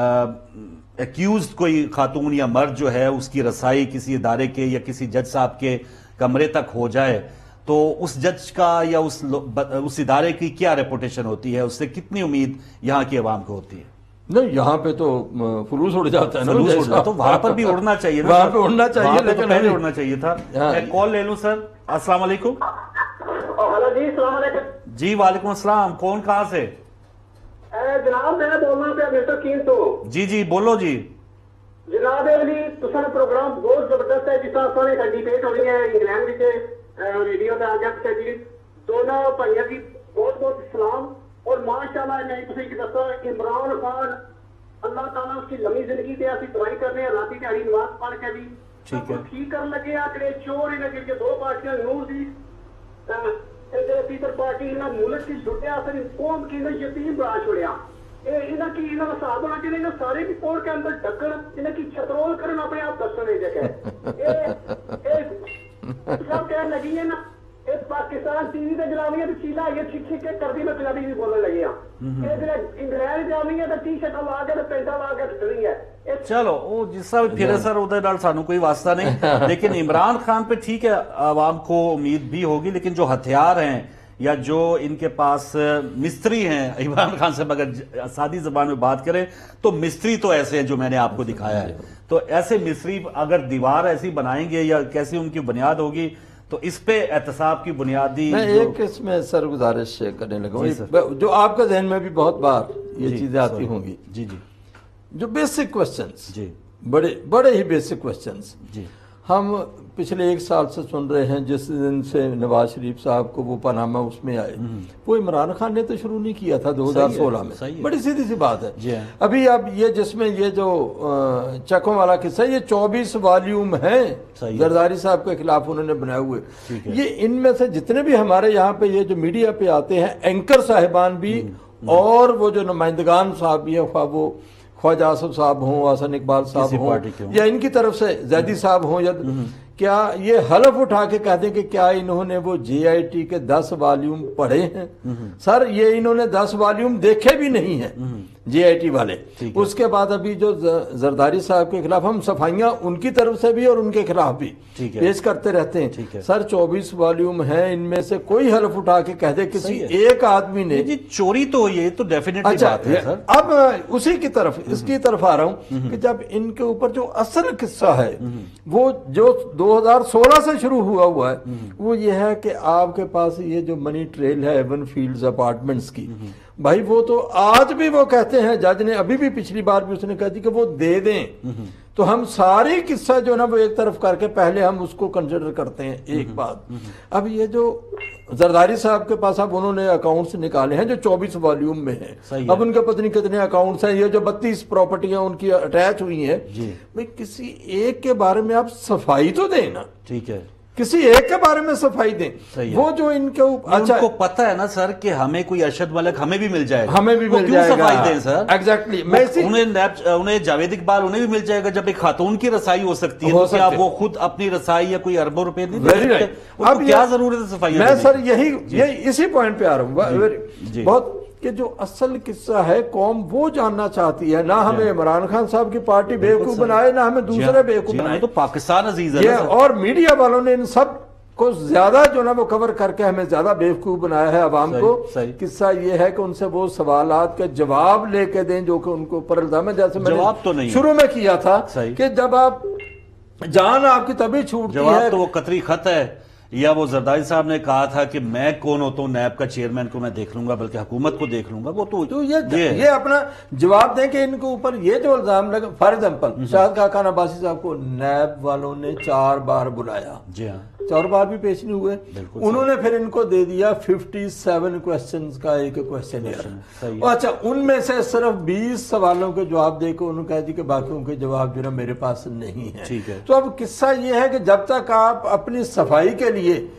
Speaker 1: ایکیوزڈ کوئی خاتون یا مرد جو ہے اس کی رسائی کسی ادارے کے یا کسی جج صاحب کے کمرے تک ہو جائے، तो उस जज का या उस इदारे की क्या रेपुटेशन होती है, उससे कितनी उम्मीद यहाँ की आवाम को होती है?
Speaker 3: नहीं, यहाँ पे तो फुलूस उड़ जाता है ना,
Speaker 1: तो वहां पर भी उड़ना चाहिए ना,
Speaker 3: वहां पे उड़ना चाहिए, लेकिन
Speaker 1: पहले उड़ना चाहिए था। मैं कॉल ले लूं सर। अस्सलाम वालेकुम। जी वालेकुम अस्सलाम, कौन कहाँ से?
Speaker 14: जनाब मैं बोल रहा हूँ मिस्टर कीन तो।
Speaker 1: जी बोलो जी
Speaker 14: जनाब। तुसा प्रोग्राम बहुत जबरदस्त है, जिस तरह डिबेट हो रही है इंग्लैंड रेडियो पे आ गया, दोनों भाइयों की बहुत बहुत सलाम। और माशाल्लाह मैं तुझे दसा इमरान खान अल्लाह ताला उसकी लंबी जिंदगी दे, असि दुआई करने राती ध्याड़ी नमाज पढ़ के भी ठीक कर लगे आ जेडे चोर इन्हें जिनके दो पार्टियां नूर दी पीपल पार्टी इन्हें मुल्क की लुटिया, असर कौम की इन्हें यतीम बना छोड़िया। इन्हें की इन्हें हिसाब होना चाहिए, इन्हें सारे भी कोर्ट के अंदर ढक्कन, इन्हें की छतरोल करना अपने आप दसने जगह सब कह लगी है ना। पाकिस्तान टीवी पे जलानी है तो चीला ये छिक छिक के कर दी, मैं पंजाबी भी बोलने लगी हाँ। इंग्लैंड जलानी है तो टी शर्ट ला के पेंटा ला के चली है।
Speaker 1: चलो वो जिसका भी फिर सर उधर डाल सानू कोई वास्ता नहीं, लेकिन इमरान खान पे ठीक है, आवाम को उम्मीद भी होगी, लेकिन जो हथियार हैं या जो इनके पास मिस्त्री हैं इमरान खान से अगर सादी जबान में बात करें तो मिस्त्री तो ऐसे हैं जो मैंने आपको दिखाया है। तो ऐसे मिस्त्री अगर दीवार ऐसी बनाएंगे या कैसी उनकी बुनियाद होगी, तो इस पे एहतसाब की बुनियादी
Speaker 3: मैं एक इसमें सर गुजारिश करने लगा, जो आपके जहन में भी बहुत बार ये चीजें आती होंगी।
Speaker 1: जी
Speaker 3: जो बेसिक क्वेश्चंस,
Speaker 1: जी
Speaker 3: बड़े ही बेसिक क्वेश्चंस
Speaker 1: जी
Speaker 3: हम पिछले 1 साल से सुन रहे हैं। जिस दिन से नवाज शरीफ साहब को वो पनामा उसमें आए, वो इमरान खान ने तो शुरू नहीं किया था 2016 में। बड़ी सीधी सी बात है। अभी अब ये जिसमें ये जो चकों वाला किस्सा, ये 24 वॉल्यूम है जरदारी साहब के खिलाफ उन्होंने बनाए हुए। ये इनमें से जितने भी हमारे यहाँ पे ये जो मीडिया पे आते हैं एंकर साहिबान भी और वो जो नुमाइंदगान साहब भी है, वो ख्वाजा आसफ साहब हों, हसन इकबाल साहब हों या इनकी तरफ से जैदी साहब हों, या क्या ये हलफ उठा के कहते हैं कि क्या इन्होंने वो JIT के 10 वॉल्यूम पढ़े हैं? सर ये इन्होंने 10 वॉल्यूम देखे भी नहीं है JIT वाले। उसके बाद अभी जो जरदारी साहब के खिलाफ हम सफाइयां उनकी तरफ से भी और उनके खिलाफ भी पेश करते रहते हैं। सर 24 वॉल्यूम है, इनमें से कोई हलफ उठा के कह दे किसी एक आदमी ने
Speaker 1: जी चोरी तो ये तो डेफिनेटली बात है सर।
Speaker 3: अब उसी की तरफ इसकी तरफ आ रहा हूं कि जब इनके ऊपर जो असल किस्सा है वो जो 2016 से शुरू हुआ है, वो ये है कि आपके पास ये जो मनी ट्रेल है एवन फील्ड्स अपार्टमेंट्स की, भाई वो तो आज भी वो कहते हैं, जज ने अभी भी पिछली बार भी उसने कह दी कि वो दे दें, तो हम सारी किस्सा जो ना वो एक तरफ करके पहले हम उसको कंसिडर करते हैं एक बात। अब ये जो जरदारी साहब के पास अब उन्होंने अकाउंट्स निकाले हैं जो 24 वॉल्यूम में है। अब उनके पता नहीं कितने अकाउंट्स हैं, ये जो 32 प्रॉपर्टियां उनकी अटैच हुई हैं, भाई किसी एक के बारे में आप सफाई तो दें ना।
Speaker 1: ठीक है,
Speaker 3: किसी एक के बारे में सफाई दें। वो जो इनके
Speaker 1: अच्छा उनको पता है ना सर कि हमें कोई अरशद मलिक हमें भी मिल जाएगा,
Speaker 3: हमें भी मिल जाएगा,
Speaker 1: सफाई दें सर।
Speaker 3: एग्जैक्टली
Speaker 1: उन्हें जावेद इकबाल उन्हें भी मिल जाएगा। जब एक खातून की रसाई हो सकती है तो क्या वो खुद अपनी रसाई या कोई अरबों रुपए नहीं दे सकते? अब क्या जरूरत है सफाई?
Speaker 3: मैं सर यही इसी पॉइंट पे आ रहा हूँ बहुत कि जो असल किस्सा है कौम वो जानना चाहती है। ना हमें इमरान खान साहब की पार्टी बेवकूफ बनाए, ना हमें दूसरे बेवकूफ बनाए।
Speaker 1: तो पाकिस्तान अजीज है
Speaker 3: और मीडिया वालों ने इन सब को ज्यादा जो ना वो कवर करके हमें ज्यादा बेवकूफ बनाया है आवाम को। किस्सा ये है कि उनसे वो सवालात के जवाब लेके दें जो कि उनको ऊपर इल्जाम है। जैसे मैंने
Speaker 1: तो नहीं
Speaker 3: शुरू में किया था कि जब आप जान आपकी तभी छूटती है,
Speaker 1: तो वो कतरी खत है या वो जरदारी साहब ने कहा था कि मैं कौन होता हूं, नैब का चेयरमैन को मैं देख लूंगा, बल्कि हुकूमत को देख लूंगा। वो तो
Speaker 3: ये अपना जवाब दें कि इनके ऊपर ये जो इल्जाम लगा। फॉर एग्जाम्पल शाहिद खान अब्बासी साहब को नैब वालों ने 4 बार बुलाया,
Speaker 1: जी हाँ,
Speaker 3: 4 बार भी पेश नहीं हुए। उन्होंने फिर इनको दे दिया 57 क्वेश्चंस का एक क्वेश्चन। अच्छा, उनमें से सिर्फ 20 सवालों के जवाब देकर उन्होंने कह दी कि बाकियों के जवाब जो ना मेरे पास नहीं है।
Speaker 1: ठीक है,
Speaker 3: तो अब किस्सा ये है कि जब तक आप अपनी सफाई के लिए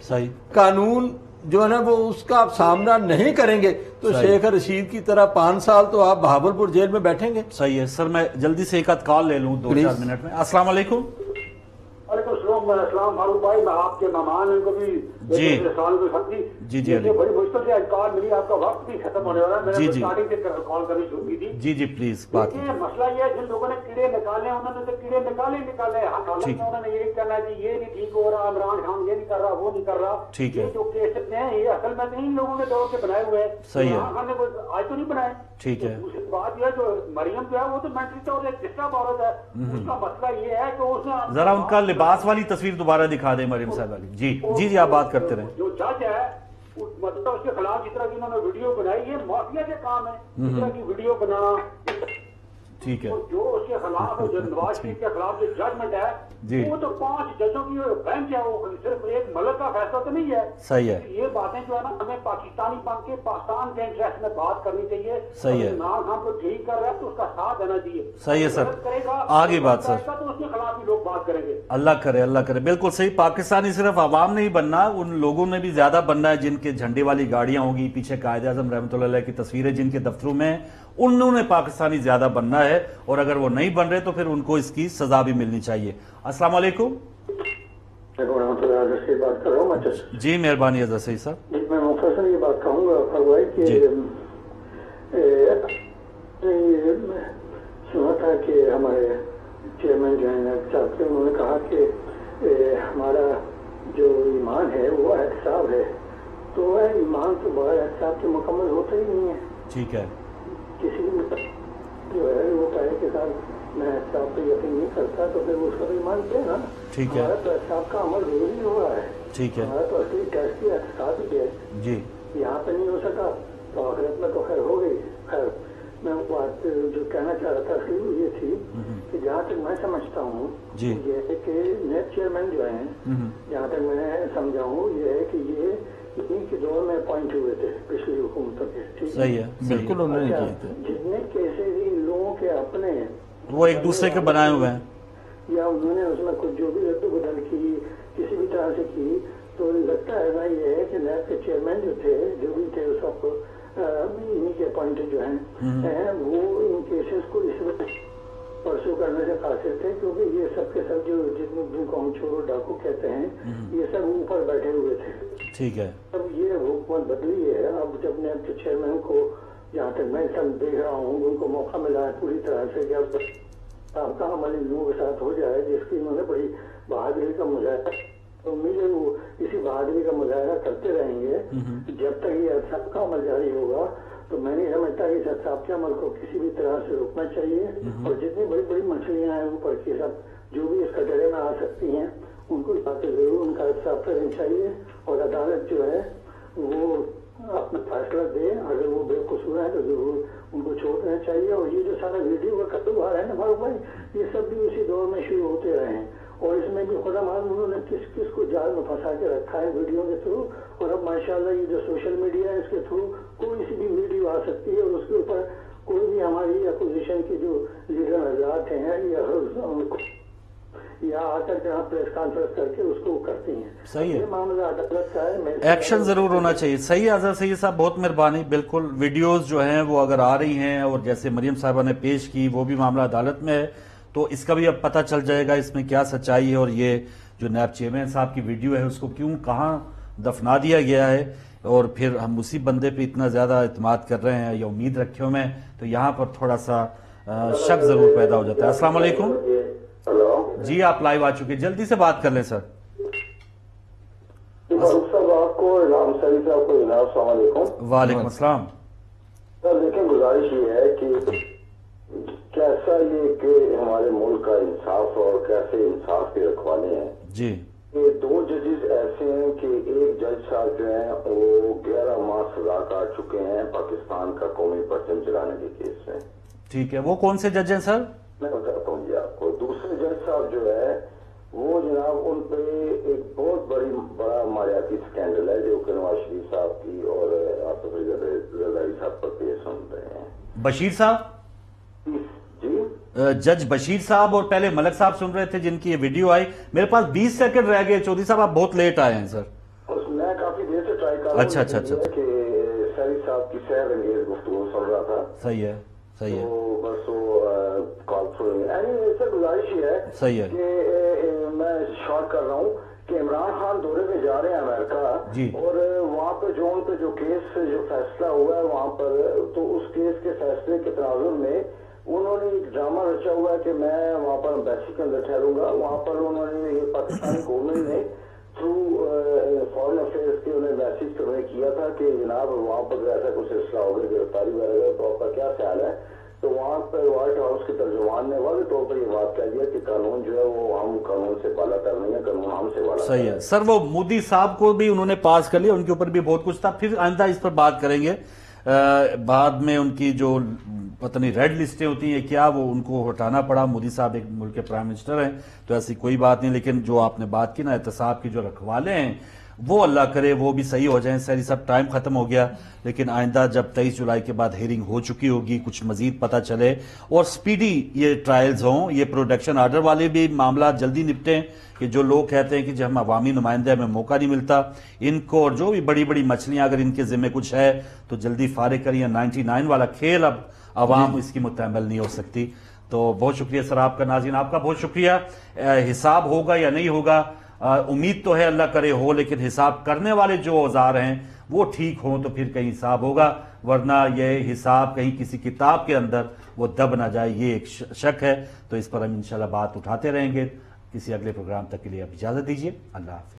Speaker 3: कानून जो है ना वो उसका आप सामना नहीं करेंगे तो शेख रशीद की तरह 5 साल तो आप बहावलपुर जेल में बैठेंगे।
Speaker 1: सही है सर, मैं जल्दी से एक आध कॉल ले लूं 2-4 मिनट में। अस्सलाम वालेकुम।
Speaker 14: फारूक भाई, मैं आपके मेहमान इनको भी
Speaker 1: جی
Speaker 15: جی بڑی مشکل سے آج کال ملی, آپ کا وقت بھی ختم ہونے والا ہے, میں نے اسٹارٹنگ سے کال کرنی شروع کی تھی.
Speaker 1: جی پلیز بات
Speaker 15: کیجیے. مسئلہ یہ ہے جن لوگوں نے کیڑے نکالے ہیں انہوں نے تو کیڑے نکالے حالت میں انہوں نے یہی کرنا ہے کہ یہ نہیں ٹھیک ہو رہا, عمران خان یہ نہیں کر رہا, وہ نہیں کر رہا. یہ جو کیسز ہیں یہ اصل میں ان لوگوں نے دوڑ کے بنائے ہوئے ہیں. عمران خان نے آج تو نہیں بنائے.
Speaker 1: ٹھیک ہے.
Speaker 15: دوسری بات یہ جو مریم جو ہے وہ تو مینٹلی طور سے ڈسٹرب عورت ہے. اس کا مسئلہ یہ ہے کہ اس نے
Speaker 1: ذرا ان کا لباس والی تصویر دوبارہ دکھا دیں مریم صاحب والی. جی آپ بات کرتے رہیں.
Speaker 15: جو جج ہے مطلب اس کے خلاف جس طرح کی انہوں نے ویڈیو بنائی, یہ مافیا کے کام ہے اس طرح کی ویڈیو بنانا.
Speaker 1: ٹھیک ہے.
Speaker 15: جو اس کے خلاف جو نواز شریف کے خلاف جو ججمنٹ ہے وہ تو 5 ججوں کی بینچ ہے, وہ صرف ایک ملک کا فیصلہ تو نہیں ہے.
Speaker 1: صحیح ہے.
Speaker 15: یہ باتیں جو ہے نا ہمیں پاکستانی بن کے پاکستان کے انٹرسٹ میں بات کرنی چاہیے.
Speaker 1: صحیح ہے.
Speaker 15: عمران خان کو ٹھیک کر رہا ہے تو اس کا ساتھ دینا چاہیے.
Speaker 1: صحیح ہے سر, آگے بات سر.
Speaker 15: تو اس کے خلاف بھی لوگ بات کریں گے.
Speaker 1: اللہ کرے. بالکل صحیح. پاکستانی صرف عوام نہیں بننا, ان لوگوں نے بھی زیادہ بننا ہے جن کے جھنڈے والی گاڑیاں ہوگی, پیچھے قائد اعظم رحمۃ اللہ علیہ کی تصویریں جن کے دفتروں میں, انہوں نے پاکستانی زیادہ بننا ہے. اور اگر وہ نہیں بن رہے تو پھر ان کو اس کی سزا بھی ملنی چاہیے. السلام علیکم.
Speaker 6: بات کر رہا ہوں.
Speaker 1: جی مہربانی اظہر صحیح صاحب.
Speaker 6: میں مختصر یہ بات کہوں گا فرمائے کہ سنا تھا کہ ہمارے چیئرمین جو ہیں صاحب کے, انہوں نے کہا کہ ہمارا جو ایمان ہے وہ احتساب ہے. تو ایمان تو بغیر احتساب کے مکمل ہوتا ہی نہیں ہے.
Speaker 1: ٹھیک ہے.
Speaker 6: کسی بھی جو ہے وہ کہے کہ صاحب میں احتساب پہ یقین نہیں کرتا تو پھر اس کا تو ایمان کیا نا.
Speaker 1: ٹھیک ہے.
Speaker 6: ہمارا تو احتساب کا عمل ضروری ہو رہا ہے.
Speaker 1: ٹھیک ہے.
Speaker 6: ہمارا تو اصلی ٹیسٹ ہی احتساب ہی ہے.
Speaker 1: جی.
Speaker 6: یہاں پہ نہیں ہو سکا تو آخرت میں تو خیر ہو گئی. خیر میں بات جو کہنا چاہ رہا تھا یہ تھی کہ جہاں تک میں سمجھتا ہوں یہ ہے کہ نیب چیئرمین جو ہیں, جہاں تک میں سمجھا ہوں یہ ہے کہ یہ انہیں کے دور میں اپوائنٹ ہوئے تھے پچھلی حکومتوں کے.
Speaker 1: صحیح ہے. بالکل انہوں نے کیے تھے.
Speaker 6: جتنے کیسز ان لوگوں کے اپنے
Speaker 1: وہ ایک دوسرے کے بنائے ہوئے ہیں,
Speaker 6: یا انہوں نے اس میں کچھ جو بھی رد و بدل کی کسی بھی طرح سے کی, تو لگتا ہے نا یہ ہے کہ نیب کے چیئرمین جو تھے جو بھی تھے اس وقت انہیں کے اپوائنٹڈ جو ہیں وہ ان کیسز کو اس وقت پرسو کرنے سے قاصر تھے, کیونکہ یہ سب کے سب جو جن کو ہم چور ڈاکو کہتے ہیں یہ سب اوپر بیٹھے ہوئے تھے.
Speaker 1: ٹھیک ہے.
Speaker 6: اب یہ حکومت بدلی ہے. اب جب نیب کے چیئرمین کو جہاں تک میں سب دیکھ رہا ہوں ان کو موقع ملا ہے پوری طرح سے کہ اب آپ کا عمل ان لوگوں کے ساتھ ہو جائے جس کی انہوں نے بڑی بہادری کا مظاہرہ, تو امید ہے وہ اسی بہادری کا مظاہرہ کرتے رہیں گے جب تک یہ احتساب کا عمل جاری ہوگا. تو میں نہیں سمجھتا کہ اس احتساب کے عمل کو کسی بھی طرح سے روکنا چاہیے, اور جتنی بڑی بڑی مچھلیاں ہیں اوپر کی سب جو بھی اس کٹہرے میں آ سکتی ہیں ان کو ضرور ان کا احتساب کرنا چاہیے, اور عدالت جو ہے وہ اپنا فیصلہ دے. اگر وہ بے قصور ہے تو ضرور ان کو چھوڑ دینا چاہیے. اور یہ جو سارا ویڈیو کا کاروبار ہے نا فاروق بھائی, یہ سب بھی اسی دور میں شروع ہوتے رہے ہیں, اور اس میں بھی خدا معلوم انہوں نے کس کس کو جال میں پھنسا کے رکھا ہے ویڈیو کے تھرو. اور اب ماشاءاللہ یہ جو سوشل میڈیا ہے اس کے تھرو کوئی سی بھی ویڈیو آ سکتی ہے اور اس کے اوپر کوئی بھی ہماری اپوزیشن کے جو لیڈر حضرات ہیں یا آ کر جہاں پریس کانفرنس کر کے اس کو کرتی ہیں.
Speaker 1: صحیح ہے.
Speaker 6: یہ معاملہ عدالت کا ہے,
Speaker 1: ایکشن ضرور ہونا چاہیے. صحیح ہے اظہر سید صاحب, بہت مہربانی. بالکل ویڈیوز جو ہیں وہ اگر آ رہی ہیں اور جیسے مریم صاحبہ نے پیش کی وہ بھی معاملہ عدالت میں ہے, تو اس کا بھی اب پتہ چل جائے گا اس میں کیا سچائی ہے, اور یہ جو نیب چیئرمین صاحب کی ویڈیو ہے اس کو کیوں کہاں دفنا دیا گیا ہے, اور پھر ہم اسی بندے پہ اتنا زیادہ اعتماد کر رہے ہیں یا امید رکھے ہوئے ہیں, تو یہاں پر تھوڑا سا شک ضرور پیدا ہو جاتا ہے. السلام علیکم. جی آپ لائیو آ چکے, جلدی سے بات کر لیں سر.
Speaker 4: آپ کو انعام صاحب کو السلام علیکم.
Speaker 1: وعلیکم السلام.
Speaker 4: سر لیکن گزارش یہ ہے کہ کیسا یہ کہ ہمارے ملک کا انصاف اور کیسے انصاف کے رکھوانے ہیں.
Speaker 1: جی.
Speaker 4: یہ 2 ججز ایسے ہیں کہ ایک جج صاحب جو ہیں وہ 11 ماہ سزا کاٹ چکے ہیں پاکستان کا قومی پرچم جلانے کے کیس میں.
Speaker 1: ٹھیک ہے. وہ کون سے جج ہیں سر؟
Speaker 4: میں بتاتا ہوں جی آپ کو. دوسرے جج صاحب جو ہے وہ جناب ان پہ ایک بہت بڑا مالیاتی سکینڈل ہے جو کہ نواز شریف صاحب کی اور آصف علی زرداری صاحب پر پیش سن رہے ہیں.
Speaker 1: بشیر صاحب
Speaker 4: جی,
Speaker 1: جج بشیر صاحب اور پہلے ملک صاحب سن رہے تھے جن کی یہ ویڈیو آئی. میرے پاس 20 سیکنڈ رہ گئے. چودھری صاحب آپ بہت لیٹ آئے ہیں سر.
Speaker 4: میں کافی دیر سے ٹرائی کر رہا ہوں.
Speaker 1: اچھا
Speaker 4: کہ سہری صاحب کی سیر انگیز گفتگو سن رہا تھا.
Speaker 1: صحیح ہے. صحیح ہے.
Speaker 4: بس وہ کال تھرو سے گزارش یہ ہے کہ میں شارٹ کر رہا ہوں کہ عمران خان دورے پہ جا رہے ہیں امریکہ اور وہاں پہ جو ان پہ جو کیس جو فیصلہ ہوا ہے وہاں پر، تو اس کیس کے فیصلے کے تناظر میں انہوں نے ایک ڈرامہ رچا ہوا ہے کہ میں وہاں پر امبیسی کے اندر ٹھہروں گا. وہاں پر انہوں نے یہ پاکستانی گورنمنٹ نے تھرو فارن افیئرس کے انہیں میسج کنوے کیا تھا کہ جناب وہاں پر ایسا کچھ سلسلہ ہوگا گرفتاری وغیرہ، تو آپ کا کیا خیال ہے؟ تو وہاں پر وائٹ ہاؤس کے ترجمان نے واضح طور پر یہ بات کہہ دیا کہ قانون جو ہے وہ ہم قانون سے بالا تر نہیں ہے، قانون ہم سے بالا.
Speaker 1: صحیح ہے سر. وہ مودی صاحب کو بھی انہوں نے پاس کر لیا، ان کے اوپر بھی بہت کچھ تھا، پھر آئندہ اس پر بات کریں گے. بعد میں ان کی جو پتہ نہیں ریڈ لسٹیں ہوتی ہیں کیا، وہ ان کو ہٹانا پڑا. مودی صاحب ایک ملک کے پرائم منسٹر ہیں تو ایسی کوئی بات نہیں، لیکن جو آپ نے بات کی نا احتساب کی جو رکھوالے ہیں وہ اللہ کرے وہ بھی صحیح ہو جائیں. سہری صاحب ٹائم ختم ہو گیا، لیکن آئندہ جب 23 جولائی کے بعد ہیرنگ ہو چکی ہوگی، کچھ مزید پتہ چلے اور سپیڈی یہ ٹرائلز ہوں، یہ پروڈکشن آرڈر والے بھی معاملات جلدی نپٹیں کہ جو لوگ کہتے ہیں کہ جب ہم عوامی نمائندے ہمیں موقع نہیں ملتا ان کو، اور جو بھی بڑی بڑی مچھلیاں اگر ان کے ذمہ کچھ ہے تو جلدی فارغ کریے. 99 والا کھیل اب عوام اس کی متحمل نہیں ہو سکتی. تو بہت شکریہ سر آپ کا. ناظرین آپ کا بہت شکریہ. حساب ہوگا یا نہیں ہوگا، امید تو ہے اللہ کرے ہو، لیکن حساب کرنے والے جو اوزار ہیں وہ ٹھیک ہوں تو پھر کہیں حساب ہوگا، ورنہ یہ حساب کہیں کسی کتاب کے اندر وہ دب نہ جائے، یہ ایک شک ہے. تو اس پر ہم انشاءاللہ بات اٹھاتے رہیں گے. کسی اگلے پروگرام تک کے لیے آپ اجازت دیجیے. اللہ حافظ.